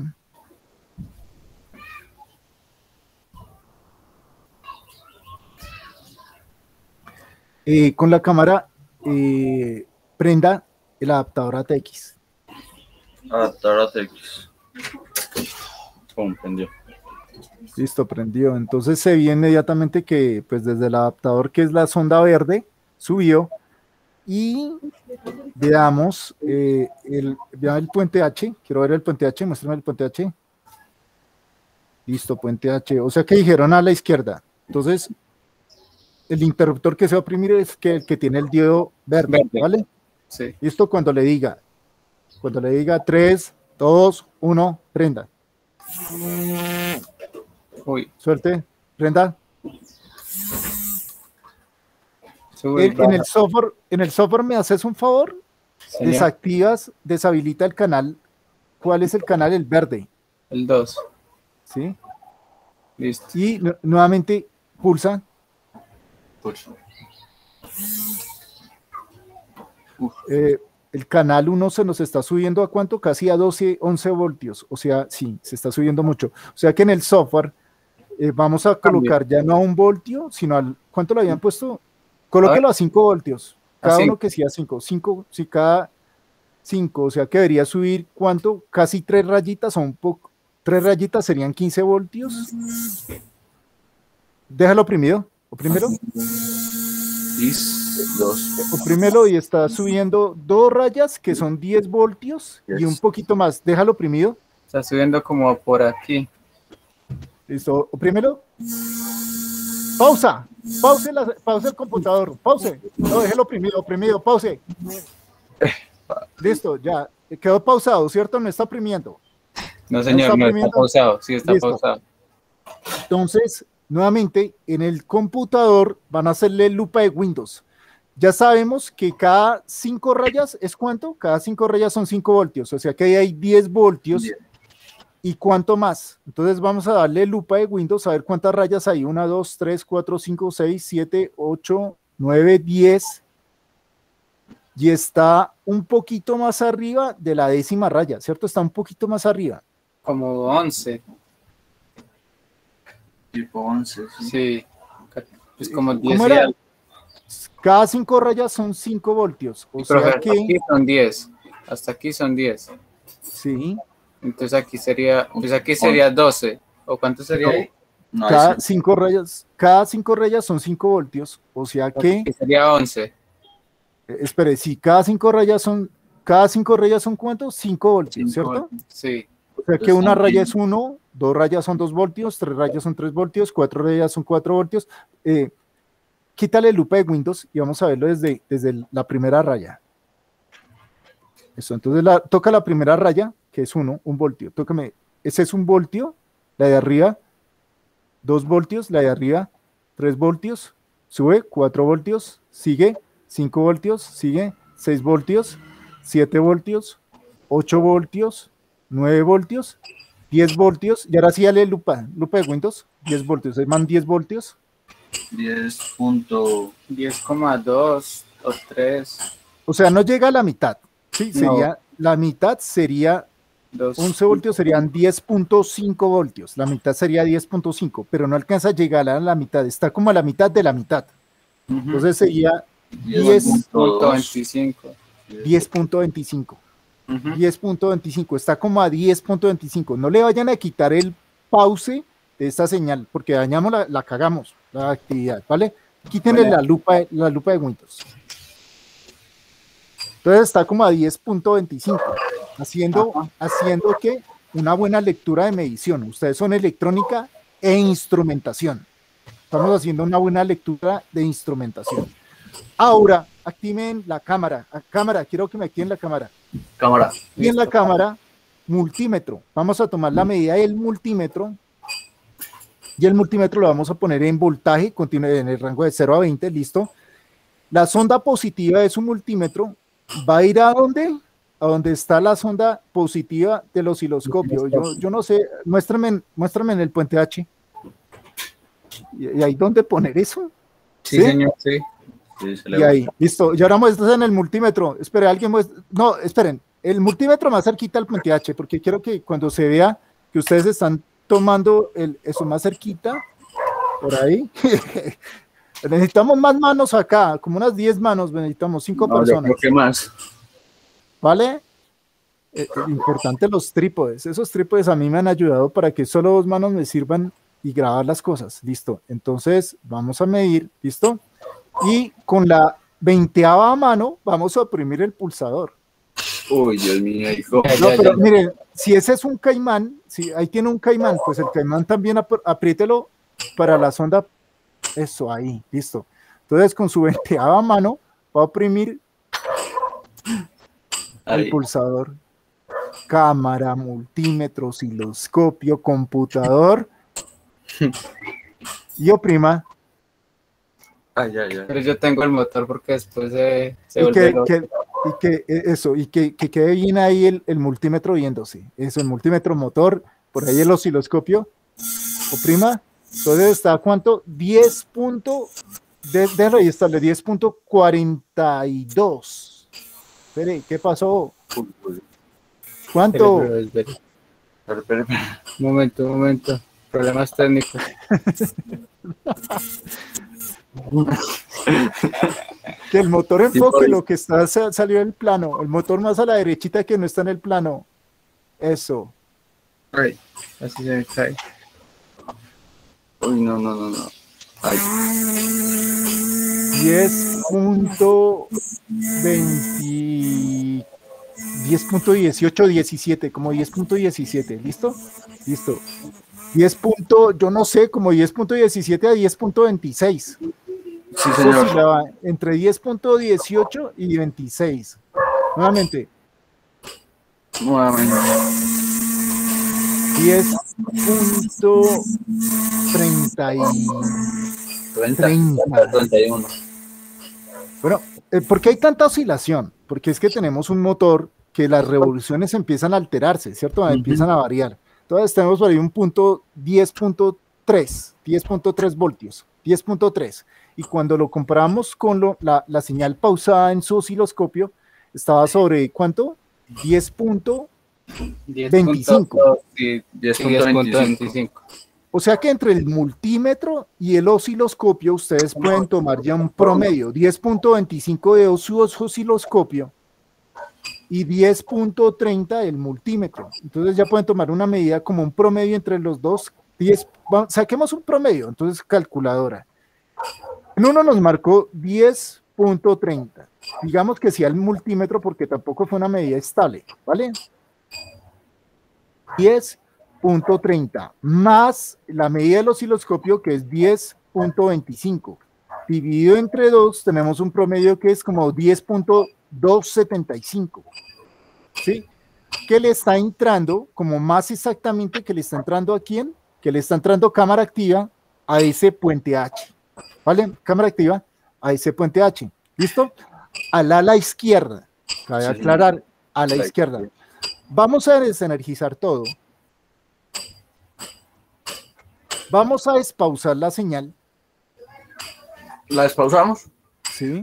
Eh, con la cámara, eh, prenda el adaptador A T X. Adaptar a T X. Pum, prendió. Listo, prendió. Entonces se vio inmediatamente que pues desde el adaptador, que es la sonda verde, subió y veamos eh, el, vean el puente H. Quiero ver el puente H, muéstrame el puente H. Listo, puente H. O sea que dijeron a la izquierda. Entonces, el interruptor que se va a oprimir es que el que tiene el diodo verde, Verde. ¿vale? Sí. Listo, cuando le diga, cuando le diga tres, dos, uno, prenda. Uy. Suelte, prenda. Sube y En, en el baja. software, en el software me haces un favor, Sería desactivas, deshabilita el canal. ¿Cuál es el canal? El verde, el dos. ¿sí? Listo. Y nu- nuevamente pulsa. Push. eh, el canal uno se nos está subiendo a cuánto, casi a doce, once voltios. O sea, sí, se está subiendo mucho. O sea que en el software eh, vamos a colocar ya no a un voltio, sino al, ¿cuánto lo habían puesto? Colóquelo a cinco voltios. ¿A Cada cinco? uno que sea cinco. cinco, si cada cinco, o sea que debería subir, ¿cuánto? Casi tres rayitas o un poco. Tres rayitas serían quince voltios. Déjalo oprimido. Oprímelo. Is dos. Oprímelo y está subiendo dos rayas que son diez voltios y un Yes. poquito más. Déjalo oprimido. Está subiendo como por aquí. Listo. Oprímelo. Pausa. Pause, la- pause el computador. Pause. No, déjelo oprimido. Oprimido. Pause. Listo. Ya. Quedó pausado, ¿cierto? No está oprimiendo. No, señor, está no está oprimiendo? pausado. Sí, está Listo. pausado. Entonces, nuevamente, en el computador van a hacerle lupa de Windows. Ya sabemos que cada cinco rayas es ¿cuánto? Cada cinco rayas son cinco voltios, o sea que ahí hay diez voltios. Bien. ¿Y cuánto más? Entonces vamos a darle lupa de Windows a ver cuántas rayas hay. una, dos, tres, cuatro, cinco, seis, siete, ocho, nueve, diez. Y está un poquito más arriba de la décima raya, ¿cierto? Está un poquito más arriba. Como once. Tipo once. Sí. Sí. Pues como diez. ¿Cómo y era? algo. Cada cinco rayas son cinco voltios. O Pero sea hasta que, aquí son diez. Hasta aquí son diez. sí, Entonces aquí sería, pues aquí sería doce. ¿O cuánto sería ahí? No, cada es- cinco rayas, cada cinco rayas son cinco voltios. O sea que, Aquí sería once. eh, espere, si cada cinco rayas son, cada cinco rayas son ¿cuántos? cinco voltios, Cinco ¿cierto? Sí. O sea que Entonces, una raya también- es uno, dos rayas son dos voltios, tres rayas son tres voltios, cuatro rayas son cuatro voltios. Eh, quítale lupa de Windows y vamos a verlo desde, desde el- la primera raya. Eso, entonces la, toca la primera raya, que es uno, un voltio. Tócame, ese es un voltio. la de arriba, dos voltios, la de arriba, tres voltios, sube, cuatro voltios, sigue, cinco voltios, sigue, seis voltios, siete voltios, ocho voltios, nueve voltios, diez voltios, y ahora sí dale lupa, lupa de Windows, diez voltios, ahí van diez voltios. diez punto diez coma dos o tres. O sea, no llega a la mitad, sí, No. sería, la mitad sería, dos. once voltios serían diez punto cinco voltios, la mitad sería diez punto cinco, pero no alcanza a llegar a la mitad, está como a la mitad de la mitad, Ujú. entonces sería diez diez punto punto veinticinco. diez punto veinticinco. Ujú. diez punto veinticinco, está como a diez punto veinticinco. No le vayan a quitar el pause de esta señal, porque dañamos la, la cagamos, la actividad, ¿vale? Quítenle Vale. la lupa, la lupa de Windows. Entonces está como a diez punto veinticinco, haciendo, Ajá. haciendo que una buena lectura de medición. Ustedes son electrónica e instrumentación. Estamos haciendo una buena lectura de instrumentación. Ahora, activen la cámara. A- Cámara, quiero que me activen la cámara. cámara. Y en la cámara, multímetro. Vamos a tomar la medida del multímetro y el multímetro lo vamos a poner en voltaje, continúe en el rango de cero a veinte, listo. La sonda positiva de su multímetro va a ir a dónde? A donde está la sonda positiva del osciloscopio. Yo, yo no sé, muéstrame, muéstrame en el puente H. ¿Y, y ahí dónde poner eso? Sí, ¿Sí? señor, sí. Sí, se Y le ahí, listo. Y ahora muestras en el multímetro. Espere, alguien muestra. No, esperen. El multímetro más cerquita al puente H, porque quiero que cuando se vea que ustedes están tomando el, eso más cerquita, por ahí. Necesitamos más manos acá, como unas diez manos, necesitamos cinco No, yo personas. creo que más. ¿Vale? Eh, eh, importante los trípodes. Esos trípodes a mí me han ayudado para que solo dos manos me sirvan y grabar las cosas. Listo. Entonces, vamos a medir. ¿Listo? Y con la veinteava mano vamos a oprimir el pulsador. Uy, Dios mío, hijo. Ya, No, ya, pero ya. miren, si ese es un caimán, si ahí tiene un caimán, pues el caimán también ap- apriételo para la sonda. Eso, ahí, listo. Entonces, con su veinteava mano va a oprimir el Ahí. pulsador. Cámara, multímetro, osciloscopio, computador. Y oprima. Ay, ay, ay. Pero yo tengo el motor porque después se, se Y vuelve que, loco. que- y que eh, eso, y que, que quede bien ahí el, el multímetro viéndose. Eso, el multímetro motor, por ahí el osciloscopio. Oprima. Entonces está a cuánto? diez punto, de, de registrarle diez punto cuarenta y dos. Espere, ¿qué pasó? Uy, uy. ¿Cuánto? Pero, pero, pero, Espera, espera, espera. Un momento, un momento. Problemas técnicos. Que el motor Sí, enfoque por- lo que está sa- salió del plano. El motor más a la derechita que no está en el plano. Eso. Ay, así se me cae. Uy, no, no, no, no. Ay, diez punto veinte, diez punto dieciocho, diecisiete, como diez punto diecisiete, ¿listo? Listo. diez punto, yo no sé, como diez punto diecisiete a diez punto veintiséis. sí, Eso señor. oscilaba entre diez punto dieciocho y veintiséis. Nuevamente, Nuevamente. diez punto treinta y treinta, treinta. treinta y uno. Bueno, eh, ¿por qué hay tanta oscilación? Porque es que tenemos un motor que las revoluciones empiezan a alterarse, ¿cierto? Ujú. Empiezan a variar. Entonces tenemos por ahí un punto diez punto tres, diez punto tres voltios, diez punto tres. Y cuando lo comparamos con lo- la, la señal pausada en su osciloscopio, estaba sobre, ¿cuánto? diez. diez veinticinco. punto- sí, diez sí, punto diez punto veinticinco. veinticinco. O sea que entre el multímetro y el osciloscopio ustedes pueden tomar ya un promedio, diez punto veinticinco de su osciloscopio y diez punto treinta del multímetro. Entonces ya pueden tomar una medida como un promedio entre los dos. diez, va- saquemos un promedio, entonces calculadora. En uno nos marcó diez punto treinta. Digamos que sea el multímetro porque tampoco fue una medida estable, ¿vale? diez punto treinta más la medida del osciloscopio que es diez punto veinticinco. Dividido entre dos tenemos un promedio que es como diez punto doscientos setenta y cinco. ¿Sí? Que le está entrando, como más exactamente que le está entrando a quién? que le está entrando cámara activa a ese puente H, ¿vale? Cámara activa a ese puente H, ¿listo? Al ala izquierda, cabe Sí, aclarar, a la La izquierda. izquierda. Vamos a desenergizar todo. Vamos a despausar la señal, ¿La despausamos? ¿sí?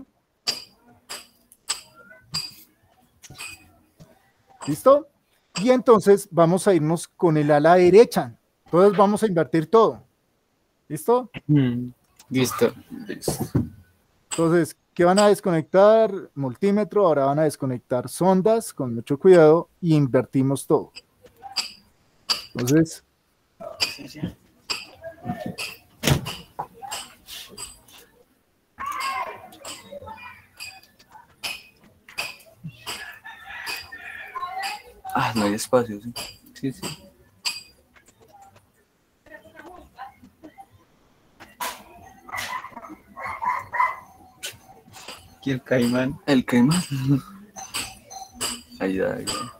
¿Listo? Y entonces vamos a irnos con el ala derecha. Entonces vamos a invertir todo. ¿Listo? Mm, Listo. Listo. Entonces, ¿qué van a desconectar? Multímetro, ahora van a desconectar sondas con mucho cuidado y invertimos todo. Entonces, Ah, no hay espacio, sí. Sí, sí. Aquí el caimán. El caimán. Ahí da, ahí da.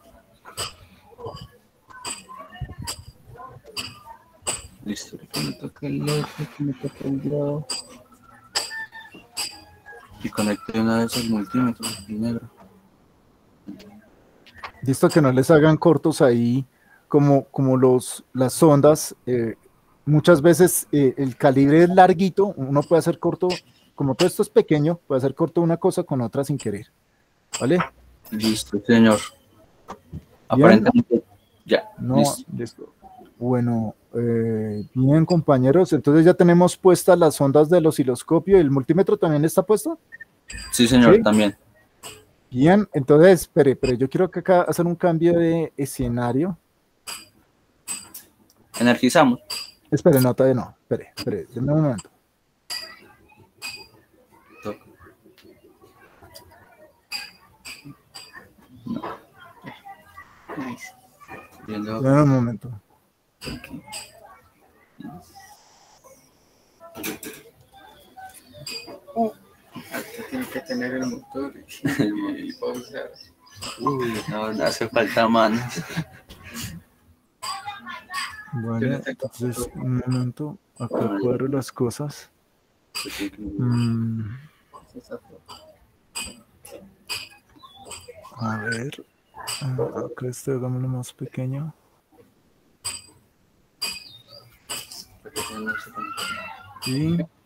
Listo. Que me toque el otro, que me toque el grado. Y conecté una vez el multímetro, el negro. listo, que no les hagan cortos ahí, como, como los, las sondas. Eh, muchas veces eh, el calibre es larguito, uno puede hacer corto, como todo esto es pequeño, puede hacer corto una cosa con otra sin querer. ¿Vale? Listo, señor. Aparentemente, ya. No, Listo. listo. Bueno, eh, bien, compañeros, entonces ya tenemos puestas las ondas del osciloscopio. ¿El multímetro también está puesto? Sí, señor, ¿Sí? también. Bien, entonces, espere, espere, yo quiero que acá hacer un cambio de escenario. Energizamos. Espere, no, todavía no, espere, espere, denme un momento. Toca. Nice. Viendo. Denme un momento. Ahorita tiene que tener el motor y, y pausar. Uy, no, no hace falta manos. Bueno, entonces, un momento, acá cuadro las cosas. Mm, a ver, ah, acá este, hagámoslo más pequeño. Y eh,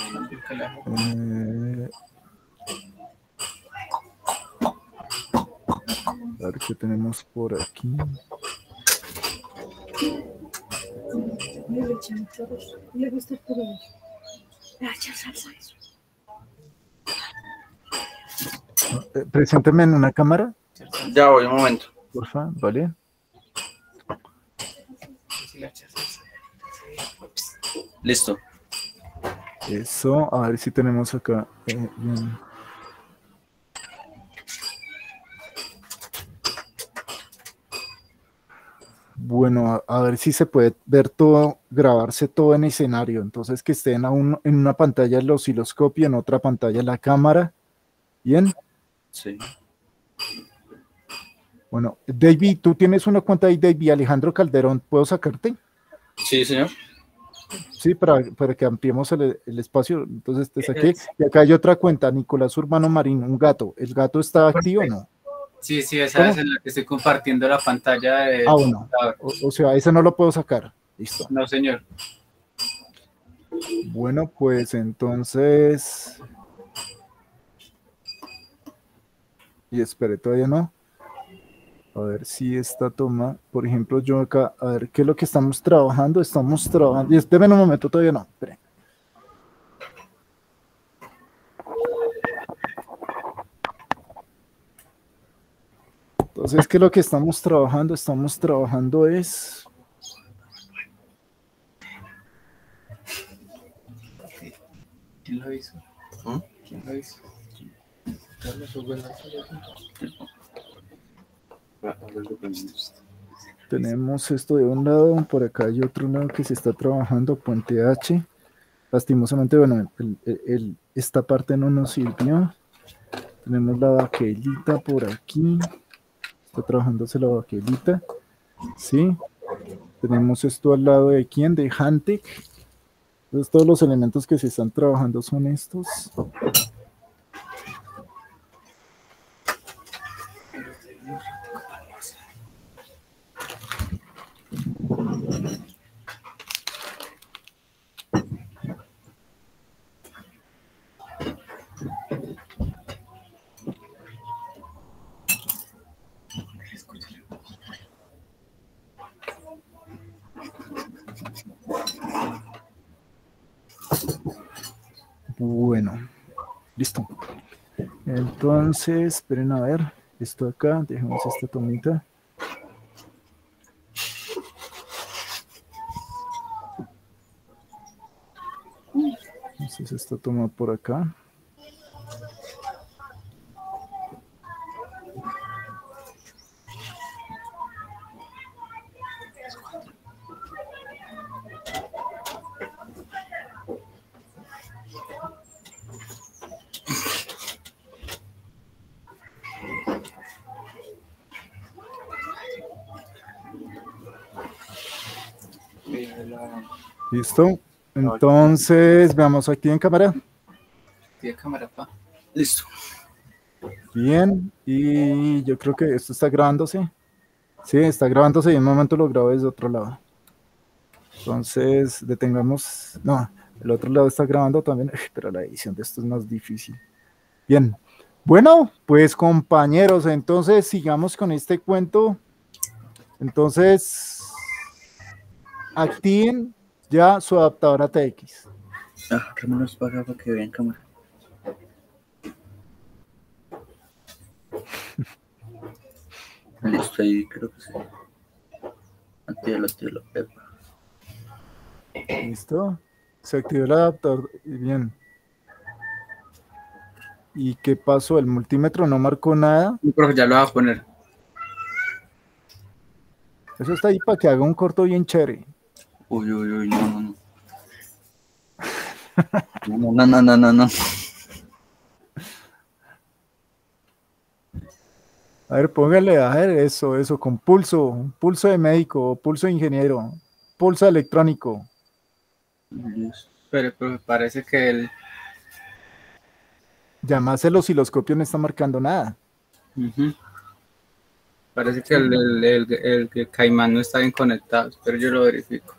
a ver qué tenemos por aquí. Le echan chorros. Le gusta el puro. Le echan salsa a eso. Eh, presénteme en una cámara, Ya voy, un momento. porfa, ¿vale? Listo. Eso, a ver si tenemos acá. eh, bien. Bueno, a, a ver si se puede ver todo, grabarse todo en escenario. Entonces, que estén a un- en una pantalla el osciloscopio, en otra pantalla la cámara. Bien. Sí. Bueno, David, tú tienes una cuenta ahí, David Alejandro Calderón. ¿Puedo sacarte? Sí, señor. Sí, para, para que ampliemos el, el espacio. Entonces te saqué. Y acá hay otra cuenta, Nicolás Urbano Marín, un gato. ¿El gato está activo o no? Sí, sí, esa ¿Cómo? es en la que estoy compartiendo la pantalla. De Ah, bueno. O, o sea, ese no lo puedo sacar. Listo. No, señor. Bueno, pues entonces. Y espere, todavía no. A ver si esta toma, por ejemplo, yo acá, a ver qué es lo que estamos trabajando. Estamos trabajando. Y esperen un momento, todavía no. Esperen. Entonces, ¿qué es lo que estamos trabajando? Estamos trabajando es. ¿Quién lo hizo? ¿Mm? ¿Quién lo hizo? Tenemos esto de un lado, por acá hay otro lado que se está trabajando, Puente H. Lastimosamente, bueno, el- el- el- esta parte no nos sirvió. Tenemos la baquelita por aquí. Está trabajándose la baquelita. Sí. Tenemos esto al lado de quién, de Hantec. Entonces todos los elementos que se están trabajando son estos. Bueno, listo. Entonces, esperen a ver, esto acá, dejemos esta tomita. Entonces, esta toma por acá. Listo. Entonces, veamos aquí en cámara. Tiene cámara, pa. Listo. Bien. Y yo creo que esto está grabándose. Sí, está grabándose y en un momento lo grabo desde otro lado. Entonces, detengamos. No, el otro lado está grabando también, pero la edición de esto es más difícil. Bien. Bueno, pues compañeros, entonces sigamos con este cuento. Entonces, activen ya su adaptador A T X. Ah, que menos para acá para que vean cámara. Listo, ahí creo que sí. Actívalo, actívalo, epa. Listo. Se activó el adaptador. Bien. ¿Y qué pasó? El multímetro no marcó nada. Yo creo que ya lo voy a poner. Eso está ahí para que haga un corto bien chévere. Uy, uy, uy, no, no, no. No, no, no, no, no, no. A ver, póngale, a ver, eso, eso, con pulso, pulso de médico, pulso de ingeniero, pulso electrónico. Pero, pero parece que el... Ya más el osciloscopio no está marcando nada. Uh-huh. Parece que el, el, el, el, el Caimán no está bien conectado, pero yo lo verifico.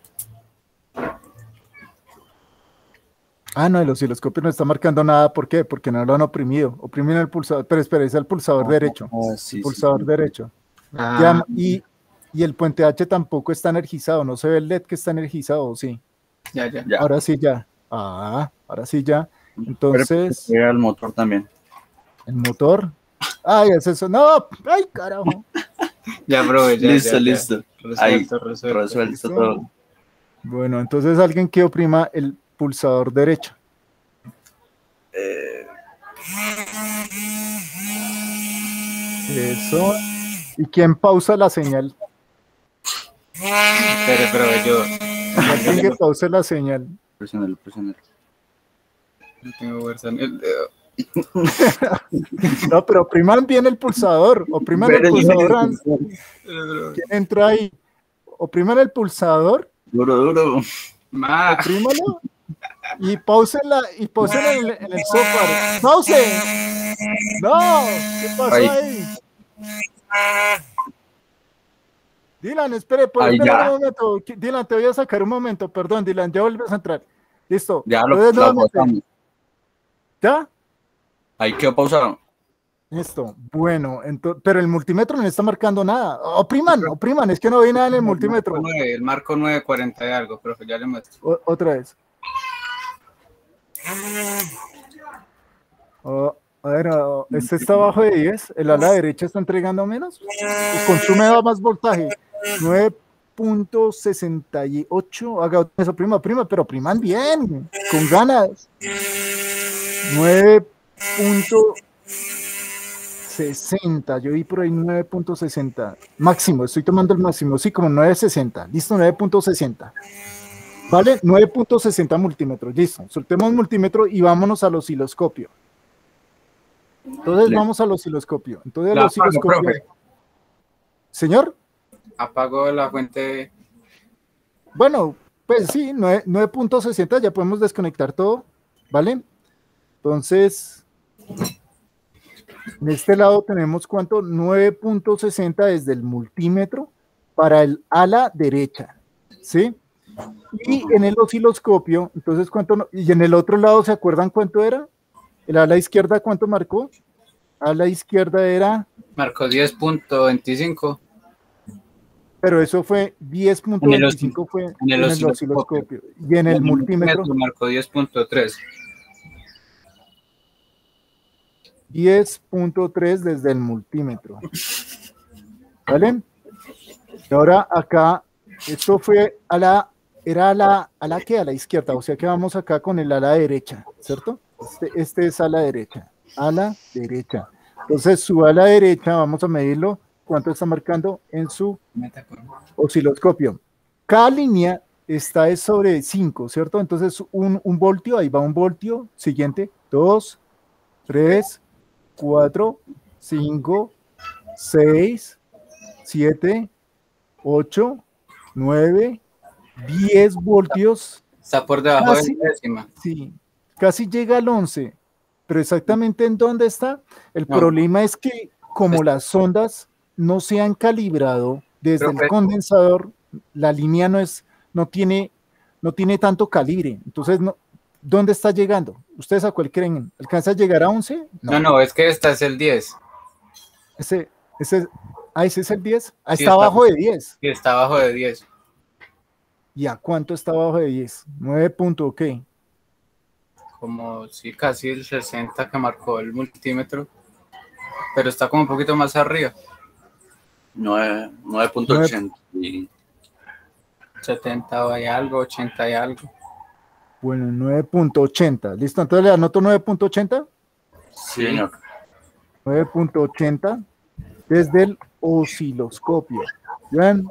Ah, no, el osciloscopio no está marcando nada. ¿Por qué? Porque no lo han oprimido. Oprimen el pulsador, pero espera, es el pulsador Ah, derecho. ah, sí, el pulsador sí, sí. derecho. Ah, Ya, y, y el puente H tampoco está energizado. No se ve el L E D que está energizado, ¿o sí? ya, ya. Ya. Ahora sí ya. Ah, ahora sí ya. Entonces, Era el motor también. el motor. Ay, es eso. No, ay, carajo. Ya, bro, ya, Listo, ya, ya. listo. Resuelto, Ahí, resuelto. resuelto ¿Listo? todo. Bueno, entonces alguien que oprima el pulsador derecho. Eh, Eso. ¿Y quién pausa la señal? Espere, pero yo Alguien que pause la señal. presionalo, presionalo. no tengo fuerza en el dedo. No, pero opriman bien el pulsador. Opriman el pulsador. antes. ¿Quién entra ahí? Opriman el pulsador. Duro, duro. Ma, Oprímalo. Y pausenla, y pausen en el, en el software. ¡Pause! ¡No! ¿Qué pasó Ahí. ahí? Dylan, espere, ¿puedes Ahí esperar ya. un momento? Dylan, te voy a sacar un momento. Perdón, Dylan, ya vuelves a entrar. Listo. Ya lo, Entonces, lo nuevamente. pausamos. ¿Ya? Ahí quedó pausado. Listo. Bueno, entonces, pero el multímetro no está marcando nada. Opriman, opriman, es que no ve nada en el multímetro. marco nueve, el marco nueve cuarenta y algo, pero ya le muestro. O- otra vez. Oh, a ver, oh, este está abajo de diez. El ala derecha está entregando menos. Y consume más voltaje. nueve punto sesenta y ocho. Haga eso, prima, prima, pero priman bien. Con ganas. nueve punto sesenta. Yo vi por ahí nueve punto sesenta. Máximo, estoy tomando el máximo. Sí, como nueve punto sesenta. Listo, nueve punto sesenta. ¿Vale? nueve punto sesenta multímetros. Listo. Soltemos multímetro y vámonos al osciloscopio. Entonces Le- vamos al osciloscopio. Entonces el La apago, osciloscopio. profe. Señor, Apago la fuente Bueno, pues sí, nueve nueve punto sesenta, ya podemos desconectar todo, ¿vale? Entonces, en este lado tenemos cuánto, nueve punto sesenta desde el multímetro para el ala derecha, ¿sí? Y en el osciloscopio, entonces, ¿cuánto? no- Y en el otro lado, ¿se acuerdan cuánto era? El ala izquierda, ¿cuánto marcó? A la izquierda era, Marcó diez punto veinticinco pero eso fue diez punto en el, oscil- veinticinco fue en el en el osciloscopio. osciloscopio. Y en Y el en el multímetro, multímetro marcó diez punto tres. diez punto tres desde el multímetro. ¿Vale? Y ahora acá, esto fue a la, era a la, a la que, a la izquierda, o sea que vamos acá con el ala derecha, ¿cierto? Este, este es a la derecha, a la derecha. Entonces su ala derecha, vamos a medirlo, ¿cuánto está marcando en su osciloscopio? Cada línea está es sobre cinco, ¿cierto? Entonces un, un voltio, ahí va un voltio, siguiente, dos, tres, cuatro, cinco, seis, siete, ocho, nueve, diez voltios, Está por debajo casi, de la décima. sí, casi llega al once, pero exactamente en dónde está. El No. problema es que como las ondas no se han calibrado desde el Profe. condensador, la línea no es, no tiene, no tiene tanto calibre. Entonces, no, ¿dónde está llegando? ¿Ustedes a cuál creen? ¿Alcanza a llegar a once? No, no, es que esta es el diez. Ese, ese, ah, ese es el diez. Ah, Sí, está está- abajo de diez. Y está abajo de diez. ¿Y a cuánto está abajo de diez? nueve punto, ok. Como sí, casi el sesenta que marcó el multímetro. Pero está como un poquito más arriba. nueve punto ochenta. Y setenta y algo, ochenta y algo. Bueno, nueve punto ochenta. ¿Listo? Entonces le anoto nueve punto ochenta. sí, señor. nueve punto ochenta desde el osciloscopio. ¿Ven?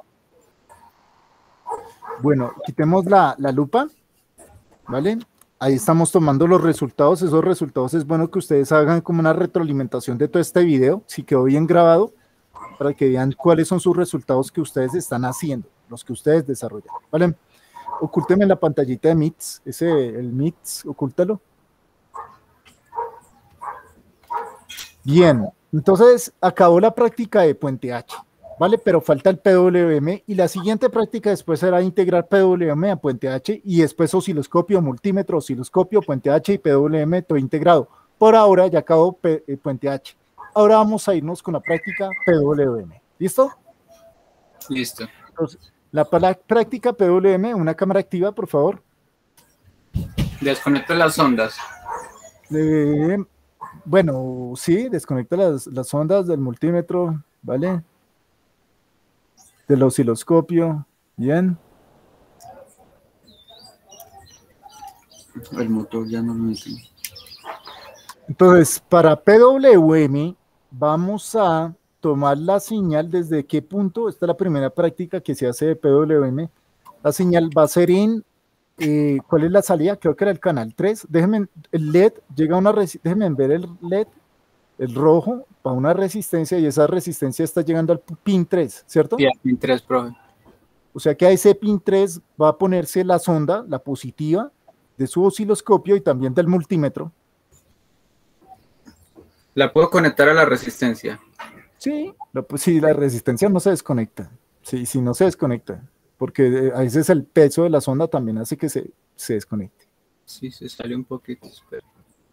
Bueno, quitemos la, la lupa, ¿vale? Ahí estamos tomando los resultados. Esos resultados es bueno que ustedes hagan como una retroalimentación de todo este video, si quedó bien grabado, para que vean cuáles son sus resultados que ustedes están haciendo, los que ustedes desarrollan, ¿vale? Ocúlteme la pantallita de MITS, ese, el MITS, ocúltalo. Bien, entonces acabó la práctica de Puente H, ¿vale? Pero falta el P W M y la siguiente práctica después será integrar P W M a Puente H y después osciloscopio, multímetro, osciloscopio, Puente H y P W M todo integrado. Por ahora ya acabó P- eh, Puente H. Ahora vamos a irnos con la práctica P W M. ¿Listo? Listo. Entonces, la pra- práctica P W M, una cámara activa, por favor. Desconecto las ondas. Eh, bueno, sí, desconecta las, las ondas del multímetro, ¿vale? Del osciloscopio, bien. El motor ya no lo metí. Entonces, para P W M vamos a tomar la señal desde qué punto. Esta es la primera práctica que se hace de P W M. La señal va a ser en, eh, ¿cuál es la salida? Creo que era el canal tres. Déjenme, el L E D llega a una, resi- déjenme ver el L E D, el rojo, para una resistencia y esa resistencia está llegando al pin tres, ¿cierto? Y al pin tres, profe. O sea que a ese pin tres va a ponerse la sonda, la positiva, de su osciloscopio y también del multímetro. La puedo conectar a la resistencia. Sí, la, pues, sí, la resistencia no se desconecta. Sí, sí, no se desconecta. Porque eh, a veces el peso de la sonda también hace que se, se desconecte. Sí, se sale un poquito. Espera.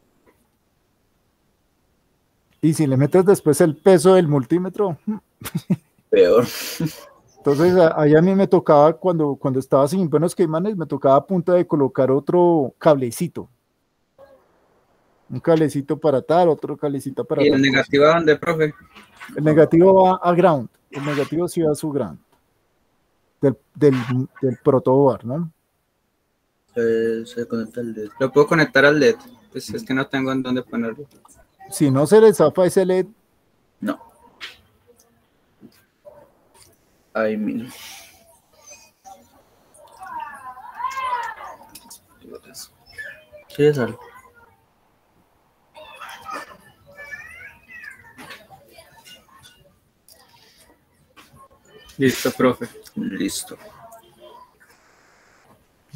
Y si le metes después el peso del multímetro, mm, Peor. entonces a- ahí a mí me tocaba, cuando, cuando estaba sin buenos caimanes, me tocaba a punto de colocar otro cablecito. Un cablecito para tal, otro cablecito para ¿Y tal el cosa. negativo a dónde, profe? El negativo va a ground. El negativo sí va a su ground. Del, del, del protoboard, ¿no? Se, se conecta el dedo. Lo puedo conectar al L E D. Pues es que no tengo en dónde ponerlo. Si no se le zafa ese L E D, No. Ahí mismo. Sí, es algo. Listo, profe. Listo.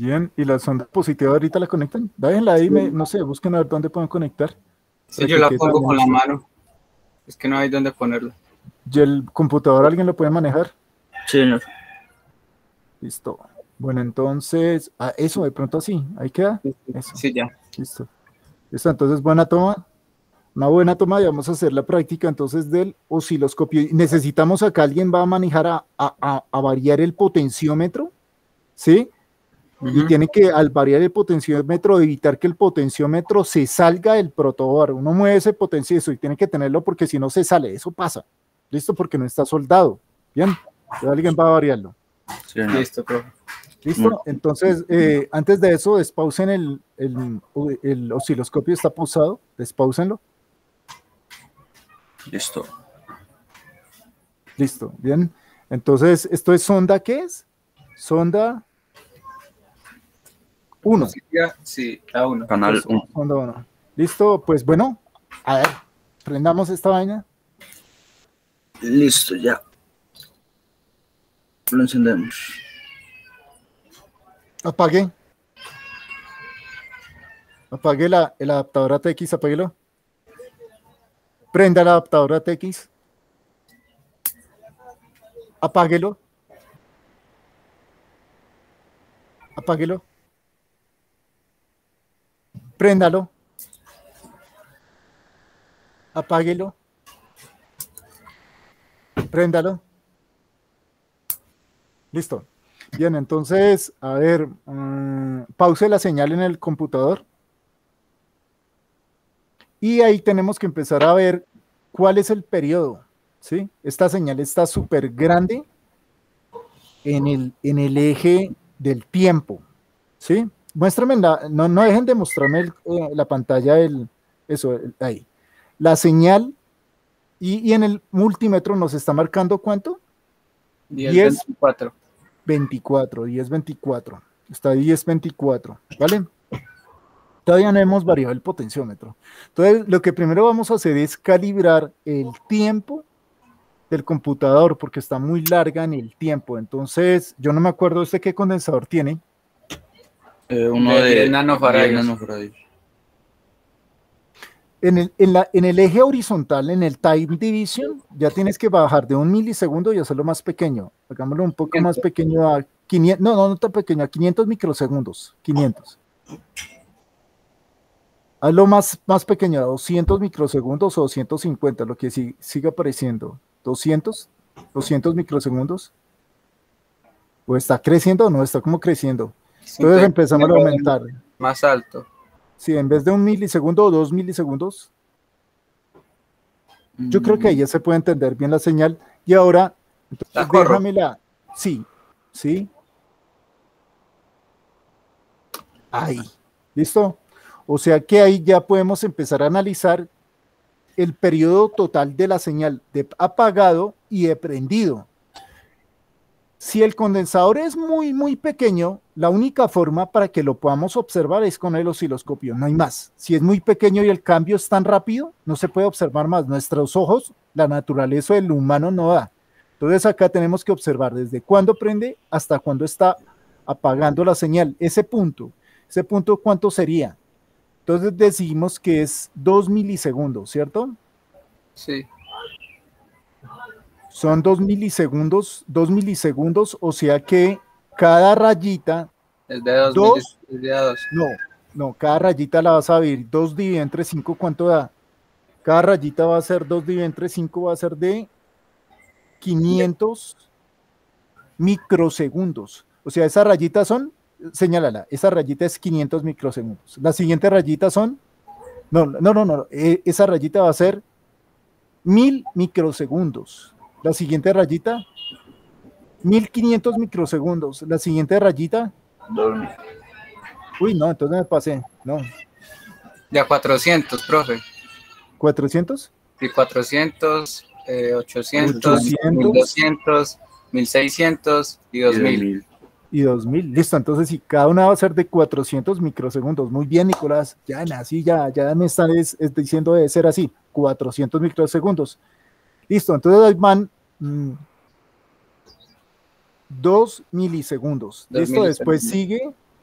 Bien, y la sonda positiva ahorita la conectan. Déjenla ahí, me- no sé, busquen a ver dónde pueden conectar. Sí, Para yo que la quede pongo también con la esto. mano. Es que no hay dónde ponerlo. ¿Y el computador alguien lo puede manejar? Sí, señor. Listo. Bueno, entonces, ah, eso, de pronto así, ahí queda. Eso, Sí, ya. listo. Listo, entonces buena toma. Una buena toma y vamos a hacer la práctica entonces del osciloscopio. Y necesitamos acá, alguien va a manejar a, a- a- a variar el potenciómetro, ¿sí? Y Ujú. tiene que, al variar el potenciómetro, evitar que el potenciómetro se salga del protobar. Uno mueve ese potenciómetro y tiene que tenerlo porque si no se sale, eso pasa. ¿Listo? Porque no está soldado. Bien, entonces alguien va a variarlo. Sí, señor. Listo, profe. ¿Listo? Entonces, eh, antes de eso, despausen el, el, el osciloscopio, está pausado, despausenlo. Listo. Listo, bien. Entonces, ¿esto es sonda qué es? Sonda uno. Positiva, sí, la uno. Canal Eso, uno. sonda uno. Listo, pues bueno, a ver, prendamos esta vaina. Listo, ya. Lo encendemos. Apague. Apague la, el adaptador A T X, apáguelo. Prenda el adaptador A T X. Apáguelo. Apáguelo. Préndalo. Apáguelo. Préndalo. Listo. Bien, entonces, a ver, um, pause la señal en el computador. Y ahí tenemos que empezar a ver cuál es el periodo, ¿sí? Esta señal está súper grande en el, en el eje del tiempo, ¿sí? Muéstrame, la, no, no dejen de mostrarme el, eh, la pantalla del, eso, el, ahí. La señal, y, y en el multímetro nos está marcando ¿cuánto? diez, diez. veinticuatro. veinticuatro, diez veinticuatro. Está diez veinticuatro, ¿vale? Todavía no hemos variado el potenciómetro. Entonces, lo que primero vamos a hacer es calibrar el tiempo del computador, porque está muy larga en el tiempo. Entonces, yo no me acuerdo este qué condensador tiene. Eh, uno De de diez nanofaradios. diez nanofaradios. En el, en, la, en el eje horizontal, en el time division, ya tienes que bajar de un milisegundo y hacerlo más pequeño. Hagámoslo un poco más pequeño a quinientos, no, no, no tan pequeño, a quinientos microsegundos. quinientos. Hazlo más, más pequeño, a doscientos microsegundos o doscientos cincuenta, lo que sí, siga apareciendo. doscientos, doscientos microsegundos. ¿O está creciendo o no? Está como creciendo. Entonces empezamos a aumentar. Más alto. Sí, en vez de un milisegundo o dos milisegundos. Yo creo que ahí ya se puede entender bien la señal. Y ahora, entonces, déjamela. Sí, sí. Ahí. ¿Listo? O sea que ahí ya podemos empezar a analizar el periodo total de la señal de apagado y de prendido. Si el condensador es muy, muy pequeño, la única forma para que lo podamos observar es con el osciloscopio, no hay más. Si es muy pequeño y el cambio es tan rápido, no se puede observar más. Nuestros ojos, la naturaleza del humano no da. Entonces acá tenemos que observar desde cuándo prende hasta cuándo está apagando la señal. Ese punto, ese punto, ¿cuánto sería? Entonces decimos que es dos milisegundos, ¿cierto? Sí. Son dos milisegundos, dos milisegundos, o sea que cada rayita... Es de dos. dos Es de dos. No, no, cada rayita la vas a ver. dos dividido entre cinco, ¿cuánto da? Cada rayita va a ser dos dividido entre cinco, va a ser de quinientos microsegundos. O sea, esas rayitas son, señálala, esa rayita es quinientos microsegundos. La siguiente rayita son, no, no, no, no, eh, esa rayita va a ser mil microsegundos. La siguiente rayita, mil quinientos microsegundos. La siguiente rayita, Dos. uy, no, entonces me pasé, no. Ya cuatrocientos, profe. ¿cuatrocientos? Y cuatrocientos, eh, ochocientos, ochocientos. mil doscientos, mil seiscientos y dos mil. Y dos mil, listo, entonces si cada una va a ser de cuatrocientos microsegundos, muy bien Nicolás, ya así, ya, ya me están es, es diciendo debe ser así, cuatrocientos microsegundos, listo, entonces ahí van mmm, dos milisegundos, Dos listo, después milisegundos. sigue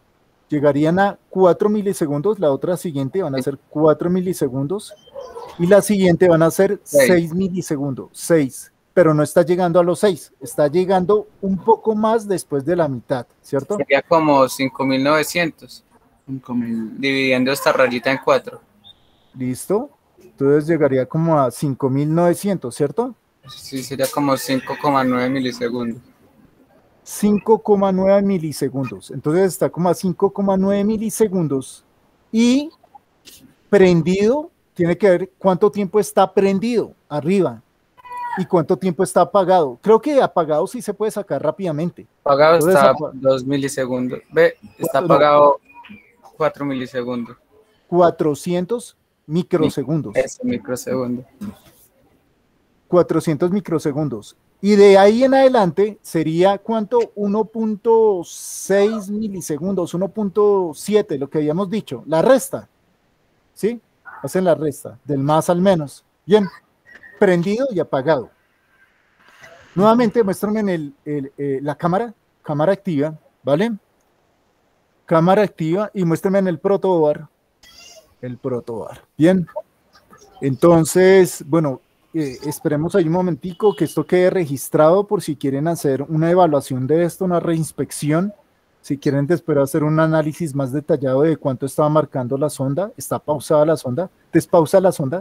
llegarían a cuatro milisegundos, la otra siguiente van a ser cuatro milisegundos y la siguiente van a ser seis milisegundos, seis, pero no está llegando a los seis, está llegando un poco más después de la mitad, ¿cierto? Sería como cinco mil novecientos, cinco mil. dividiendo esta rayita en cuatro. ¿Listo? Entonces llegaría como a cinco mil novecientos, ¿cierto? Sí, sería como cinco coma nueve milisegundos. cinco coma nueve milisegundos. Entonces está como a cinco coma nueve milisegundos y prendido, tiene que ver cuánto tiempo está prendido arriba y cuánto tiempo está apagado. Creo que apagado sí se puede sacar rápidamente. Apagado Entonces, está apa- dos milisegundos. Ve, está No. apagado cuatro milisegundos. cuatrocientos microsegundos. Ese microsegundo. cuatrocientos microsegundos. Y de ahí en adelante sería ¿cuánto? uno punto seis milisegundos, uno punto siete, lo que habíamos dicho. La resta. ¿Sí? Hacen la resta, del más al menos. Bien, prendido y apagado. Nuevamente muéstrame en el, el, eh, la cámara, cámara activa, ¿vale? Cámara activa y muéstrame en el protobar. El protobar. Bien. Entonces, bueno, eh, esperemos ahí un momentico que esto quede registrado por si quieren hacer una evaluación de esto, una reinspección. Si quieren después hacer un análisis más detallado de cuánto estaba marcando la sonda, está pausada la sonda, despausa la sonda.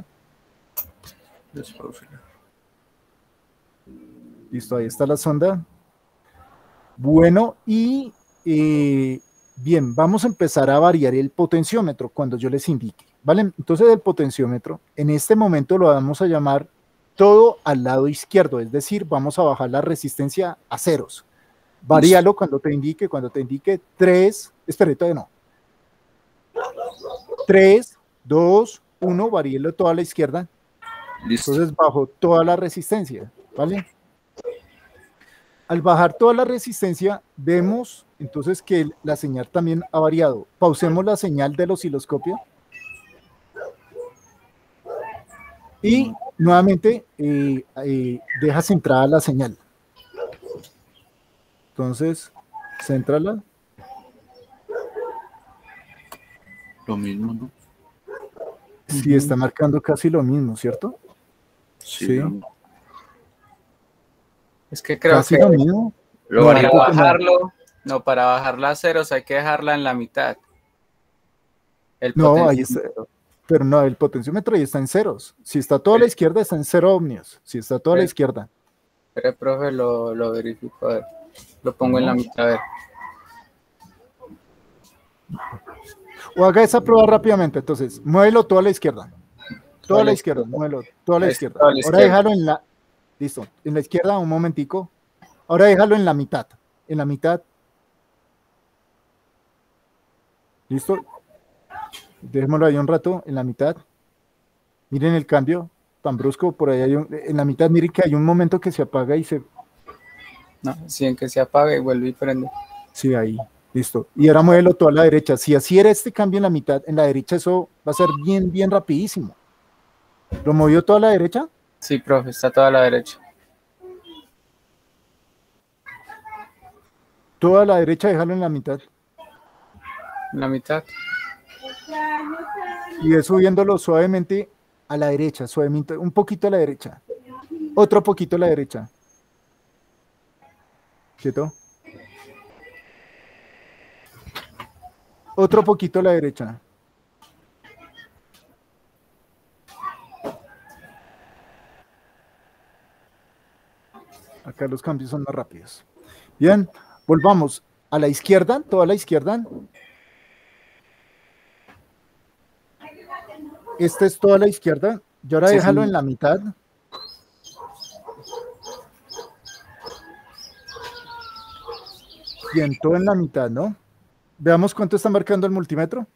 Listo, ahí está la sonda. Bueno, y eh, bien, vamos a empezar a variar el potenciómetro cuando yo les indique, ¿vale? Entonces el potenciómetro, en este momento lo vamos a llamar todo al lado izquierdo, es decir, vamos a bajar la resistencia a ceros. Varíalo cuando te indique, cuando te indique tres, espere, todavía no. tres, dos, uno, varíelo todo a la izquierda. Listo. Entonces bajo toda la resistencia, ¿vale? Al bajar toda la resistencia, vemos entonces que la señal también ha variado. Pausemos la señal del osciloscopio. Y nuevamente eh, eh, deja centrada la señal. Entonces, céntrala. Lo mismo, ¿no? Sí, está marcando casi lo mismo, ¿cierto? Sí. Es que creo Casi que lo mismo. Lo No, para varía. creo que no. bajarlo, no, para bajarla a ceros hay que dejarla en la mitad. El No, ahí está. potenciómetro. Pero no, el potenciómetro ahí está en ceros. Si está toda a la izquierda, está en cero ohmios. Si está toda a la Sí. izquierda. Pero, profe, lo, lo verifico, a ver. Lo pongo en la mitad, a ver. O haga esa prueba rápidamente. Entonces, muévelo toda a la izquierda. Toda a la la izquierda, muévelo toda a la Ahí izquierda. está, a la Ahora izquierda. déjalo en la... Listo. En la izquierda, un momentico. Ahora déjalo en la mitad. En la mitad. ¿Listo? Dejémoslo ahí un rato, en la mitad. Miren el cambio tan brusco. Por ahí hay un... En la mitad, miren que hay un momento que se apaga y se... No, sí, en que se apaga y vuelve y prende. Sí, ahí. Listo. Y ahora muévelo todo a la derecha. Si así era este cambio en la mitad, en la derecha eso va a ser bien, bien rapidísimo. ¿Lo movió toda a la derecha? Sí, profe, está toda a la derecha. Toda a la derecha, déjalo en la mitad. En la mitad. Y ve subiéndolo suavemente a la derecha, suavemente, un poquito a la derecha. Otro poquito a la derecha. ¿Quieto? Otro poquito a la derecha. Acá los cambios son más rápidos. Bien, volvamos a la izquierda, toda la izquierda. Esta es toda la izquierda. Y ahora Sí, déjalo sí. en la mitad. Bien, todo en la mitad, ¿no? Veamos cuánto está marcando el multímetro.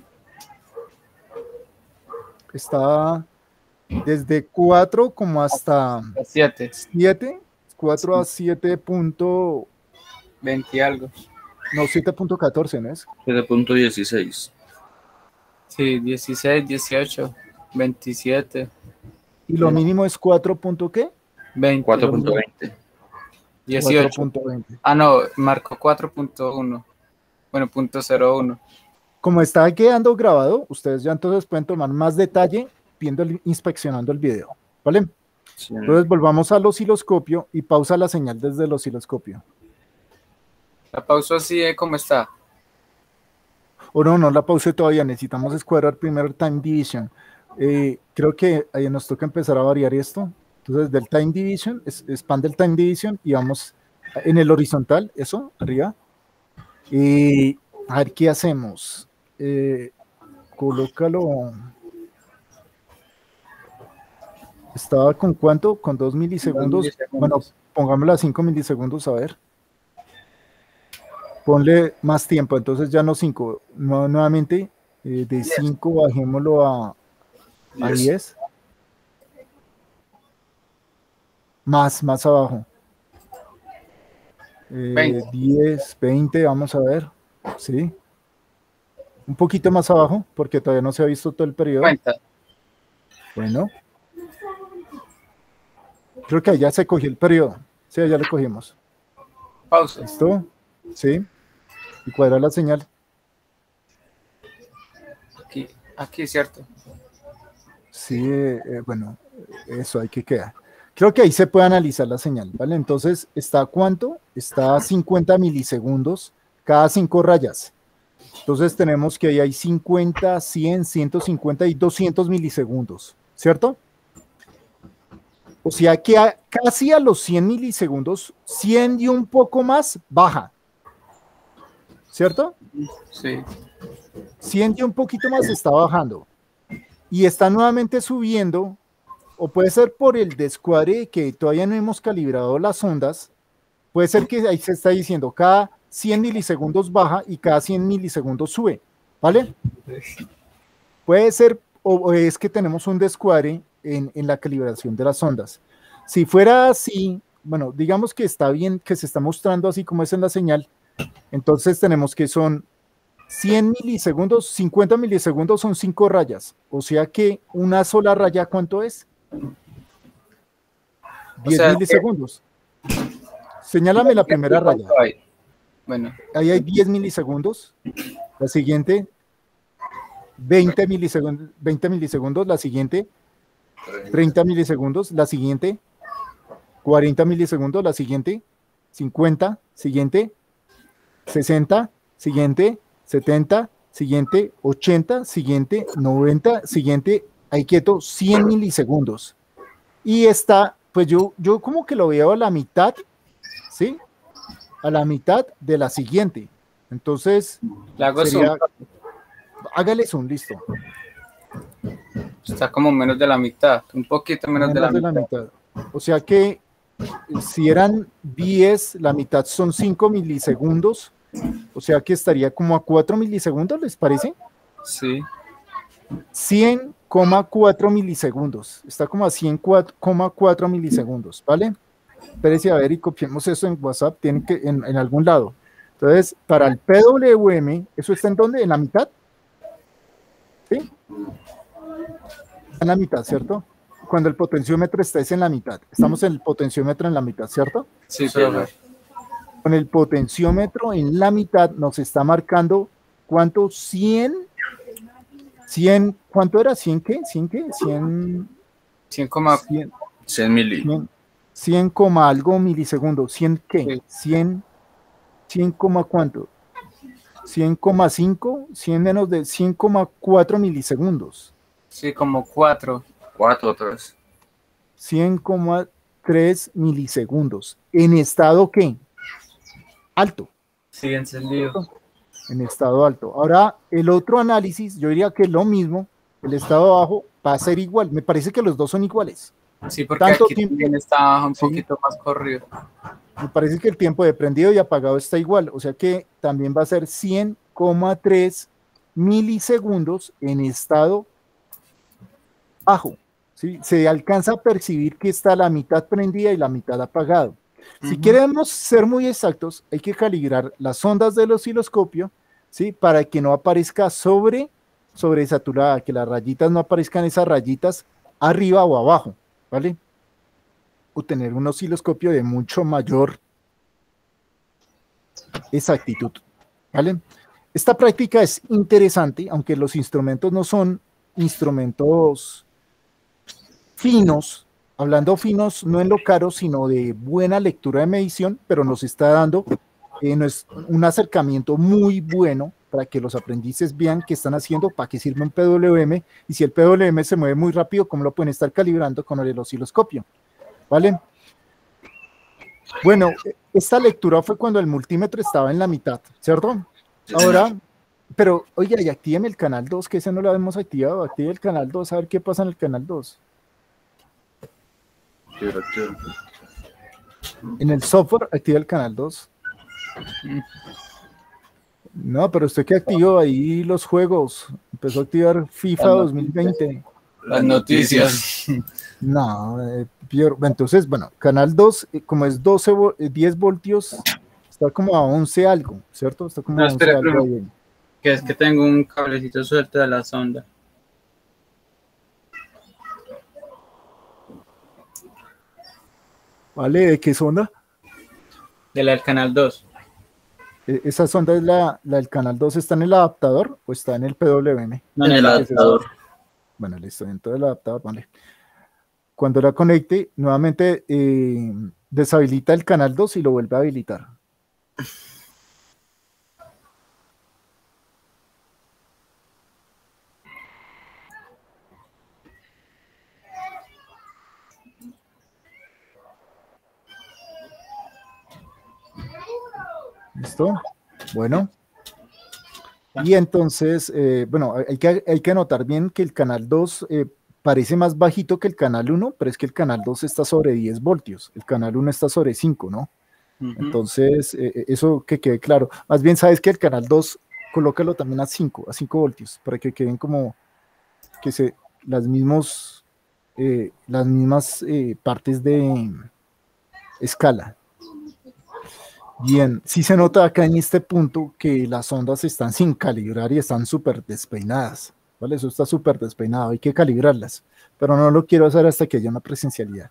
Está desde cuatro como hasta Siete. siete. cuatro a siete punto... veinte y algo. No, siete punto catorce, ¿no es? siete punto dieciséis. Sí, dieciséis, dieciocho, veintisiete, Y lo Sí. mínimo es cuatro punto ¿qué? veinte, cuatro punto veinte. dieciocho. cuatro punto veinte. Ah, no, marcó cuatro punto uno. Bueno, punto cero uno. Como está quedando grabado, ustedes ya entonces pueden tomar más detalle viendo, el- inspeccionando el video, ¿vale? Sí. Entonces volvamos al osciloscopio y pausa la señal desde el osciloscopio. La pauso así de como está. O no, no la pause todavía, necesitamos escuadrar primero el time division. Eh, creo que ahí nos toca empezar a variar esto. Entonces del time division, es, expande el time division y vamos en el horizontal, eso, arriba. Y a ver qué hacemos. Eh, colócalo. ¿Estaba con cuánto? Con dos milisegundos. Dos milisegundos. Bueno, pongámoslo a cinco milisegundos, a ver. Ponle más tiempo, entonces ya no cinco. No, nuevamente, eh, de cinco bajémoslo a, a Diez. diez. Más, más abajo. Eh, veinte. diez, veinte, vamos a ver. Sí. Un poquito más abajo, porque todavía no se ha visto todo el periodo. Cuenta. Bueno. Creo que ahí ya se cogió el periodo. Sí, ya lo cogimos. Pausa. ¿Listo? Sí. Y cuadra la señal. Aquí, aquí, ¿cierto? Sí, eh, eh, bueno, eso hay que quedar. Creo que ahí se puede analizar la señal, ¿vale? Entonces, ¿está a cuánto? Está a cincuenta milisegundos cada cinco rayas. Entonces tenemos que ahí hay cincuenta, cien, ciento cincuenta y doscientos milisegundos, ¿cierto? O sea que a- casi a los cien milisegundos, cien y un poco más, baja, ¿cierto? Sí. cien y un poquito más está bajando. Y está nuevamente subiendo, o puede ser por el descuadre que todavía no hemos calibrado las ondas. Puede ser que ahí se está diciendo cada cien milisegundos baja y cada cien milisegundos sube, ¿vale? Puede ser, o, o es que tenemos un descuadre en, en la calibración de las ondas. Si fuera así, bueno, digamos que está bien, que se está mostrando así como es en la señal, entonces tenemos que son cien milisegundos, cincuenta milisegundos son cinco rayas, o sea que una sola raya, ¿cuánto es? diez sea, milisegundos. Señálame la primera raya. ¿Cuánto hay? Bueno, Ahí hay diez milisegundos. La siguiente, veinte milisegundos, veinte milisegundos. La siguiente, treinta milisegundos. La siguiente, cuarenta milisegundos. La siguiente, cincuenta. Siguiente, sesenta. Siguiente, setenta. Siguiente, ochenta. Siguiente, noventa. Siguiente, ahí quieto, cien milisegundos. Y está, pues yo, yo como que lo veo a la mitad, ¿sí? A la mitad de la siguiente. Entonces, le hago sería, zoom. hágale zoom, listo. Está como menos de la mitad. Un poquito menos, Menos de la mitad. mitad. O sea que si eran diez, la mitad son cinco milisegundos. O sea que estaría como a cuatro milisegundos, ¿les parece? Sí. cien coma cuatro milisegundos. Está como a cien coma cuatro milisegundos, ¿vale? Espérese a ver y copiemos eso en WhatsApp, tiene que en, en algún lado. Entonces, para el P W M, ¿eso está en dónde? ¿En la mitad? ¿Sí? En la mitad, ¿cierto? Cuando el potenciómetro está es en la mitad. Estamos en el potenciómetro en la mitad, ¿cierto? Sí, Sí, profe. Con el potenciómetro en la mitad nos está marcando ¿cuánto? cien, cien, ¿cuánto era? ¿cien qué? ¿cien qué? cien, cien coma cien, cien mili. cien, cien coma algo milisegundos. ¿cien qué? Sí. cien, cien coma cuánto? cien coma cinco, cien menos de cien coma cuatro milisegundos. Sí, como cuatro. Cuatro, tres. cien coma tres milisegundos. ¿En estado qué? Alto. Sí, encendido. En estado alto. Ahora, el otro análisis, yo diría que lo mismo, el estado bajo va a ser igual. Me parece que los dos son iguales. Sí, porque Tanto aquí tiempo- también está un Sí. poquito más corrido. Me parece que el tiempo de prendido y apagado está igual. O sea que también va a ser cien coma tres milisegundos en estado bajo. ¿Sí? Se alcanza a percibir que está la mitad prendida y la mitad apagado. Si Ujú. queremos ser muy exactos, hay que calibrar las ondas del osciloscopio, ¿sí? Para que no aparezca sobre, sobresaturada, que las rayitas no aparezcan esas rayitas arriba o abajo, ¿vale? O tener un osciloscopio de mucho mayor exactitud, ¿vale? esta práctica es interesante, aunque los instrumentos no son instrumentos finos, hablando finos no en lo caro, sino de buena lectura de medición, pero nos está dando eh, no es un acercamiento muy bueno para que los aprendices vean qué están haciendo, para qué sirve un P W M, y si el P W M se mueve muy rápido, cómo lo pueden estar calibrando con el osciloscopio, ¿vale? Bueno, esta lectura fue cuando el multímetro estaba en la mitad, ¿cierto? Ahora, pero, oye, y activen el canal dos, que ese no lo hemos activado, active el canal dos, a ver qué pasa en el canal dos. En el software, activa el canal dos. No, pero usted que activó ahí los juegos, empezó a activar FIFA dos mil veinte. Las noticias. No, eh, peor. Entonces, bueno, canal dos, eh, como es doce, eh, diez voltios, está como a once algo, ¿cierto? Está como No, a once espera, algo pero- ahí. Que es que tengo un cablecito suelto de la sonda. ¿Vale? ¿De qué sonda? De la del canal dos. Eh, ¿Esa sonda es la, la del canal dos? ¿Está en el adaptador o está en el P W M? No, En el no, no. adaptador. Bueno, listo, dentro del adaptador, vale. Cuando la conecte, nuevamente eh, deshabilita el canal dos y lo vuelve a habilitar. ¿Listo? Bueno. Y entonces, eh, bueno, hay que, hay que anotar bien que el canal dos eh, parece más bajito que el canal uno, pero es que el canal dos está sobre diez voltios, el canal uno está sobre cinco, ¿no? Ujú. Entonces, eh, eso que quede claro. Más bien, sabes que el canal dos, colócalo también a cinco, a cinco voltios, para que queden como que se, las, mismos, eh, las mismas eh, partes de escala. Bien, sí se nota acá en este punto que las ondas están sin calibrar y están súper despeinadas, ¿vale? Eso está súper despeinado, hay que calibrarlas, pero no lo quiero hacer hasta que haya una presencialidad.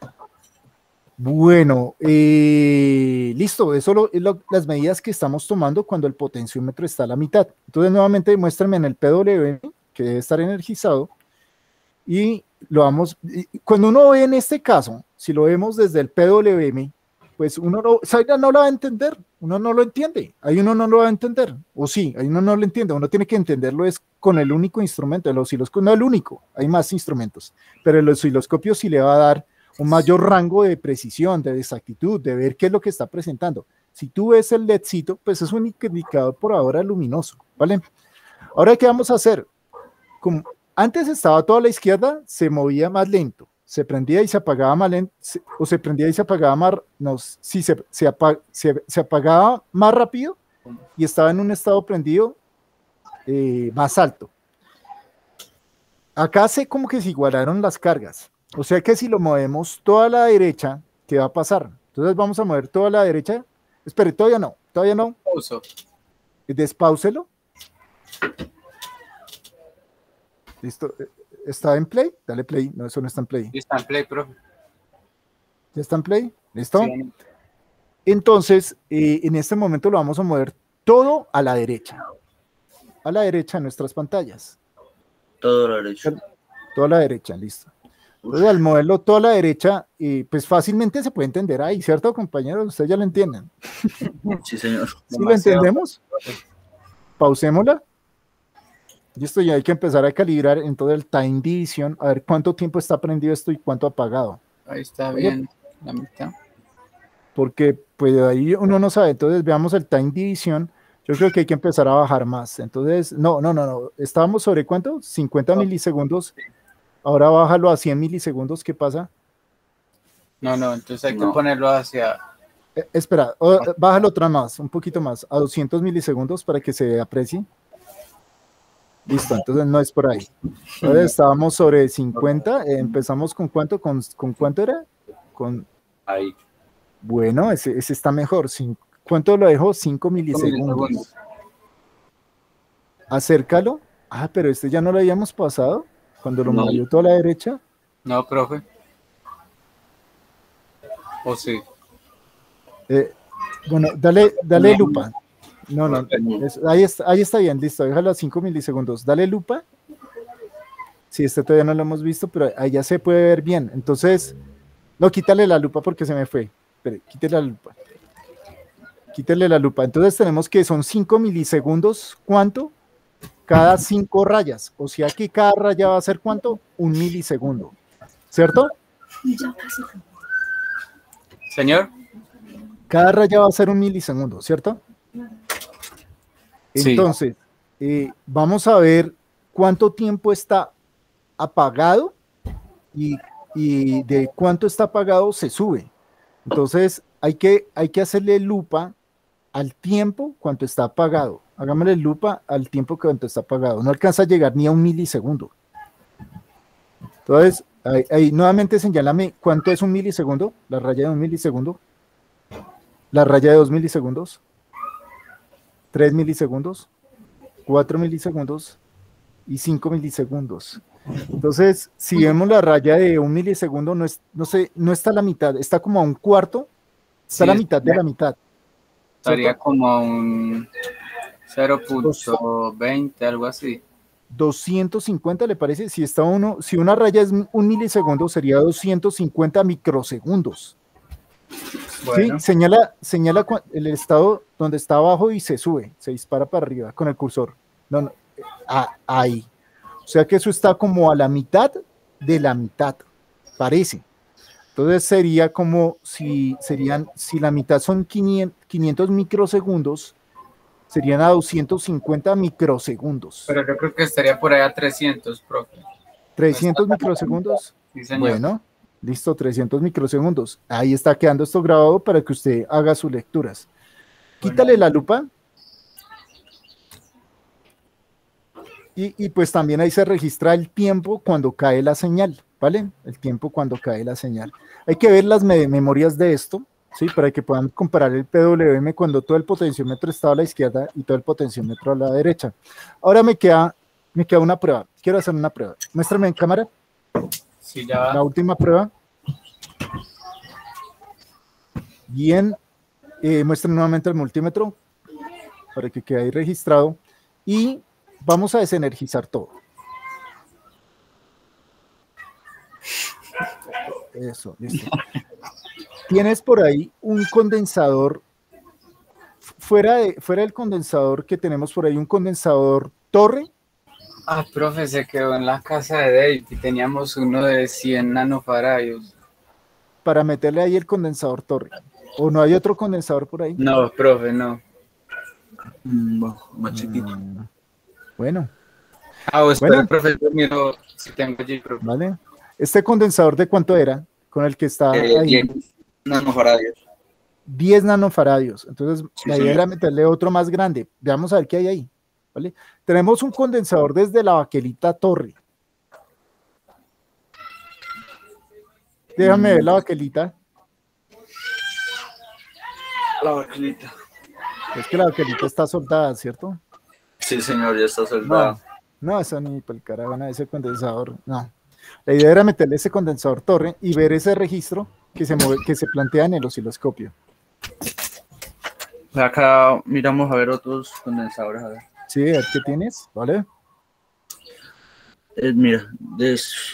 Bueno, eh, listo, eso lo- es lo- las medidas que estamos tomando cuando el potenciómetro está a la mitad. Entonces, nuevamente, muéstrame en el P W M, que debe estar energizado, y lo vamos, y cuando uno ve en este caso, si lo vemos desde el P W M, pues uno no, Zaira no lo va a entender, uno no lo entiende, ahí uno no lo va a entender, o sí, ahí uno no lo entiende, uno tiene que entenderlo es con el único instrumento, el osciloscopio, no el único, hay más instrumentos, pero el osciloscopio sí le va a dar un mayor rango de precisión, de exactitud, de ver qué es lo que está presentando. Si tú ves el ledcito, pues es un indicador por ahora luminoso, ¿vale? Ahora, ¿qué vamos a hacer? Como antes estaba toda la izquierda, se movía más lento, se prendía y se apagaba más lento, se- o se prendía y se apagaba más, no, sí, se, se, apa- se- se apagaba más rápido y estaba en un estado prendido eh, más alto. Acá se como que se igualaron las cargas, o sea que si lo movemos toda la derecha, ¿qué va a pasar? Entonces vamos a mover toda la derecha, espere, todavía no, todavía no, Uso. despáuselo. Listo, ¿está en play? Dale play, no, eso no está en play. Y está en play, profe. ¿Ya está en play? ¿Listo? Sí. Entonces, eh, en este momento lo vamos a mover todo a la derecha. A la derecha en nuestras pantallas. Todo lo derecho. Toda la derecha, listo. Entonces, al moverlo toda la derecha, eh, pues fácilmente se puede entender ahí, ¿cierto, compañeros? Ustedes ya lo entienden. Sí, señor. ¿Sí lo Demasiado. entendemos? Pausémosla. Listo, ya hay que empezar a calibrar en todo el time division, a ver cuánto tiempo está prendido esto y cuánto apagado. Ahí está Oye. bien. La mitad. Porque pues ahí uno no sabe, entonces veamos el time division, yo creo que hay que empezar a bajar más, entonces, no, no, no, no, estábamos sobre ¿cuánto? cincuenta No. milisegundos, ahora bájalo a cien milisegundos, ¿qué pasa? No, no, entonces hay que No. ponerlo hacia. Eh, espera, o- bájalo otra más, un poquito más, a doscientos milisegundos para que se aprecie. Listo, entonces no es por ahí. Entonces estábamos sobre cincuenta, eh, empezamos con cuánto, con, con cuánto era, con, Ahí. bueno, ese, ese está mejor, cin- ¿cuánto lo dejó? cinco milisegundos. milisegundos. Acércalo. Ah, pero este ya no lo habíamos pasado cuando lo No. movió toda la derecha. No, profe. ¿O sí? Eh, bueno, dale, dale No. lupa. No, no, es- ahí, está, ahí está bien, listo, déjalo a cinco milisegundos. Dale lupa. Sí, este todavía no lo hemos visto, pero ahí ya se puede ver bien. Entonces, no, quítale la lupa porque se me fue. Espere, quítale la lupa. Quítale la lupa. Entonces tenemos que son cinco milisegundos. ¿Cuánto? Cada cinco rayas. O sea que cada raya va a ser ¿cuánto? Un milisegundo. ¿Cierto? Ya casi. Señor. Cada raya va a ser un milisegundo, ¿cierto? Sí. Entonces, eh, vamos a ver cuánto tiempo está apagado y, y de cuánto está apagado se sube. Entonces, hay que, hay que hacerle lupa al tiempo cuánto está apagado. Hagámosle lupa al tiempo cuánto está apagado. No alcanza a llegar ni a un milisegundo. Entonces, ahí, ahí nuevamente señálame cuánto es un milisegundo, la raya de un milisegundo, la raya de dos milisegundos, tres milisegundos, cuatro milisegundos y cinco milisegundos. Entonces, si vemos la raya de un milisegundo, no, es, no, sé, no está a la mitad, está como a un cuarto, está a la Sí, mitad de la mitad. Estaría ¿cierto? como a un cero punto veinte, algo así. doscientos cincuenta, ¿le parece? Si está uno, si una raya es un milisegundo, sería doscientos cincuenta microsegundos. Bueno, Sí, señala, señala cua- el estado donde está abajo y se sube, se dispara para arriba con el cursor. No, no, ah, ahí. O sea que eso está como a la mitad de la mitad, parece. Entonces sería como si serían, si la mitad son quinientos, quinientos microsegundos, serían a doscientos cincuenta microsegundos. pero yo creo que estaría por ahí a trescientos, profe. trescientos microsegundos. Sí, señor. Bueno, listo, trescientos microsegundos. Ahí está quedando esto grabado para que usted haga sus lecturas. Quítale la lupa. Y, y pues también ahí se registra el tiempo cuando cae la señal, ¿vale? El tiempo cuando cae la señal. Hay que ver las me- memorias de esto, ¿sí? Para que puedan comparar el P W M cuando todo el potenciómetro estaba a la izquierda y todo el potenciómetro a la derecha. Ahora me queda, me queda una prueba. Quiero hacer una prueba. Muéstrame en cámara. Sí, ya va. La última prueba. Bien. Eh, muestren nuevamente el multímetro para que quede ahí registrado. Y vamos a desenergizar todo. Eso, listo. Tienes por ahí un condensador. Fuera, de, fuera del condensador que tenemos por ahí, un condensador torre. Ah, profe, se quedó en la casa de Dave y teníamos uno de cien nanofaradios. Para meterle ahí el condensador torre. ¿O no hay otro condensador por ahí? No, profe, no. Mm, bueno, más chiquito. Mm, Bueno, Ah, o espera, Bueno. profe, yo miro si tengo allí, profe. vale. ¿Este condensador de cuánto era? Con el que está Eh, ahí. diez nanofaradios. diez nanofaradios. Entonces, Sí, la idea señor. era meterle otro más grande. Veamos a ver qué hay ahí. ¿Vale? Tenemos un condensador desde la baquelita torre. Déjame ver la baquelita. La vaquilita. Es que la baquelita está soldada, ¿cierto? Sí, señor, ya está soldado. No, no, eso ni por el carajo, no, ese condensador, no. La idea era meterle ese condensador torre y ver ese registro que se mueve, que se plantea en el osciloscopio. Acá miramos a ver otros condensadores. A ver. Sí, a ver qué tienes, ¿vale? Eh, mira, des-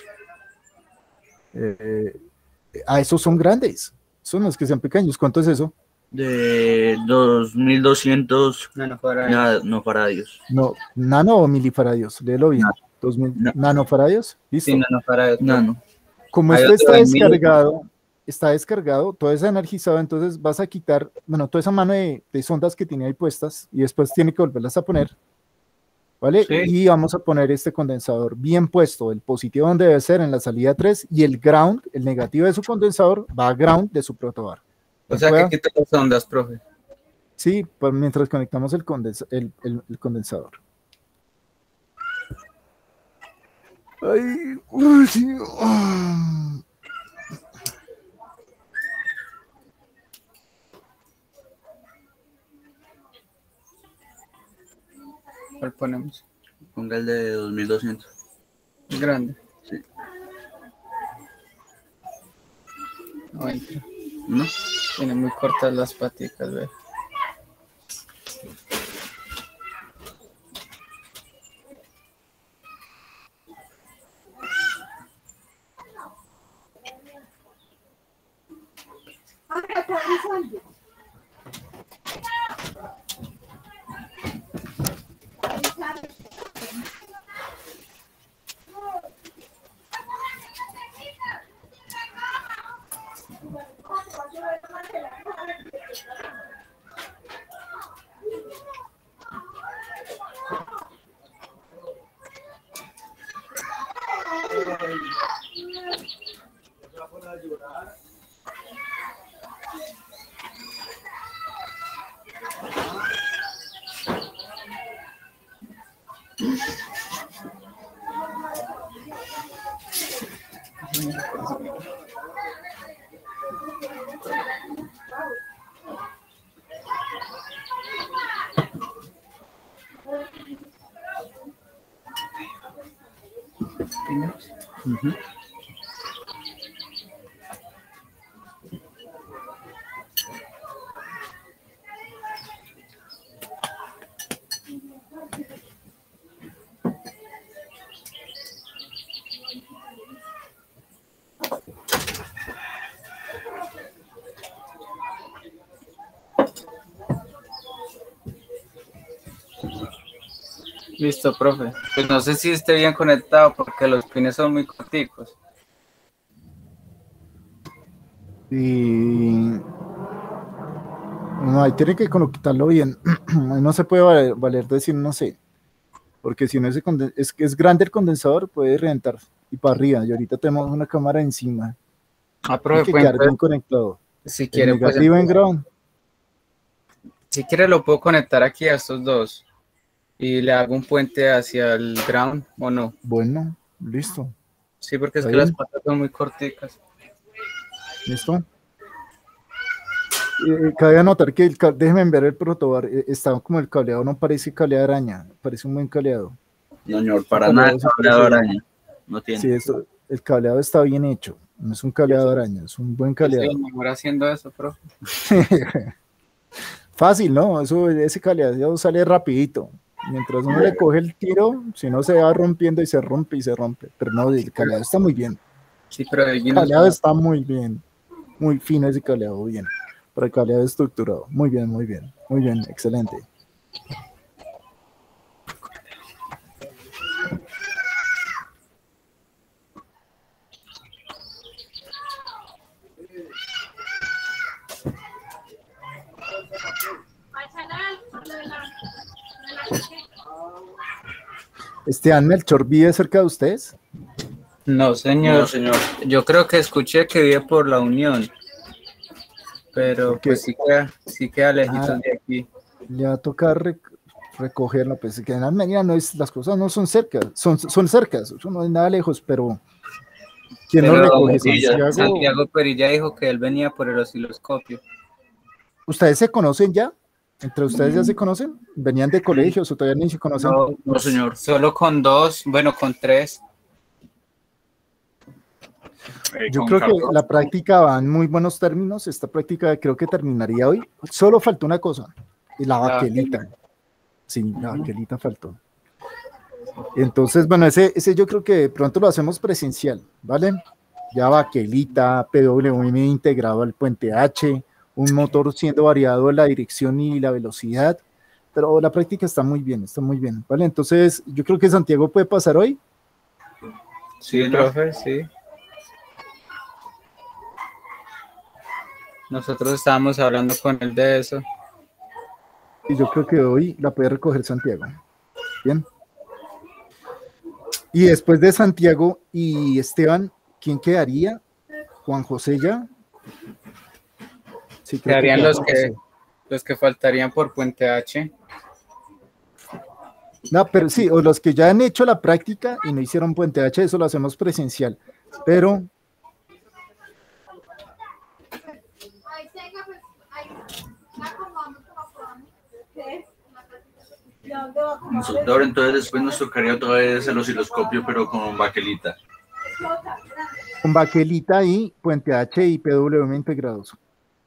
Eh, ah, esos son grandes. Son los que sean pequeños. ¿Cuánto es eso? de dos mil doscientos Nanofaradios. nanofaradios. No, nano o milifaradios, léelo bien. No. dos mil No. nanofaradios, listo. Sí, nanofaradios. Nano. Como Hay esto otro está de mil. descargado, está descargado, todo es energizado, entonces vas a quitar, bueno, toda esa mano de, de sondas que tiene ahí puestas y después tiene que volverlas a poner, ¿vale? Sí. Y vamos a poner este condensador bien puesto, el positivo donde debe ser en la salida tres y el ground, el negativo de su condensador, va a ground de su protobar. O sea, ¿Pueda? que quita las ondas, profe. Sí, pues mientras conectamos el, condens el, el, el condensador. Ay, uy, sí, ah. ¿Cuál ponemos? Ponga el de dos mil doscientos. Grande. Sí. No entra. ¿No? Tiene muy cortas las paticas, ve. Ujú. Listo, profe. Pues no sé si esté bien conectado porque los pines son muy corticos. Y no, ahí tiene que conectarlo bien. Ahí no se puede valer, valer decir no sé, porque si no ese conden- es que es grande el condensador, puede reventar y para arriba. Y ahorita tenemos una cámara encima. Ah, Tiene profe, que pues, quedar bien entonces, conectado. si El quiere, pues, negativo en entonces, ground. si quiere lo puedo conectar aquí a estos dos y le hago un puente hacia el ground o no. Bueno, listo. Sí, porque es ¿Está que las bien? patas son muy corticas. ¿Listo? Eh, cabe anotar que el, ca- déjenme ver el protobar, eh, está como el cableado, no parece cableado de araña, parece un buen cableado. No, señor, para El nada cableado sí cableado parece araña. bien. No tiene. Sí, esto, el cableado está bien hecho, no es un cableado de araña, es un buen Yo soy cableado. el mejor haciendo eso, profe. Fácil, ¿no? Eso, ese cableado sale rapidito. Mientras uno le coge el tiro, si no se va rompiendo y se rompe y se rompe. Pero no, el cableado está muy bien. Sí, pero el El vino cableado está muy bien. Muy fino ese cableado, bien. Para el cableado estructurado. Muy bien, muy bien. Muy bien, excelente. Esteban Melchor, ¿vive cerca de ustedes? No, señor. No, señor. Yo creo que escuché que vive por la Unión, pero Porque- pues sí queda, sí queda lejitos Ah. de aquí. Le va a tocar rec- recogerlo, pues que en Armenia no es, las cosas no son cerca, son, son cercas, eso no es nada lejos, pero ¿quién Pero lo recoge? Santillo, Santiago. Santiago Perilla dijo que él venía por el osciloscopio. ¿Ustedes se conocen ya? ¿Entre ustedes ya se conocen? ¿Venían de colegios o todavía ni se conocen? No, No, señor. solo con dos, bueno, con tres. Eh, Yo con creo que Carlos. la práctica va en muy buenos términos, esta práctica creo que terminaría hoy, solo faltó una cosa, y la baquelita. Sí, la baquelita faltó. Entonces, bueno, ese, ese yo creo que de pronto lo hacemos presencial, ¿vale? Ya baquelita, P W M integrado al puente H, un motor siendo variado la dirección y la velocidad, pero la práctica está muy bien, está muy bien, ¿vale? Entonces, yo creo que Santiago puede pasar hoy. Sí, Sí, profe, sí. Nosotros estábamos hablando con él de eso. Y yo creo que hoy la puede recoger Santiago. Bien. Y después de Santiago y Esteban, ¿quién quedaría? Juan José ya. Sí, creo que Quedarían queda los Juan que, José. los que faltarían por Puente H. No, pero sí, o los que ya han hecho la práctica y no hicieron Puente H, eso lo hacemos presencial. Pero Instructor, entonces después nos tocaría otra vez el osciloscopio, pero con baquelita. con baquelita y Puente H y P W M integrados.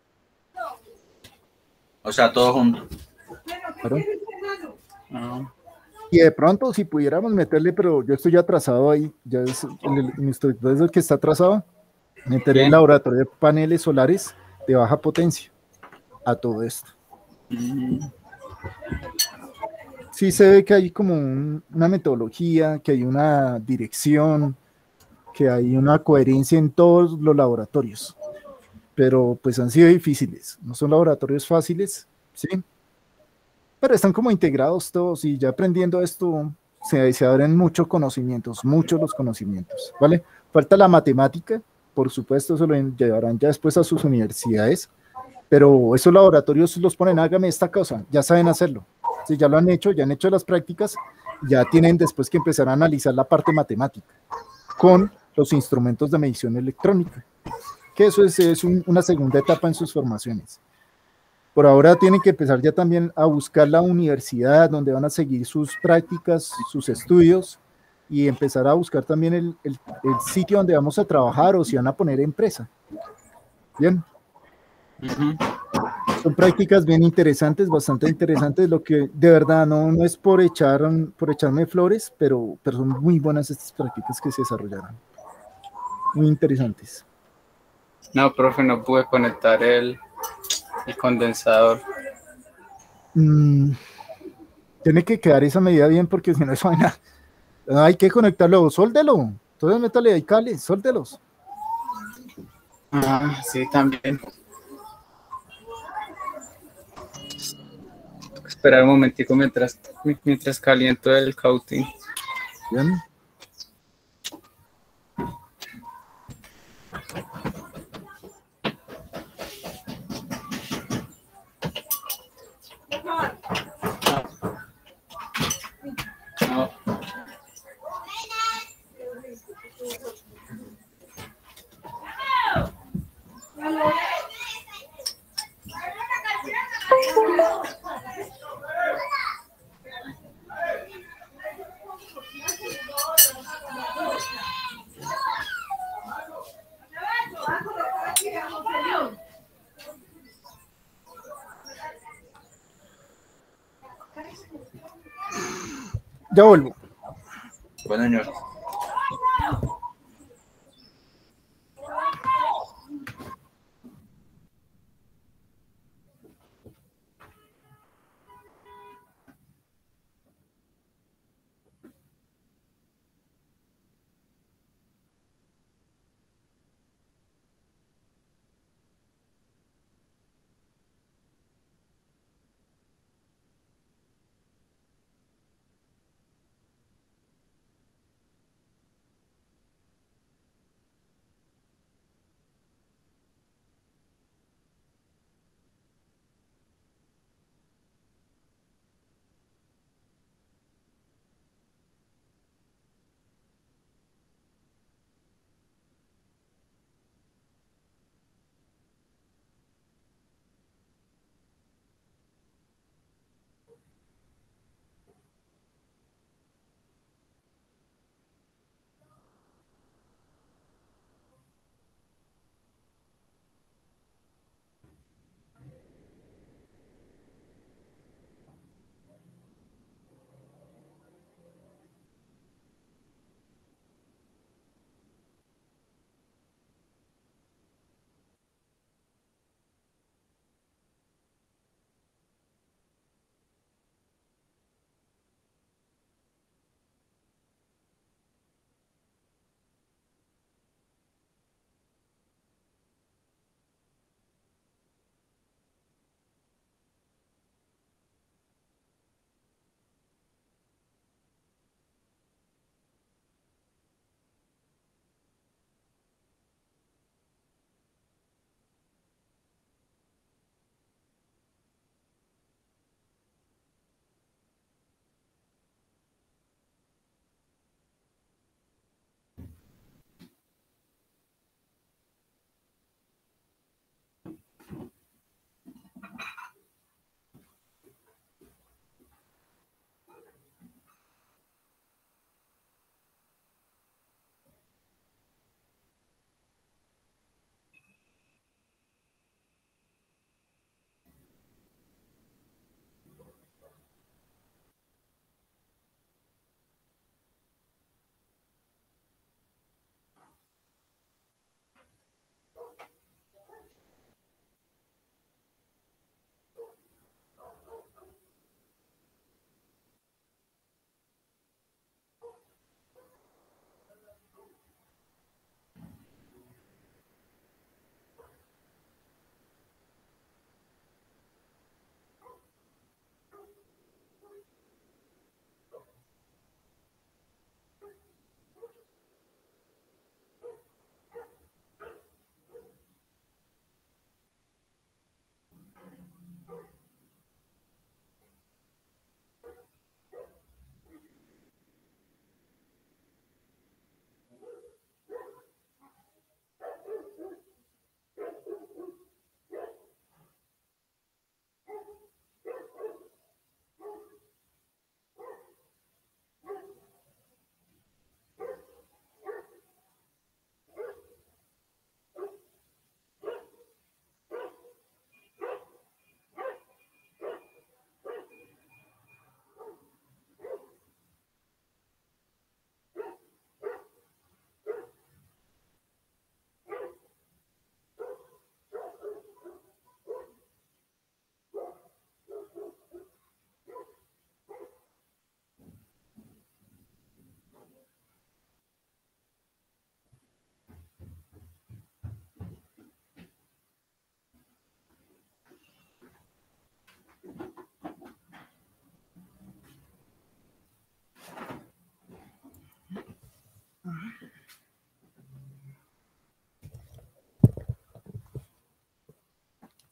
O sea, todo junto. Claro. Ah, Y de pronto, si pudiéramos meterle, pero yo estoy atrasado ahí, ya es el, el instructor es el que está atrasado, meterle el Bien. laboratorio de paneles solares de baja potencia a todo esto. mm, Sí se ve que hay como un- una metodología, que hay una dirección, que hay una coherencia en todos los laboratorios, pero pues han sido difíciles, no son laboratorios fáciles, ¿sí? Pero están como integrados todos y ya aprendiendo esto se, se abren muchos conocimientos, muchos los conocimientos, ¿vale? Falta la matemática, por supuesto, eso lo llevarán ya después a sus universidades, pero esos laboratorios los ponen, hágame esta cosa, ya saben hacerlo, si ya lo han hecho, ya han hecho las prácticas Ya tienen después que empezar a analizar la parte matemática con los instrumentos de medición electrónica, que eso es, es un, una segunda etapa en sus formaciones. Por ahora tienen que empezar ya también a buscar la universidad donde van a seguir sus prácticas, sus estudios, y empezar a buscar también el, el, el sitio donde vamos a trabajar o si van a poner empresa. Bien. Ujú. Son prácticas bien interesantes, bastante interesantes, lo que de verdad no, no es por, echar, por echarme flores, pero, pero son muy buenas estas prácticas que se desarrollaron. Muy interesantes. No, profe, no pude conectar el, el condensador. Mm, tiene que quedar esa medida bien porque si no es vaina. Hay que conectarlo, sóldelo. Entonces métale ahí cables, sóldelos. Ah, sí, también. Esperar un momentico mientras, mientras caliento el cautín. Bien. No. Ya vuelvo. Bueno, señor.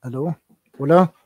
Aló, hola.